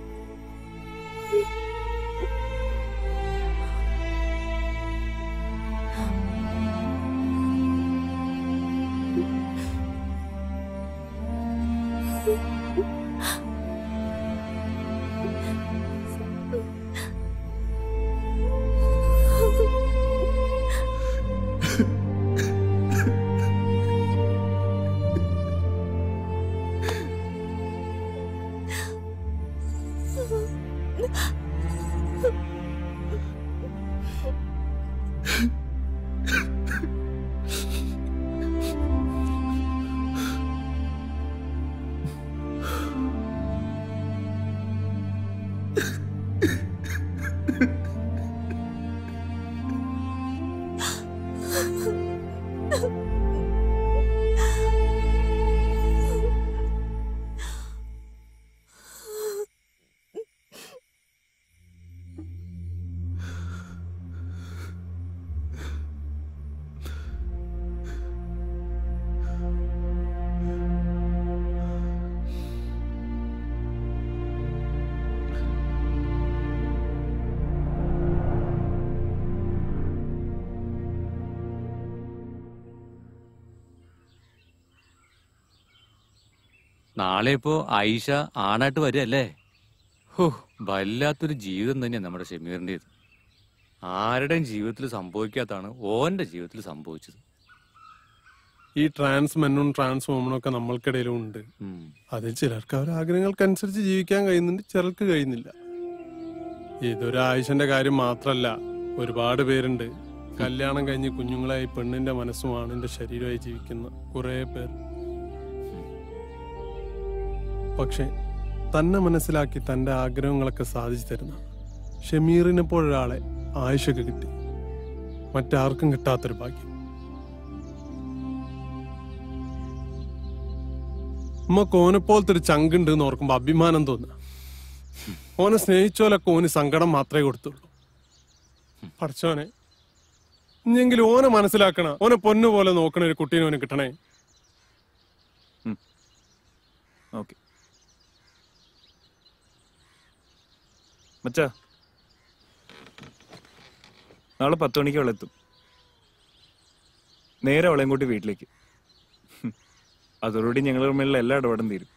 നാളെ ഇപ്പോ ആയിഷ ആണായിട്ട് വരികയല്ലേ? ഹോ, വല്ലാത്തൊരു ജീവിതം തന്നെയാണ് നമ്മുടെ ഷമീറിൻ്റെത്. ആരുടെയും ജീവിതത്തിൽ സംഭവിക്കാത്തതാണ് ഓന്റെ ജീവിതത്തിൽ സംഭവിച്ചത്. ഈ ട്രാൻസ് മെന്നും ട്രാൻസ് വുമണും ഒക്കെ നമ്മൾക്കിടയിലും ഉണ്ട്. അതിൽ ചിലർക്ക് അവരുടെ ആഗ്രഹങ്ങൾക്കനുസരിച്ച് ജീവിക്കാൻ കഴിയുന്നുണ്ട്, ചിലർക്ക് കഴിയുന്നില്ല. ഇതൊരു ആയിഷന്റെ കാര്യം മാത്രല്ല, ഒരുപാട് പേരുണ്ട്. കല്യാണം കഴിഞ്ഞ് കുഞ്ഞുങ്ങളായി പെണ്ണിന്റെ മനസ്സും ആണിന്റെ ശരീരമായി ജീവിക്കുന്ന കുറെ പേർ. പക്ഷെ തന്നെ മനസ്സിലാക്കി തന്റെ ആഗ്രഹങ്ങളൊക്കെ സാധിച്ചു തരുന്ന ഷമീറിനെ പോലൊരാളെ ആയിഷക്ക് കിട്ടി. മറ്റാർക്കും കിട്ടാത്തൊരു ഭാഗ്യം. ഉമ്മക്ക് ഓനെ പോലത്തെ ഒരു ചങ്കുണ്ട് എന്ന് ഓർക്കുമ്പോ അഭിമാനം തോന്നുക. ഓനെ സ്നേഹിച്ചോലൊക്കെ ഓന് സങ്കടം മാത്രമേ കൊടുത്തുള്ളൂ. പഠിച്ചോനെ ഇനിയെങ്കിലും ഓനെ മനസ്സിലാക്കണ, ഓനെ പൊന്നുപോലെ നോക്കണ ഒരു കുട്ടീനെ ഓന് കിട്ടണേ. ഓക്കെ മച്ചാ, നാളെ പത്ത് മണിക്ക് അവളെ എത്തും. നേരെ അവളെയും കൂട്ടി വീട്ടിലേക്ക്. അതോടുകൂടി ഞങ്ങൾ തമ്മിലുള്ള എല്ലാ ഇടപാടും തീരും.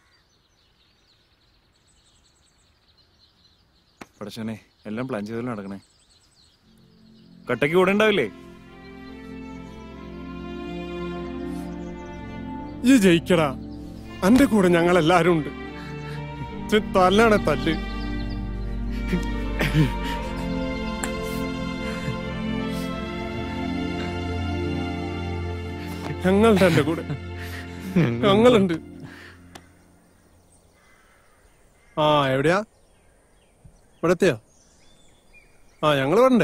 പടച്ചോനെ, എല്ലാം പ്ലാൻ ചെയ്തല്ലോ നടക്കണേ. കട്ടയ്ക്ക് കൂടെ ഉണ്ടാവില്ലേ? ഈ ജയിക്കടാ, എന്റെ കൂടെ ഞങ്ങൾ എല്ലാരും ഉണ്ട്. തല്ലാണ് തല്ല്. ഞങ്ങളുടെ എന്റെ കൂടെ ഞങ്ങളുണ്ട്. ആ എവിടെയാ? ഇവിടെ എത്തിയോ? ആ ഞങ്ങള് വരണ്ടേ?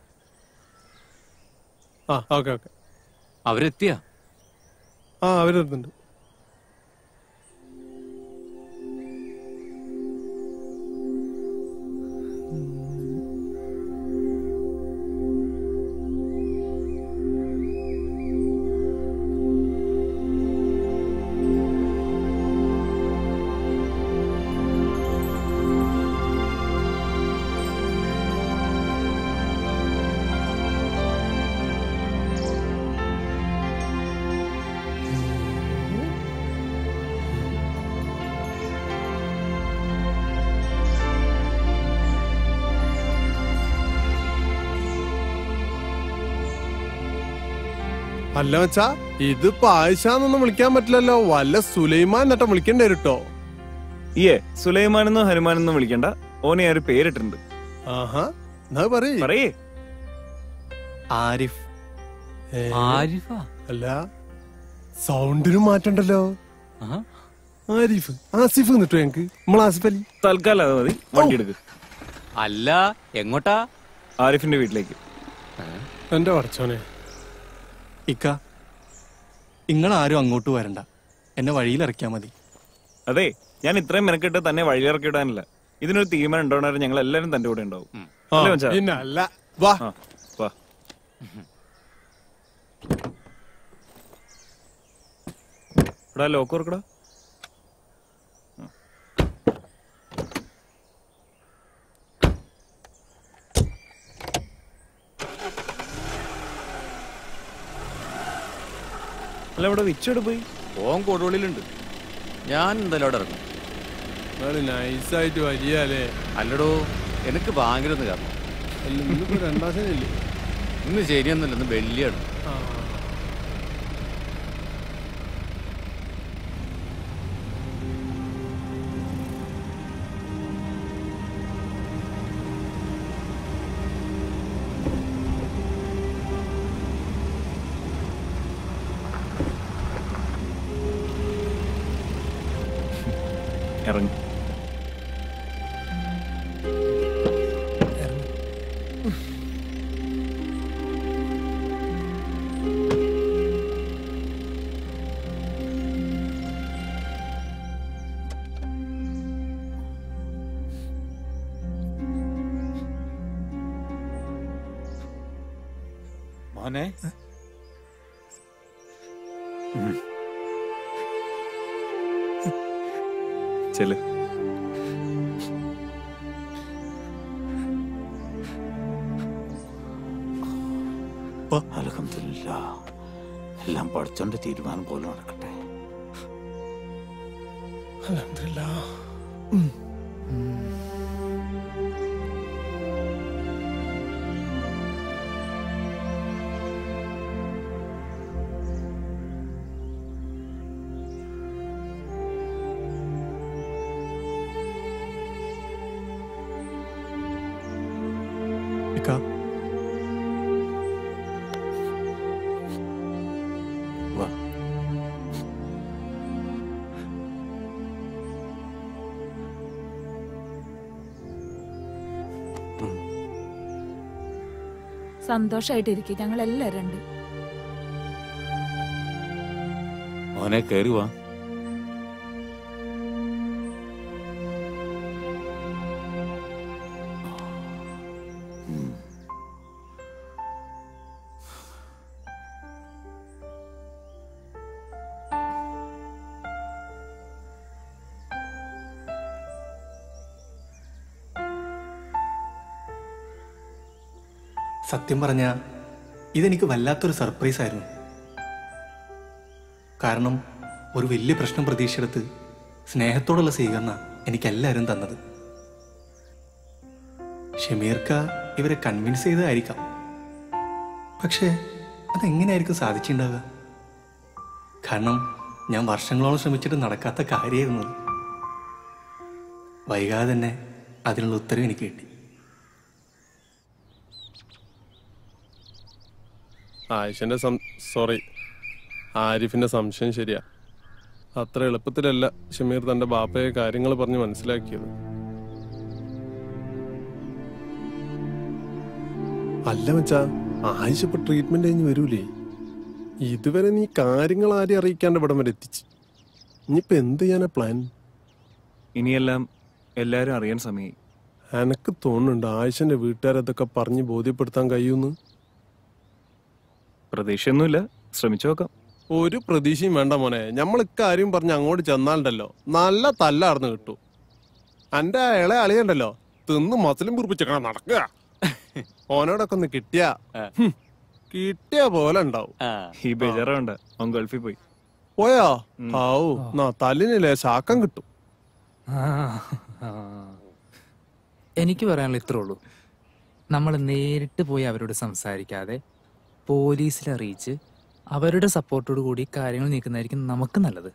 ആ ഓക്കെ ഓക്കെ. അവരെത്തിയ? ആ അവരെത്തുന്നുണ്ട്. അല്ല വെച്ചാ ഇതിപ്പോ ആയിഷാന്നൊന്നും വിളിക്കാൻ പറ്റില്ലല്ലോ, വല്ല സുലൈമാൻ എന്നിട്ട് വിളിക്കണ്ടേ കേട്ടോ. ഏ സുലൈമാനെന്നോ ഹനുമാനെന്നോ വിളിക്കണ്ട, ഓനെ ഒരു പേരിട്ടുണ്ട്. ആഹാ, എന്നാ പറയേ. ആരിഫ്. ആരിഫാ? അല്ല, സൗണ്ടിനും മാറ്റണ്ടല്ലോ. ആരിഫ്, ആസിഫ് എന്നിട്ടോ ഞങ്ങക്ക്. നമ്മൾ ആസിഫ് അലി. തൽക്കാലം അത് മതി, വണ്ടി എടുക്ക്. അല്ല എങ്ങോട്ടാ? ആരിഫിന്റെ വീട്ടിലേക്ക്. എന്റെ പഠിച്ചോനെ. ഇക്ക, നിങ്ങളാരും അങ്ങോട്ട് വരണ്ട, എന്നെ വഴിയിൽ ഇറക്കിയാ മതി. അതെ, ഞാൻ ഇത്രയും മെനക്കെട്ട് തന്നെ വഴിയിറക്കി വിടാനില്ല. ഇതിനൊരു തീരുമാനം ഉണ്ടാവണവരെ ഞങ്ങൾ എല്ലാവരും തന്റെ കൂടെ ഉണ്ടാവും. ലോക്ക് ഓർക്കടാ. അല്ല ഇവിടെ വിച്ചോട് പോയി ഓൻ കൊടുവള്ളിയിലുണ്ട്. ഞാൻ എന്തായാലും അവിടെ ഇറങ്ങും. നൈസായിട്ട് വലിയല്ലേ? അല്ലടോ, എനിക്ക് ബാങ്കിലൊന്ന് കയറണം. രണ്ടാം ശനിയല്ലേ? ഇന്ന് ശരിയൊന്നുമില്ല, ഇന്ന് വെള്ളിയാണ്. ഇറങ്ങി മോനെ ചെല്. അൽഹംദുലില്ലാ, എല്ലാം പഠിച്ചോന്റെ തീരുമാനം പോലെ നടക്കട്ടെ. അൽഹംദുലില്ലാ. സന്തോഷായിട്ടിരിക്കും ഞങ്ങൾ എല്ലാരും ഉണ്ട്. മോനെ കയറി വാ. സത്യം പറഞ്ഞ ഇതെനിക്ക് വല്ലാത്തൊരു സർപ്രൈസ് ആയിരുന്നു. കാരണം ഒരു വലിയ പ്രശ്നം പ്രതീക്ഷയെടുത്ത് സ്നേഹത്തോടുള്ള സ്വീകരണ എനിക്കെല്ലാവരും തന്നത്. ഷമീർക്ക ഇവരെ കൺവിൻസ് ചെയ്തതായിരിക്കാം. പക്ഷേ അതെങ്ങനെയായിരിക്കും സാധിച്ചിട്ടുണ്ടാവുക? കാരണം ഞാൻ വർഷങ്ങളോളം ശ്രമിച്ചിട്ട് നടക്കാത്ത കാര്യമായിരുന്നു. വൈകാതെ തന്നെ അതിനുള്ള ഉത്തരവ് എനിക്ക് കിട്ടി. ആയിഷന്റെ സോറി ആരിഫിന്റെ സംശയം ശരിയാ. അത്ര എളുപ്പത്തിലല്ല ഷമീർ തന്റെ ബാപ്പയെ കാര്യങ്ങൾ പറഞ്ഞ് മനസ്സിലാക്കിയത്. അല്ല മച്ചാ, ആയിഷ ഇപ്പൊ ട്രീറ്റ്മെന്റ് കഴിഞ്ഞ് വരൂലേ? ഇതുവരെ നീ കാര്യങ്ങൾ ആരെയും അറിയിക്കാണ്ട് ഇവിടം വരെ എത്തിച്ച്. ഇനിയിപ്പോ എന്ത് ചെയ്യാനാ പ്ലാൻ? ഇനിയെല്ലാം എല്ലാരും അറിയാൻ സമയമായി. എനക്ക് തോന്നുന്നുണ്ട് ആയിഷന്റെ വീട്ടുകാരതൊക്കെ പറഞ്ഞ് ബോധ്യപ്പെടുത്താൻ കഴിയുമെന്ന്. പ്രതീക്ഷയൊന്നുമില്ല, ശ്രമിച്ചു നോക്കാം. ഒരു പ്രതീക്ഷയും വേണ്ട മോനെ. നമ്മൾ ഇക്കാര്യം പറഞ്ഞ് അങ്ങോട്ട് ചെന്നാലുണ്ടല്ലോ നല്ല തല്ലാർന്ന് കിട്ടും. എന്റെ ഇളയ അളിയുണ്ടല്ലോ തിന്ന് മസിലും കുറിപ്പിച്ചേക്കണം നടക്കുക. ഓനോടൊക്കെ ഒന്ന് കിട്ടിയ കിട്ടിയ പോലെ ഉണ്ടാവും. ഈ ബേജാറുണ്ട്, അവൻ ഗൾഫിൽ പോയി. പോയോ? ആവൂ നാ തല്ലിനില്ലേ ശാക്കം കിട്ടും. എനിക്ക് പറയാനുള്ള ഇത്രേ ഉള്ളൂ. നമ്മൾ നേരിട്ട് പോയി അവരോട് സംസാരിക്കാതെ പോലീസിൽ അറിയിച്ച് അവരുടെ സപ്പോർട്ടോട് കൂടി കാര്യങ്ങൾ നീക്കുന്നതായിരിക്കും നമുക്ക് നല്ലത്.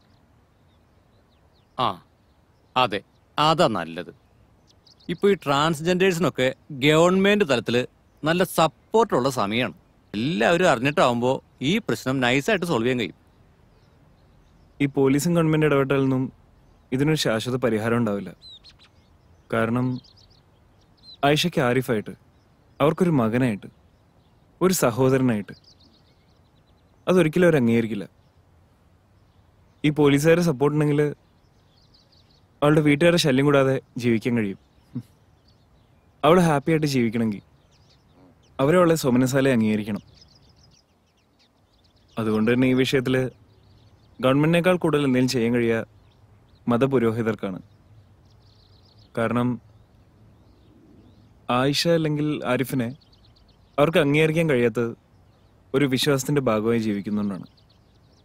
ആ അതെ, അതാ നല്ലത്. ഇപ്പൊ ഈ ട്രാൻസ്ജെൻഡേഴ്സിനൊക്കെ ഗവൺമെന്റ് തലത്തില് നല്ല സപ്പോർട്ടുള്ള സമയമാണ്. എല്ലാവരും അറിഞ്ഞിട്ടാവുമ്പോ ഈ പ്രശ്നം നൈസായിട്ട് സോൾവ് ചെയ്യാൻ കഴിയും. ഈ പോലീസും ഗവൺമെന്റ് ഇടപെട്ടാലൊന്നും ഇതിനൊരു ശാശ്വത പരിഹാരം ഉണ്ടാവില്ല. കാരണം ആയിഷയ്ക്ക് ആരിഫായിട്ട്, അവർക്കൊരു മകനായിട്ട്, ഒരു സഹോദരനായിട്ട് അതൊരിക്കലും അവർ അംഗീകരിക്കില്ല. ഈ പോലീസുകാരെ സപ്പോർട്ട് ഉണ്ടെങ്കിൽ അവളുടെ വീട്ടുകാരെ ശല്യം കൂടാതെ ജീവിക്കാൻ കഴിയും. അവൾ ഹാപ്പി ആയിട്ട് ജീവിക്കണമെങ്കിൽ അവരെ അവളെ സ്വമനസാലെ അംഗീകരിക്കണം. അതുകൊണ്ട് തന്നെ ഈ വിഷയത്തിൽ ഗവൺമെന്റിനേക്കാൾ കൂടുതൽ എന്തെങ്കിലും ചെയ്യാൻ കഴിയുക മതപുരോഹിതർക്കാണ്. കാരണം ആയിഷ അല്ലെങ്കിൽ ആരിഫിനെ അവർക്ക് അംഗീകരിക്കാൻ കഴിയാത്തത് ഒരു വിശ്വാസത്തിന്റെ ഭാഗമായി ജീവിക്കുന്നുകൊണ്ടാണ്.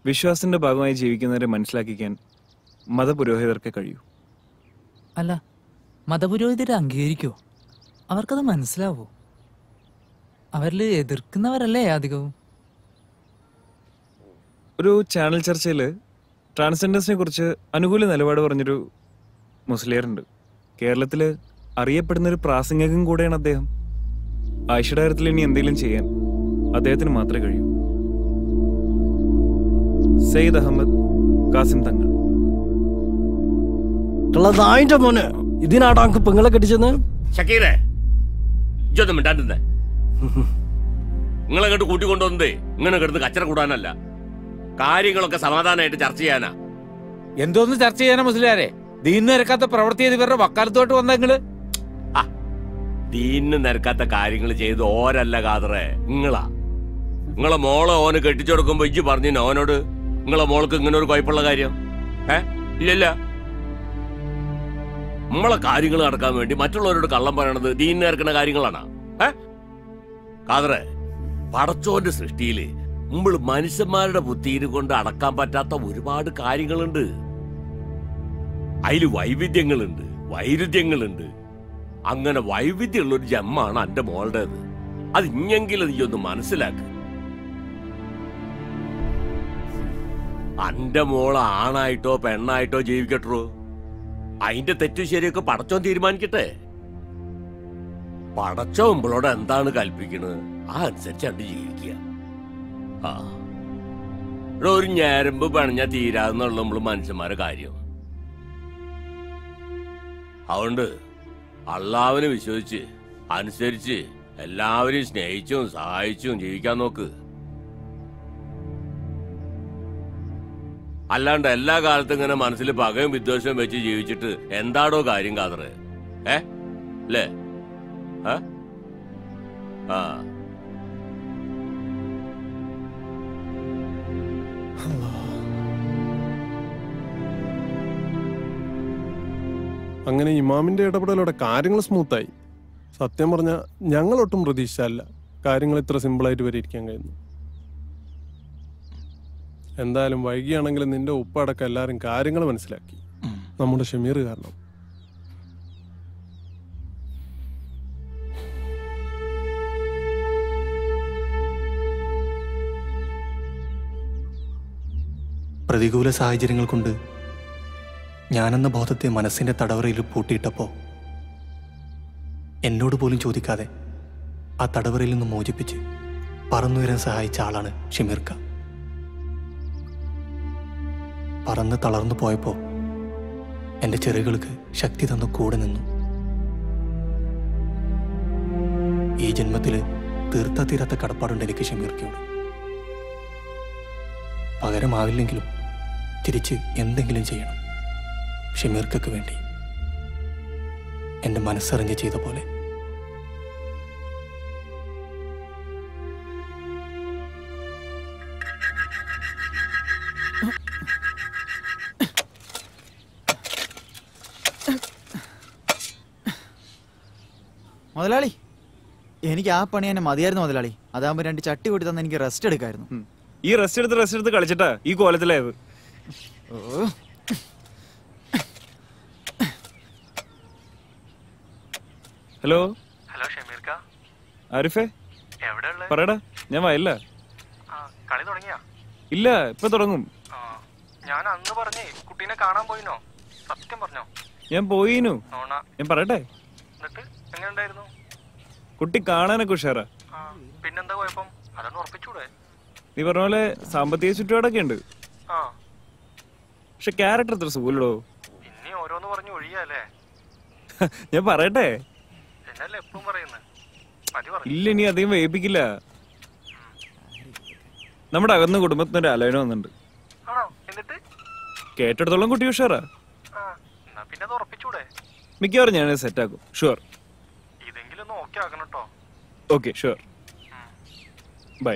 വിശ്വാസത്തിന്റെ ഭാഗമായി ജീവിക്കുന്നവരെ മനസ്സിലാക്കിക്കാൻ മതപുരോഹിതർക്ക് കഴിയൂ. അല്ല, മതപുരോഹിതരെ അംഗീകരിക്കോ? അവർക്കത് മനസ്സിലാവോ? അവരിൽ എതിർക്കുന്നവരല്ലേ അധികവും? ഒരു ചാനൽ ചർച്ചയിൽ ട്രാൻസ്ജെൻഡേഴ്സിനെ കുറിച്ച് അനുകൂല നിലപാട് പറഞ്ഞൊരു മുസ്ലിയറുണ്ട്. കേരളത്തിൽ അറിയപ്പെടുന്നൊരു പ്രാസംഗികൻ കൂടെയാണ് അദ്ദേഹം. ആയിഷയുടെ കാര്യത്തിൽ ഇനി എന്തെങ്കിലും ചെയ്യാൻ അദ്ദേഹത്തിന് മാത്രമേ കഴിയൂ. സയ്യിദ് അഹമ്മദ് കാസിം തങ്ങൾ. മോനെ ഇതിനാടാ പെങ്ങളെ കെട്ടിച്ചെന്ന്. ഷക്കീറേ, ഇതൊന്നും മിണ്ടാണ്ടിരുന്നേ. നിങ്ങളെ കേട്ട് കൂട്ടിക്കൊണ്ടുവന്നതേ ഇങ്ങനെ കിടന്ന് കച്ചറ കൂടാനല്ല, കാര്യങ്ങളൊക്കെ സമാധാനമായിട്ട് ചർച്ച ചെയ്യാനാ. എന്തോന്ന് ചർച്ച ചെയ്യാനാ മുസ്ലിയാരെ? ദീന് നിരക്കാത്ത പ്രവൃത്തി ചെയ്ത് ഇവരുടെ വക്കാലത്തോട്ട് വന്ന നിങ്ങള് ദീന് നിരക്കാത്ത കാര്യങ്ങൾ ചെയ്ത് ഓരല്ല കാതറേ, നിങ്ങളാ. നിങ്ങളെ മോളെ ഓന് കെട്ടിച്ചു കൊടുക്കുമ്പോ ഇജ്ജ് പറഞ്ഞു ഓനോട് നിങ്ങളെ മോൾക്ക് ഇങ്ങനെ ഒരു കുഴപ്പമുള്ള കാര്യം ഏ ഇല്ലല്ല. നമ്മളെ കാര്യങ്ങൾ നടക്കാൻ വേണ്ടി മറ്റുള്ളവരോട് കള്ളം പറയണത് ദീൻ നേർക്കുന്ന കാര്യങ്ങളാണ്. ഏ കാതറേ, പടച്ചോന്റെ സൃഷ്ടിയില് നമ്മൾ മനുഷ്യന്മാരുടെ ബുദ്ധിയിൽ കൊണ്ട് അടക്കാൻ പറ്റാത്ത ഒരുപാട് കാര്യങ്ങളുണ്ട്. അതില് വൈവിധ്യങ്ങളുണ്ട്, വൈരുദ്ധ്യങ്ങളുണ്ട്. അങ്ങനെ വൈവിധ്യമുള്ള ഒരു ജമ്മാണ് എന്റെ മോളുടേത്. അത് ഇഞ്ഞെങ്കിലും നീ ഒന്ന് മനസ്സിലാക്ക്. അന്റെ മോള് ആണായിട്ടോ പെണ്ണായിട്ടോ ജീവിക്കട്ടോ, അതിന്റെ തെറ്റു ശരിയൊക്കെ പടച്ചോൻ തീരുമാനിക്കട്ടെ. പടച്ചോ നമ്മളോട് എന്താണ് കൽപ്പിക്കുന്നത് ആ അനുസരിച്ച് കണ്ട് ജീവിക്കുക. ആ ഒരു ഞരമ്പ് പണിഞ്ഞാ തീരാന്നുള്ള നമ്മള് മനുഷ്യന്മാരെ കാര്യം. അതുകൊണ്ട് അള്ളാവിനെ വിശ്വസിച്ച് അനുസരിച്ച് എല്ലാവരെയും സ്നേഹിച്ചും സഹായിച്ചും ജീവിക്കാൻ നോക്ക്. അല്ലാണ്ട് എല്ലാ കാലത്തും ഇങ്ങനെ മനസ്സിൽ പകയും വിദ്വേഷവും വെച്ച് ജീവിച്ചിട്ട് എന്താടോ കാര്യം കാതറ്? ഏ അല്ലേ? ആ അങ്ങനെ ഇമാമിന്റെ ഇടപെടലോടെ കാര്യങ്ങൾ സ്മൂത്തായി. സത്യം പറഞ്ഞാൽ ഞങ്ങളൊട്ടും പ്രതീക്ഷിച്ചല്ല കാര്യങ്ങൾ ഇത്ര സിമ്പിളായിട്ട് വരെ ഇരിക്കാൻ കഴിയുന്നു. എന്തായാലും വൈകിയാണെങ്കിലും നിന്റെ ഉപ്പടക്കം എല്ലാവരും കാര്യങ്ങൾ മനസ്സിലാക്കി. നമ്മുടെ ഷമീർ കാരണം. പ്രതികൂല സാഹചര്യങ്ങൾ കൊണ്ട് ഞാനെന്ന ബോധത്തെ മനസ്സിന്റെ തടവറയിൽ പൂട്ടിയിട്ടപ്പോൾ എന്നോട് പോലും ചോദിക്കാതെ ആ തടവറയിൽ നിന്ന് മോചിപ്പിച്ച് പറന്നുയരാൻ സഹായിച്ച ആളാണ് ഷമീർക്ക. പറന്ന് തളർന്നു പോയപ്പോൾ എൻ്റെ ചെറുകൾക്ക് ശക്തി തന്നു കൂടെ നിന്നു. ഈ ജന്മത്തിൽ തീർത്താ തീരാത്ത കടപ്പാടുണ്ട് എനിക്ക് ഷമീർക്കയോട്. പകരമാവില്ലെങ്കിലും തിരിച്ച് എന്തെങ്കിലും ചെയ്യണം ഷമീർക്കക്ക് വേണ്ടി, എൻ്റെ മനസ്സറിഞ്ഞ് ചെയ്ത പോലെ. മുതലാളി, എനിക്ക് ആ പണി തന്നെ മതിയായിരുന്നു മുതലാളി. അതാകുമ്പോ രണ്ട് ചട്ടി കൂടി തന്നെ എനിക്ക് റെസ്റ്റ് എടുക്കായിരുന്നു. ഈ റെസ്റ്റ് എടുത്ത് റെസ്റ്റ് എടുത്ത് കളിച്ചിട്ടാ ഈ കോലത്തിലായത്. ഓ ഹലോ ഹലോ ഷമീർക്ക, ആരിഫേ, എവിടെയുള്ള? പറയടാ. ഞാൻ വയല്ല. കളി തുടങ്ങിയാ? ഇല്ല, ഇപ്പൊ തുടങ്ങും. ഞാൻ അന്ന് പറഞ്ഞേ കുട്ടീനെ കാണാൻ പോയിനോ? സത്യം പറഞ്ഞോ? ഞാൻ പോയിനു. ഞാൻ പറയട്ടെ, എന്നിട്ട് എങ്ങനെ ഉണ്ടായിരുന്നു? കുട്ടി കാണാനൊക്കെ ഉഷാറാ. പിന്നെന്താ കുഴപ്പം? അതൊന്ന് ഉറപ്പിച്ചൂടെ? നീ പറഞ്ഞ പോലെ സാമ്പത്തിക ചുറ്റുപാടൊക്കെ ഉണ്ട്. ആ, പക്ഷെ ക്യാരക്ടർ അത്ര സുഖല്ലോ. ഇനി ഓരോന്ന് പറഞ്ഞു ഒഴിയല്ലേ? ഞാൻ പറയട്ടെ. എന്നല്ലേ എപ്പോഴും പറയുന്നത്? മതി പറഞ്ഞു. ഇല്ല, ഇനി അധികം വേപ്പിക്കില്ല. നമ്മുടെ അകന്ന കുടുംബത്തിനൊരു ആലോചന വന്നിട്ടുണ്ട്. ആണോ? എന്നിട്ട് കേട്ടിടത്തോളം കുട്ടി ഉഷാറാ. എന്നാ പിന്നെ അത് ഉറപ്പിച്ചൂടെ? മിക്കവാറും ഞാൻ സെറ്റ് ആക്കും. ഷുവർ. ഇതെങ്കിലും ഒന്ന് ഓക്കെ ആക്കണം കേട്ടോ. Okay, sure. ബൈ.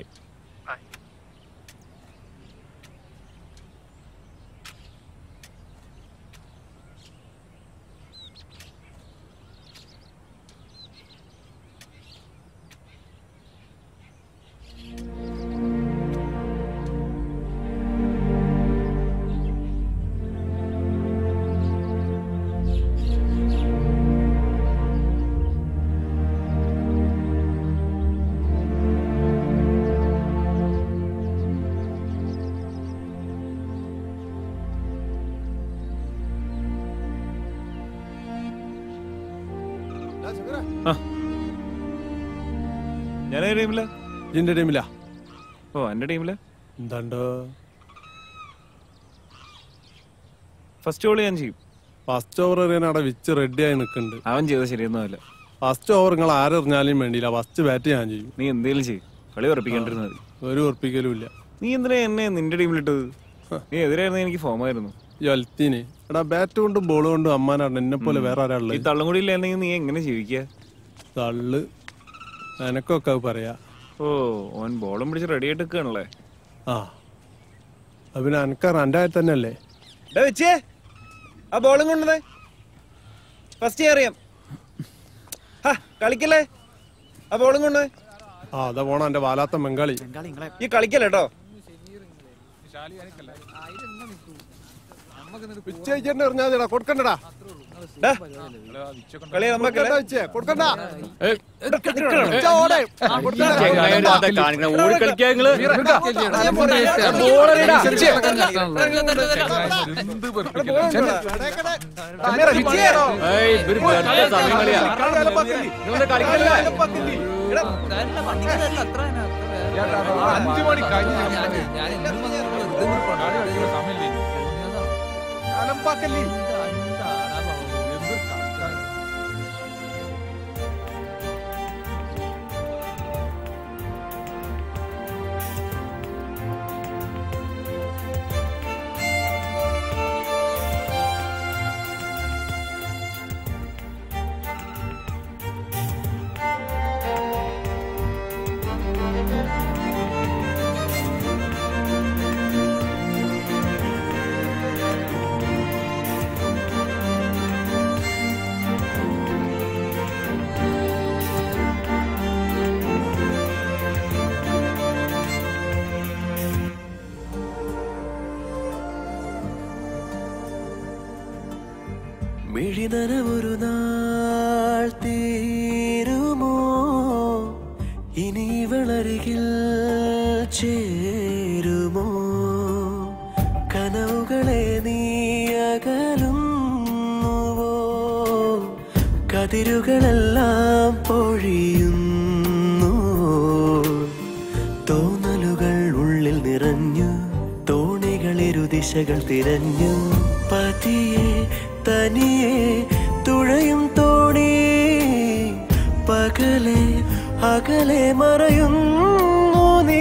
ഞാൻ ടീമില്ല. നിന്റെ ടീമില്ല? ഓ എന്റെ ടീമില്ല. എന്താണ്ടോ ഫസ്റ്റ് ഓവർ ഞാൻ ചെയ്യും. ഫസ്റ്റ് ഓവർ എറിയാൻ വിച്ച് റെഡിയായി നിൽക്കുന്നുണ്ട്. അവൻ ചെയ്ത ശരിയൊന്നുമല്ല. ഫസ്റ്റ് ഓവർ നിങ്ങൾ ആരെറിഞ്ഞാലും വേണ്ടിയില്ല, ഫസ്റ്റ് ബാറ്റ് ഞാൻ ചെയ്യും. നീ എന്തേലും ചെയ്യും, കളി ഉറപ്പിക്കേണ്ടിരുന്നത് മതി. ഒരു ഉറപ്പിക്കലും ഇല്ല. നീ എന്തിനാ എന്നെ നിന്റെ ടീമിലിട്ടത്? നീ എതിരായിരുന്നു എനിക്ക് ഫോമായിരുന്നു. ജൽത്തിന് എടാ ബാറ്റ് കൊണ്ടും ബോൾ കൊണ്ടും അമ്മാനാണ് എന്നെ പോലെ വേറെ ആരാളുള്ളത്. ഈ തള്ളും കൂടി ഇല്ലായിരുന്നെങ്കിൽ നീ എങ്ങനെ ജീവിക്കുക? തള്ളു എനക്കൊക്കെ പറയാ. ഓ ഓൻ ബോളും പിടിച്ച് റെഡി ആയിട്ട് നിൽക്കുകയാണല്ലേ? ആ പിന്നെ എനക്ക് രണ്ടായി തന്നെ അല്ലേ വെച്ചേ ആ ബോളും കൊണ്ടേ ഫസ്റ്റ് അറിയാം. കളിക്കല്ലേ ആ ബോളും കൊണ്ട്. ആ അതാ പോണ എന്റെ വാലാത്ത ബംഗാളി. ഈ കളിക്കല്ലേ കേട്ടോ. കൊടുക്കണ്ടടാ കളി കൊടുക്കണ്ട. അഞ്ചു മണി കഴിഞ്ഞു. മിഴിനനവൊരു നാൾ തീരുമോ ഇനി വളരികിൽ ചേരുമോ കനവുകളെ നീ അകലുന്നുവോ കതിരുകളെല്ലാം പൊഴിയുന്നു തോന്നലുകൾ ഉള്ളിൽ നിറഞ്ഞു തോണികൾ ഇരുദിശകൾ തിരഞ്ഞു പതിയെ തനിയെ തുഴയും തോണി പകലെ അകലെ മറയുന്നു നീ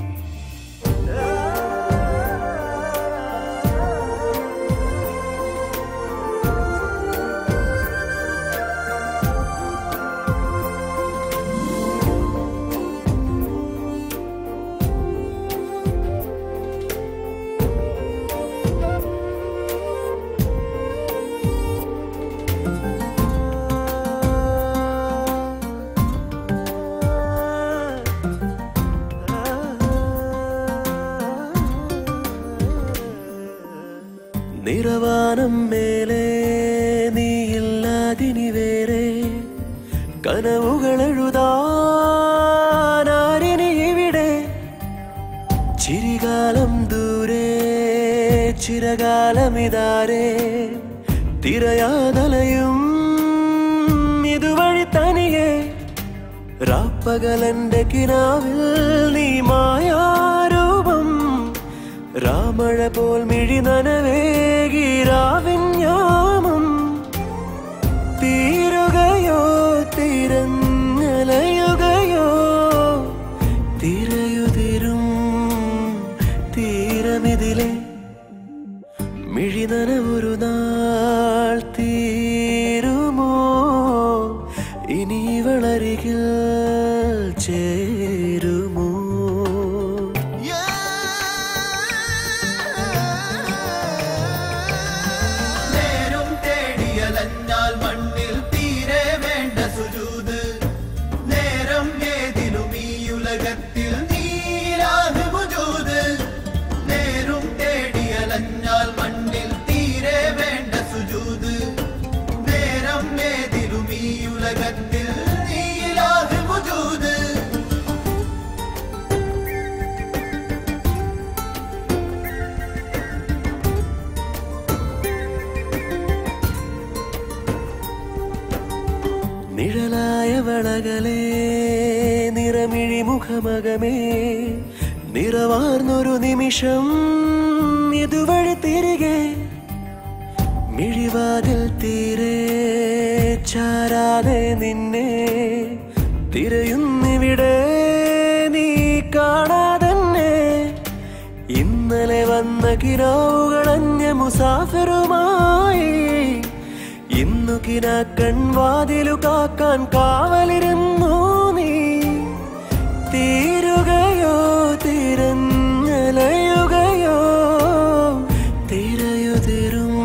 നിറവാനം മേലെ നീയില്ലാതിനി വേറെ കനവുകൾ എഴുതാനാരിനി ഇവിടെ ചിരികാലം ദൂരെ ചിരകാലമിതാരെ തിരയാതലയും ഇതുവഴി തനിയെ രാപ്പകലന്റെ കിനാവിൽ നീ മായാരൂപം രാമഴ പോൽ മിഴി നനവേകിരാവിഞ്ഞാമം തീരുകയോ തിരഞ്ഞലയുകയോ തിരയുതിരും തീരമിതിലെ മിഴി നനവൊരു നാൾ തീരുമോ ഇനി വളരികിൽ ചേരുമോ നിഴലായ വളകളെ നിറമിഴി മുഖമകമേ നിറവാർന്നൊരു നിമിഷം ഇതുവഴി തിരികെ മിഴിവാതിൽ തീരെ ചാരാതെ നിന്നെ തിരയുന്നിവിടെ നീ കാണാതെന്നെ ഇന്നലെ വന്ന കിനാവുകളഞ്ഞ മുസാഫിറുമായി ഇന്നു കിനാക്കൺ വാതിലു കാക്കാൻ കാവലിരുന്നു നീ തീരുകയോ തിരഞ്ഞലയുകയോ തിരയുതിരും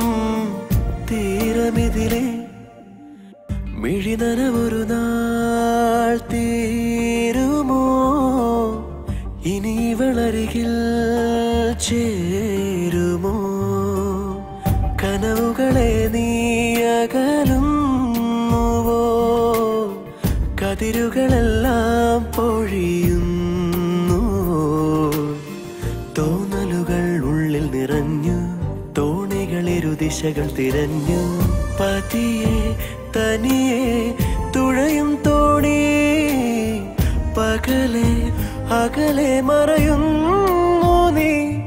തീരമിതിലെ മിഴിനനവൊരു നാൾ തീരുമോ ഇനി വളരികിൽ ചേരുമോ കനവുകളെ നീ അകലുന്നുവോ കതിരുകളെല്ലാം പൊഴിയുന്നു തോന്നലുകൾ ഉള്ളിൽ നിറഞ്ഞു തോണികളിരു ദിശകൾ തിരഞ്ഞു പതിയെ തനിയെ തുഴയും തോണി പകലെ അകലെ മറയുന്നു നീ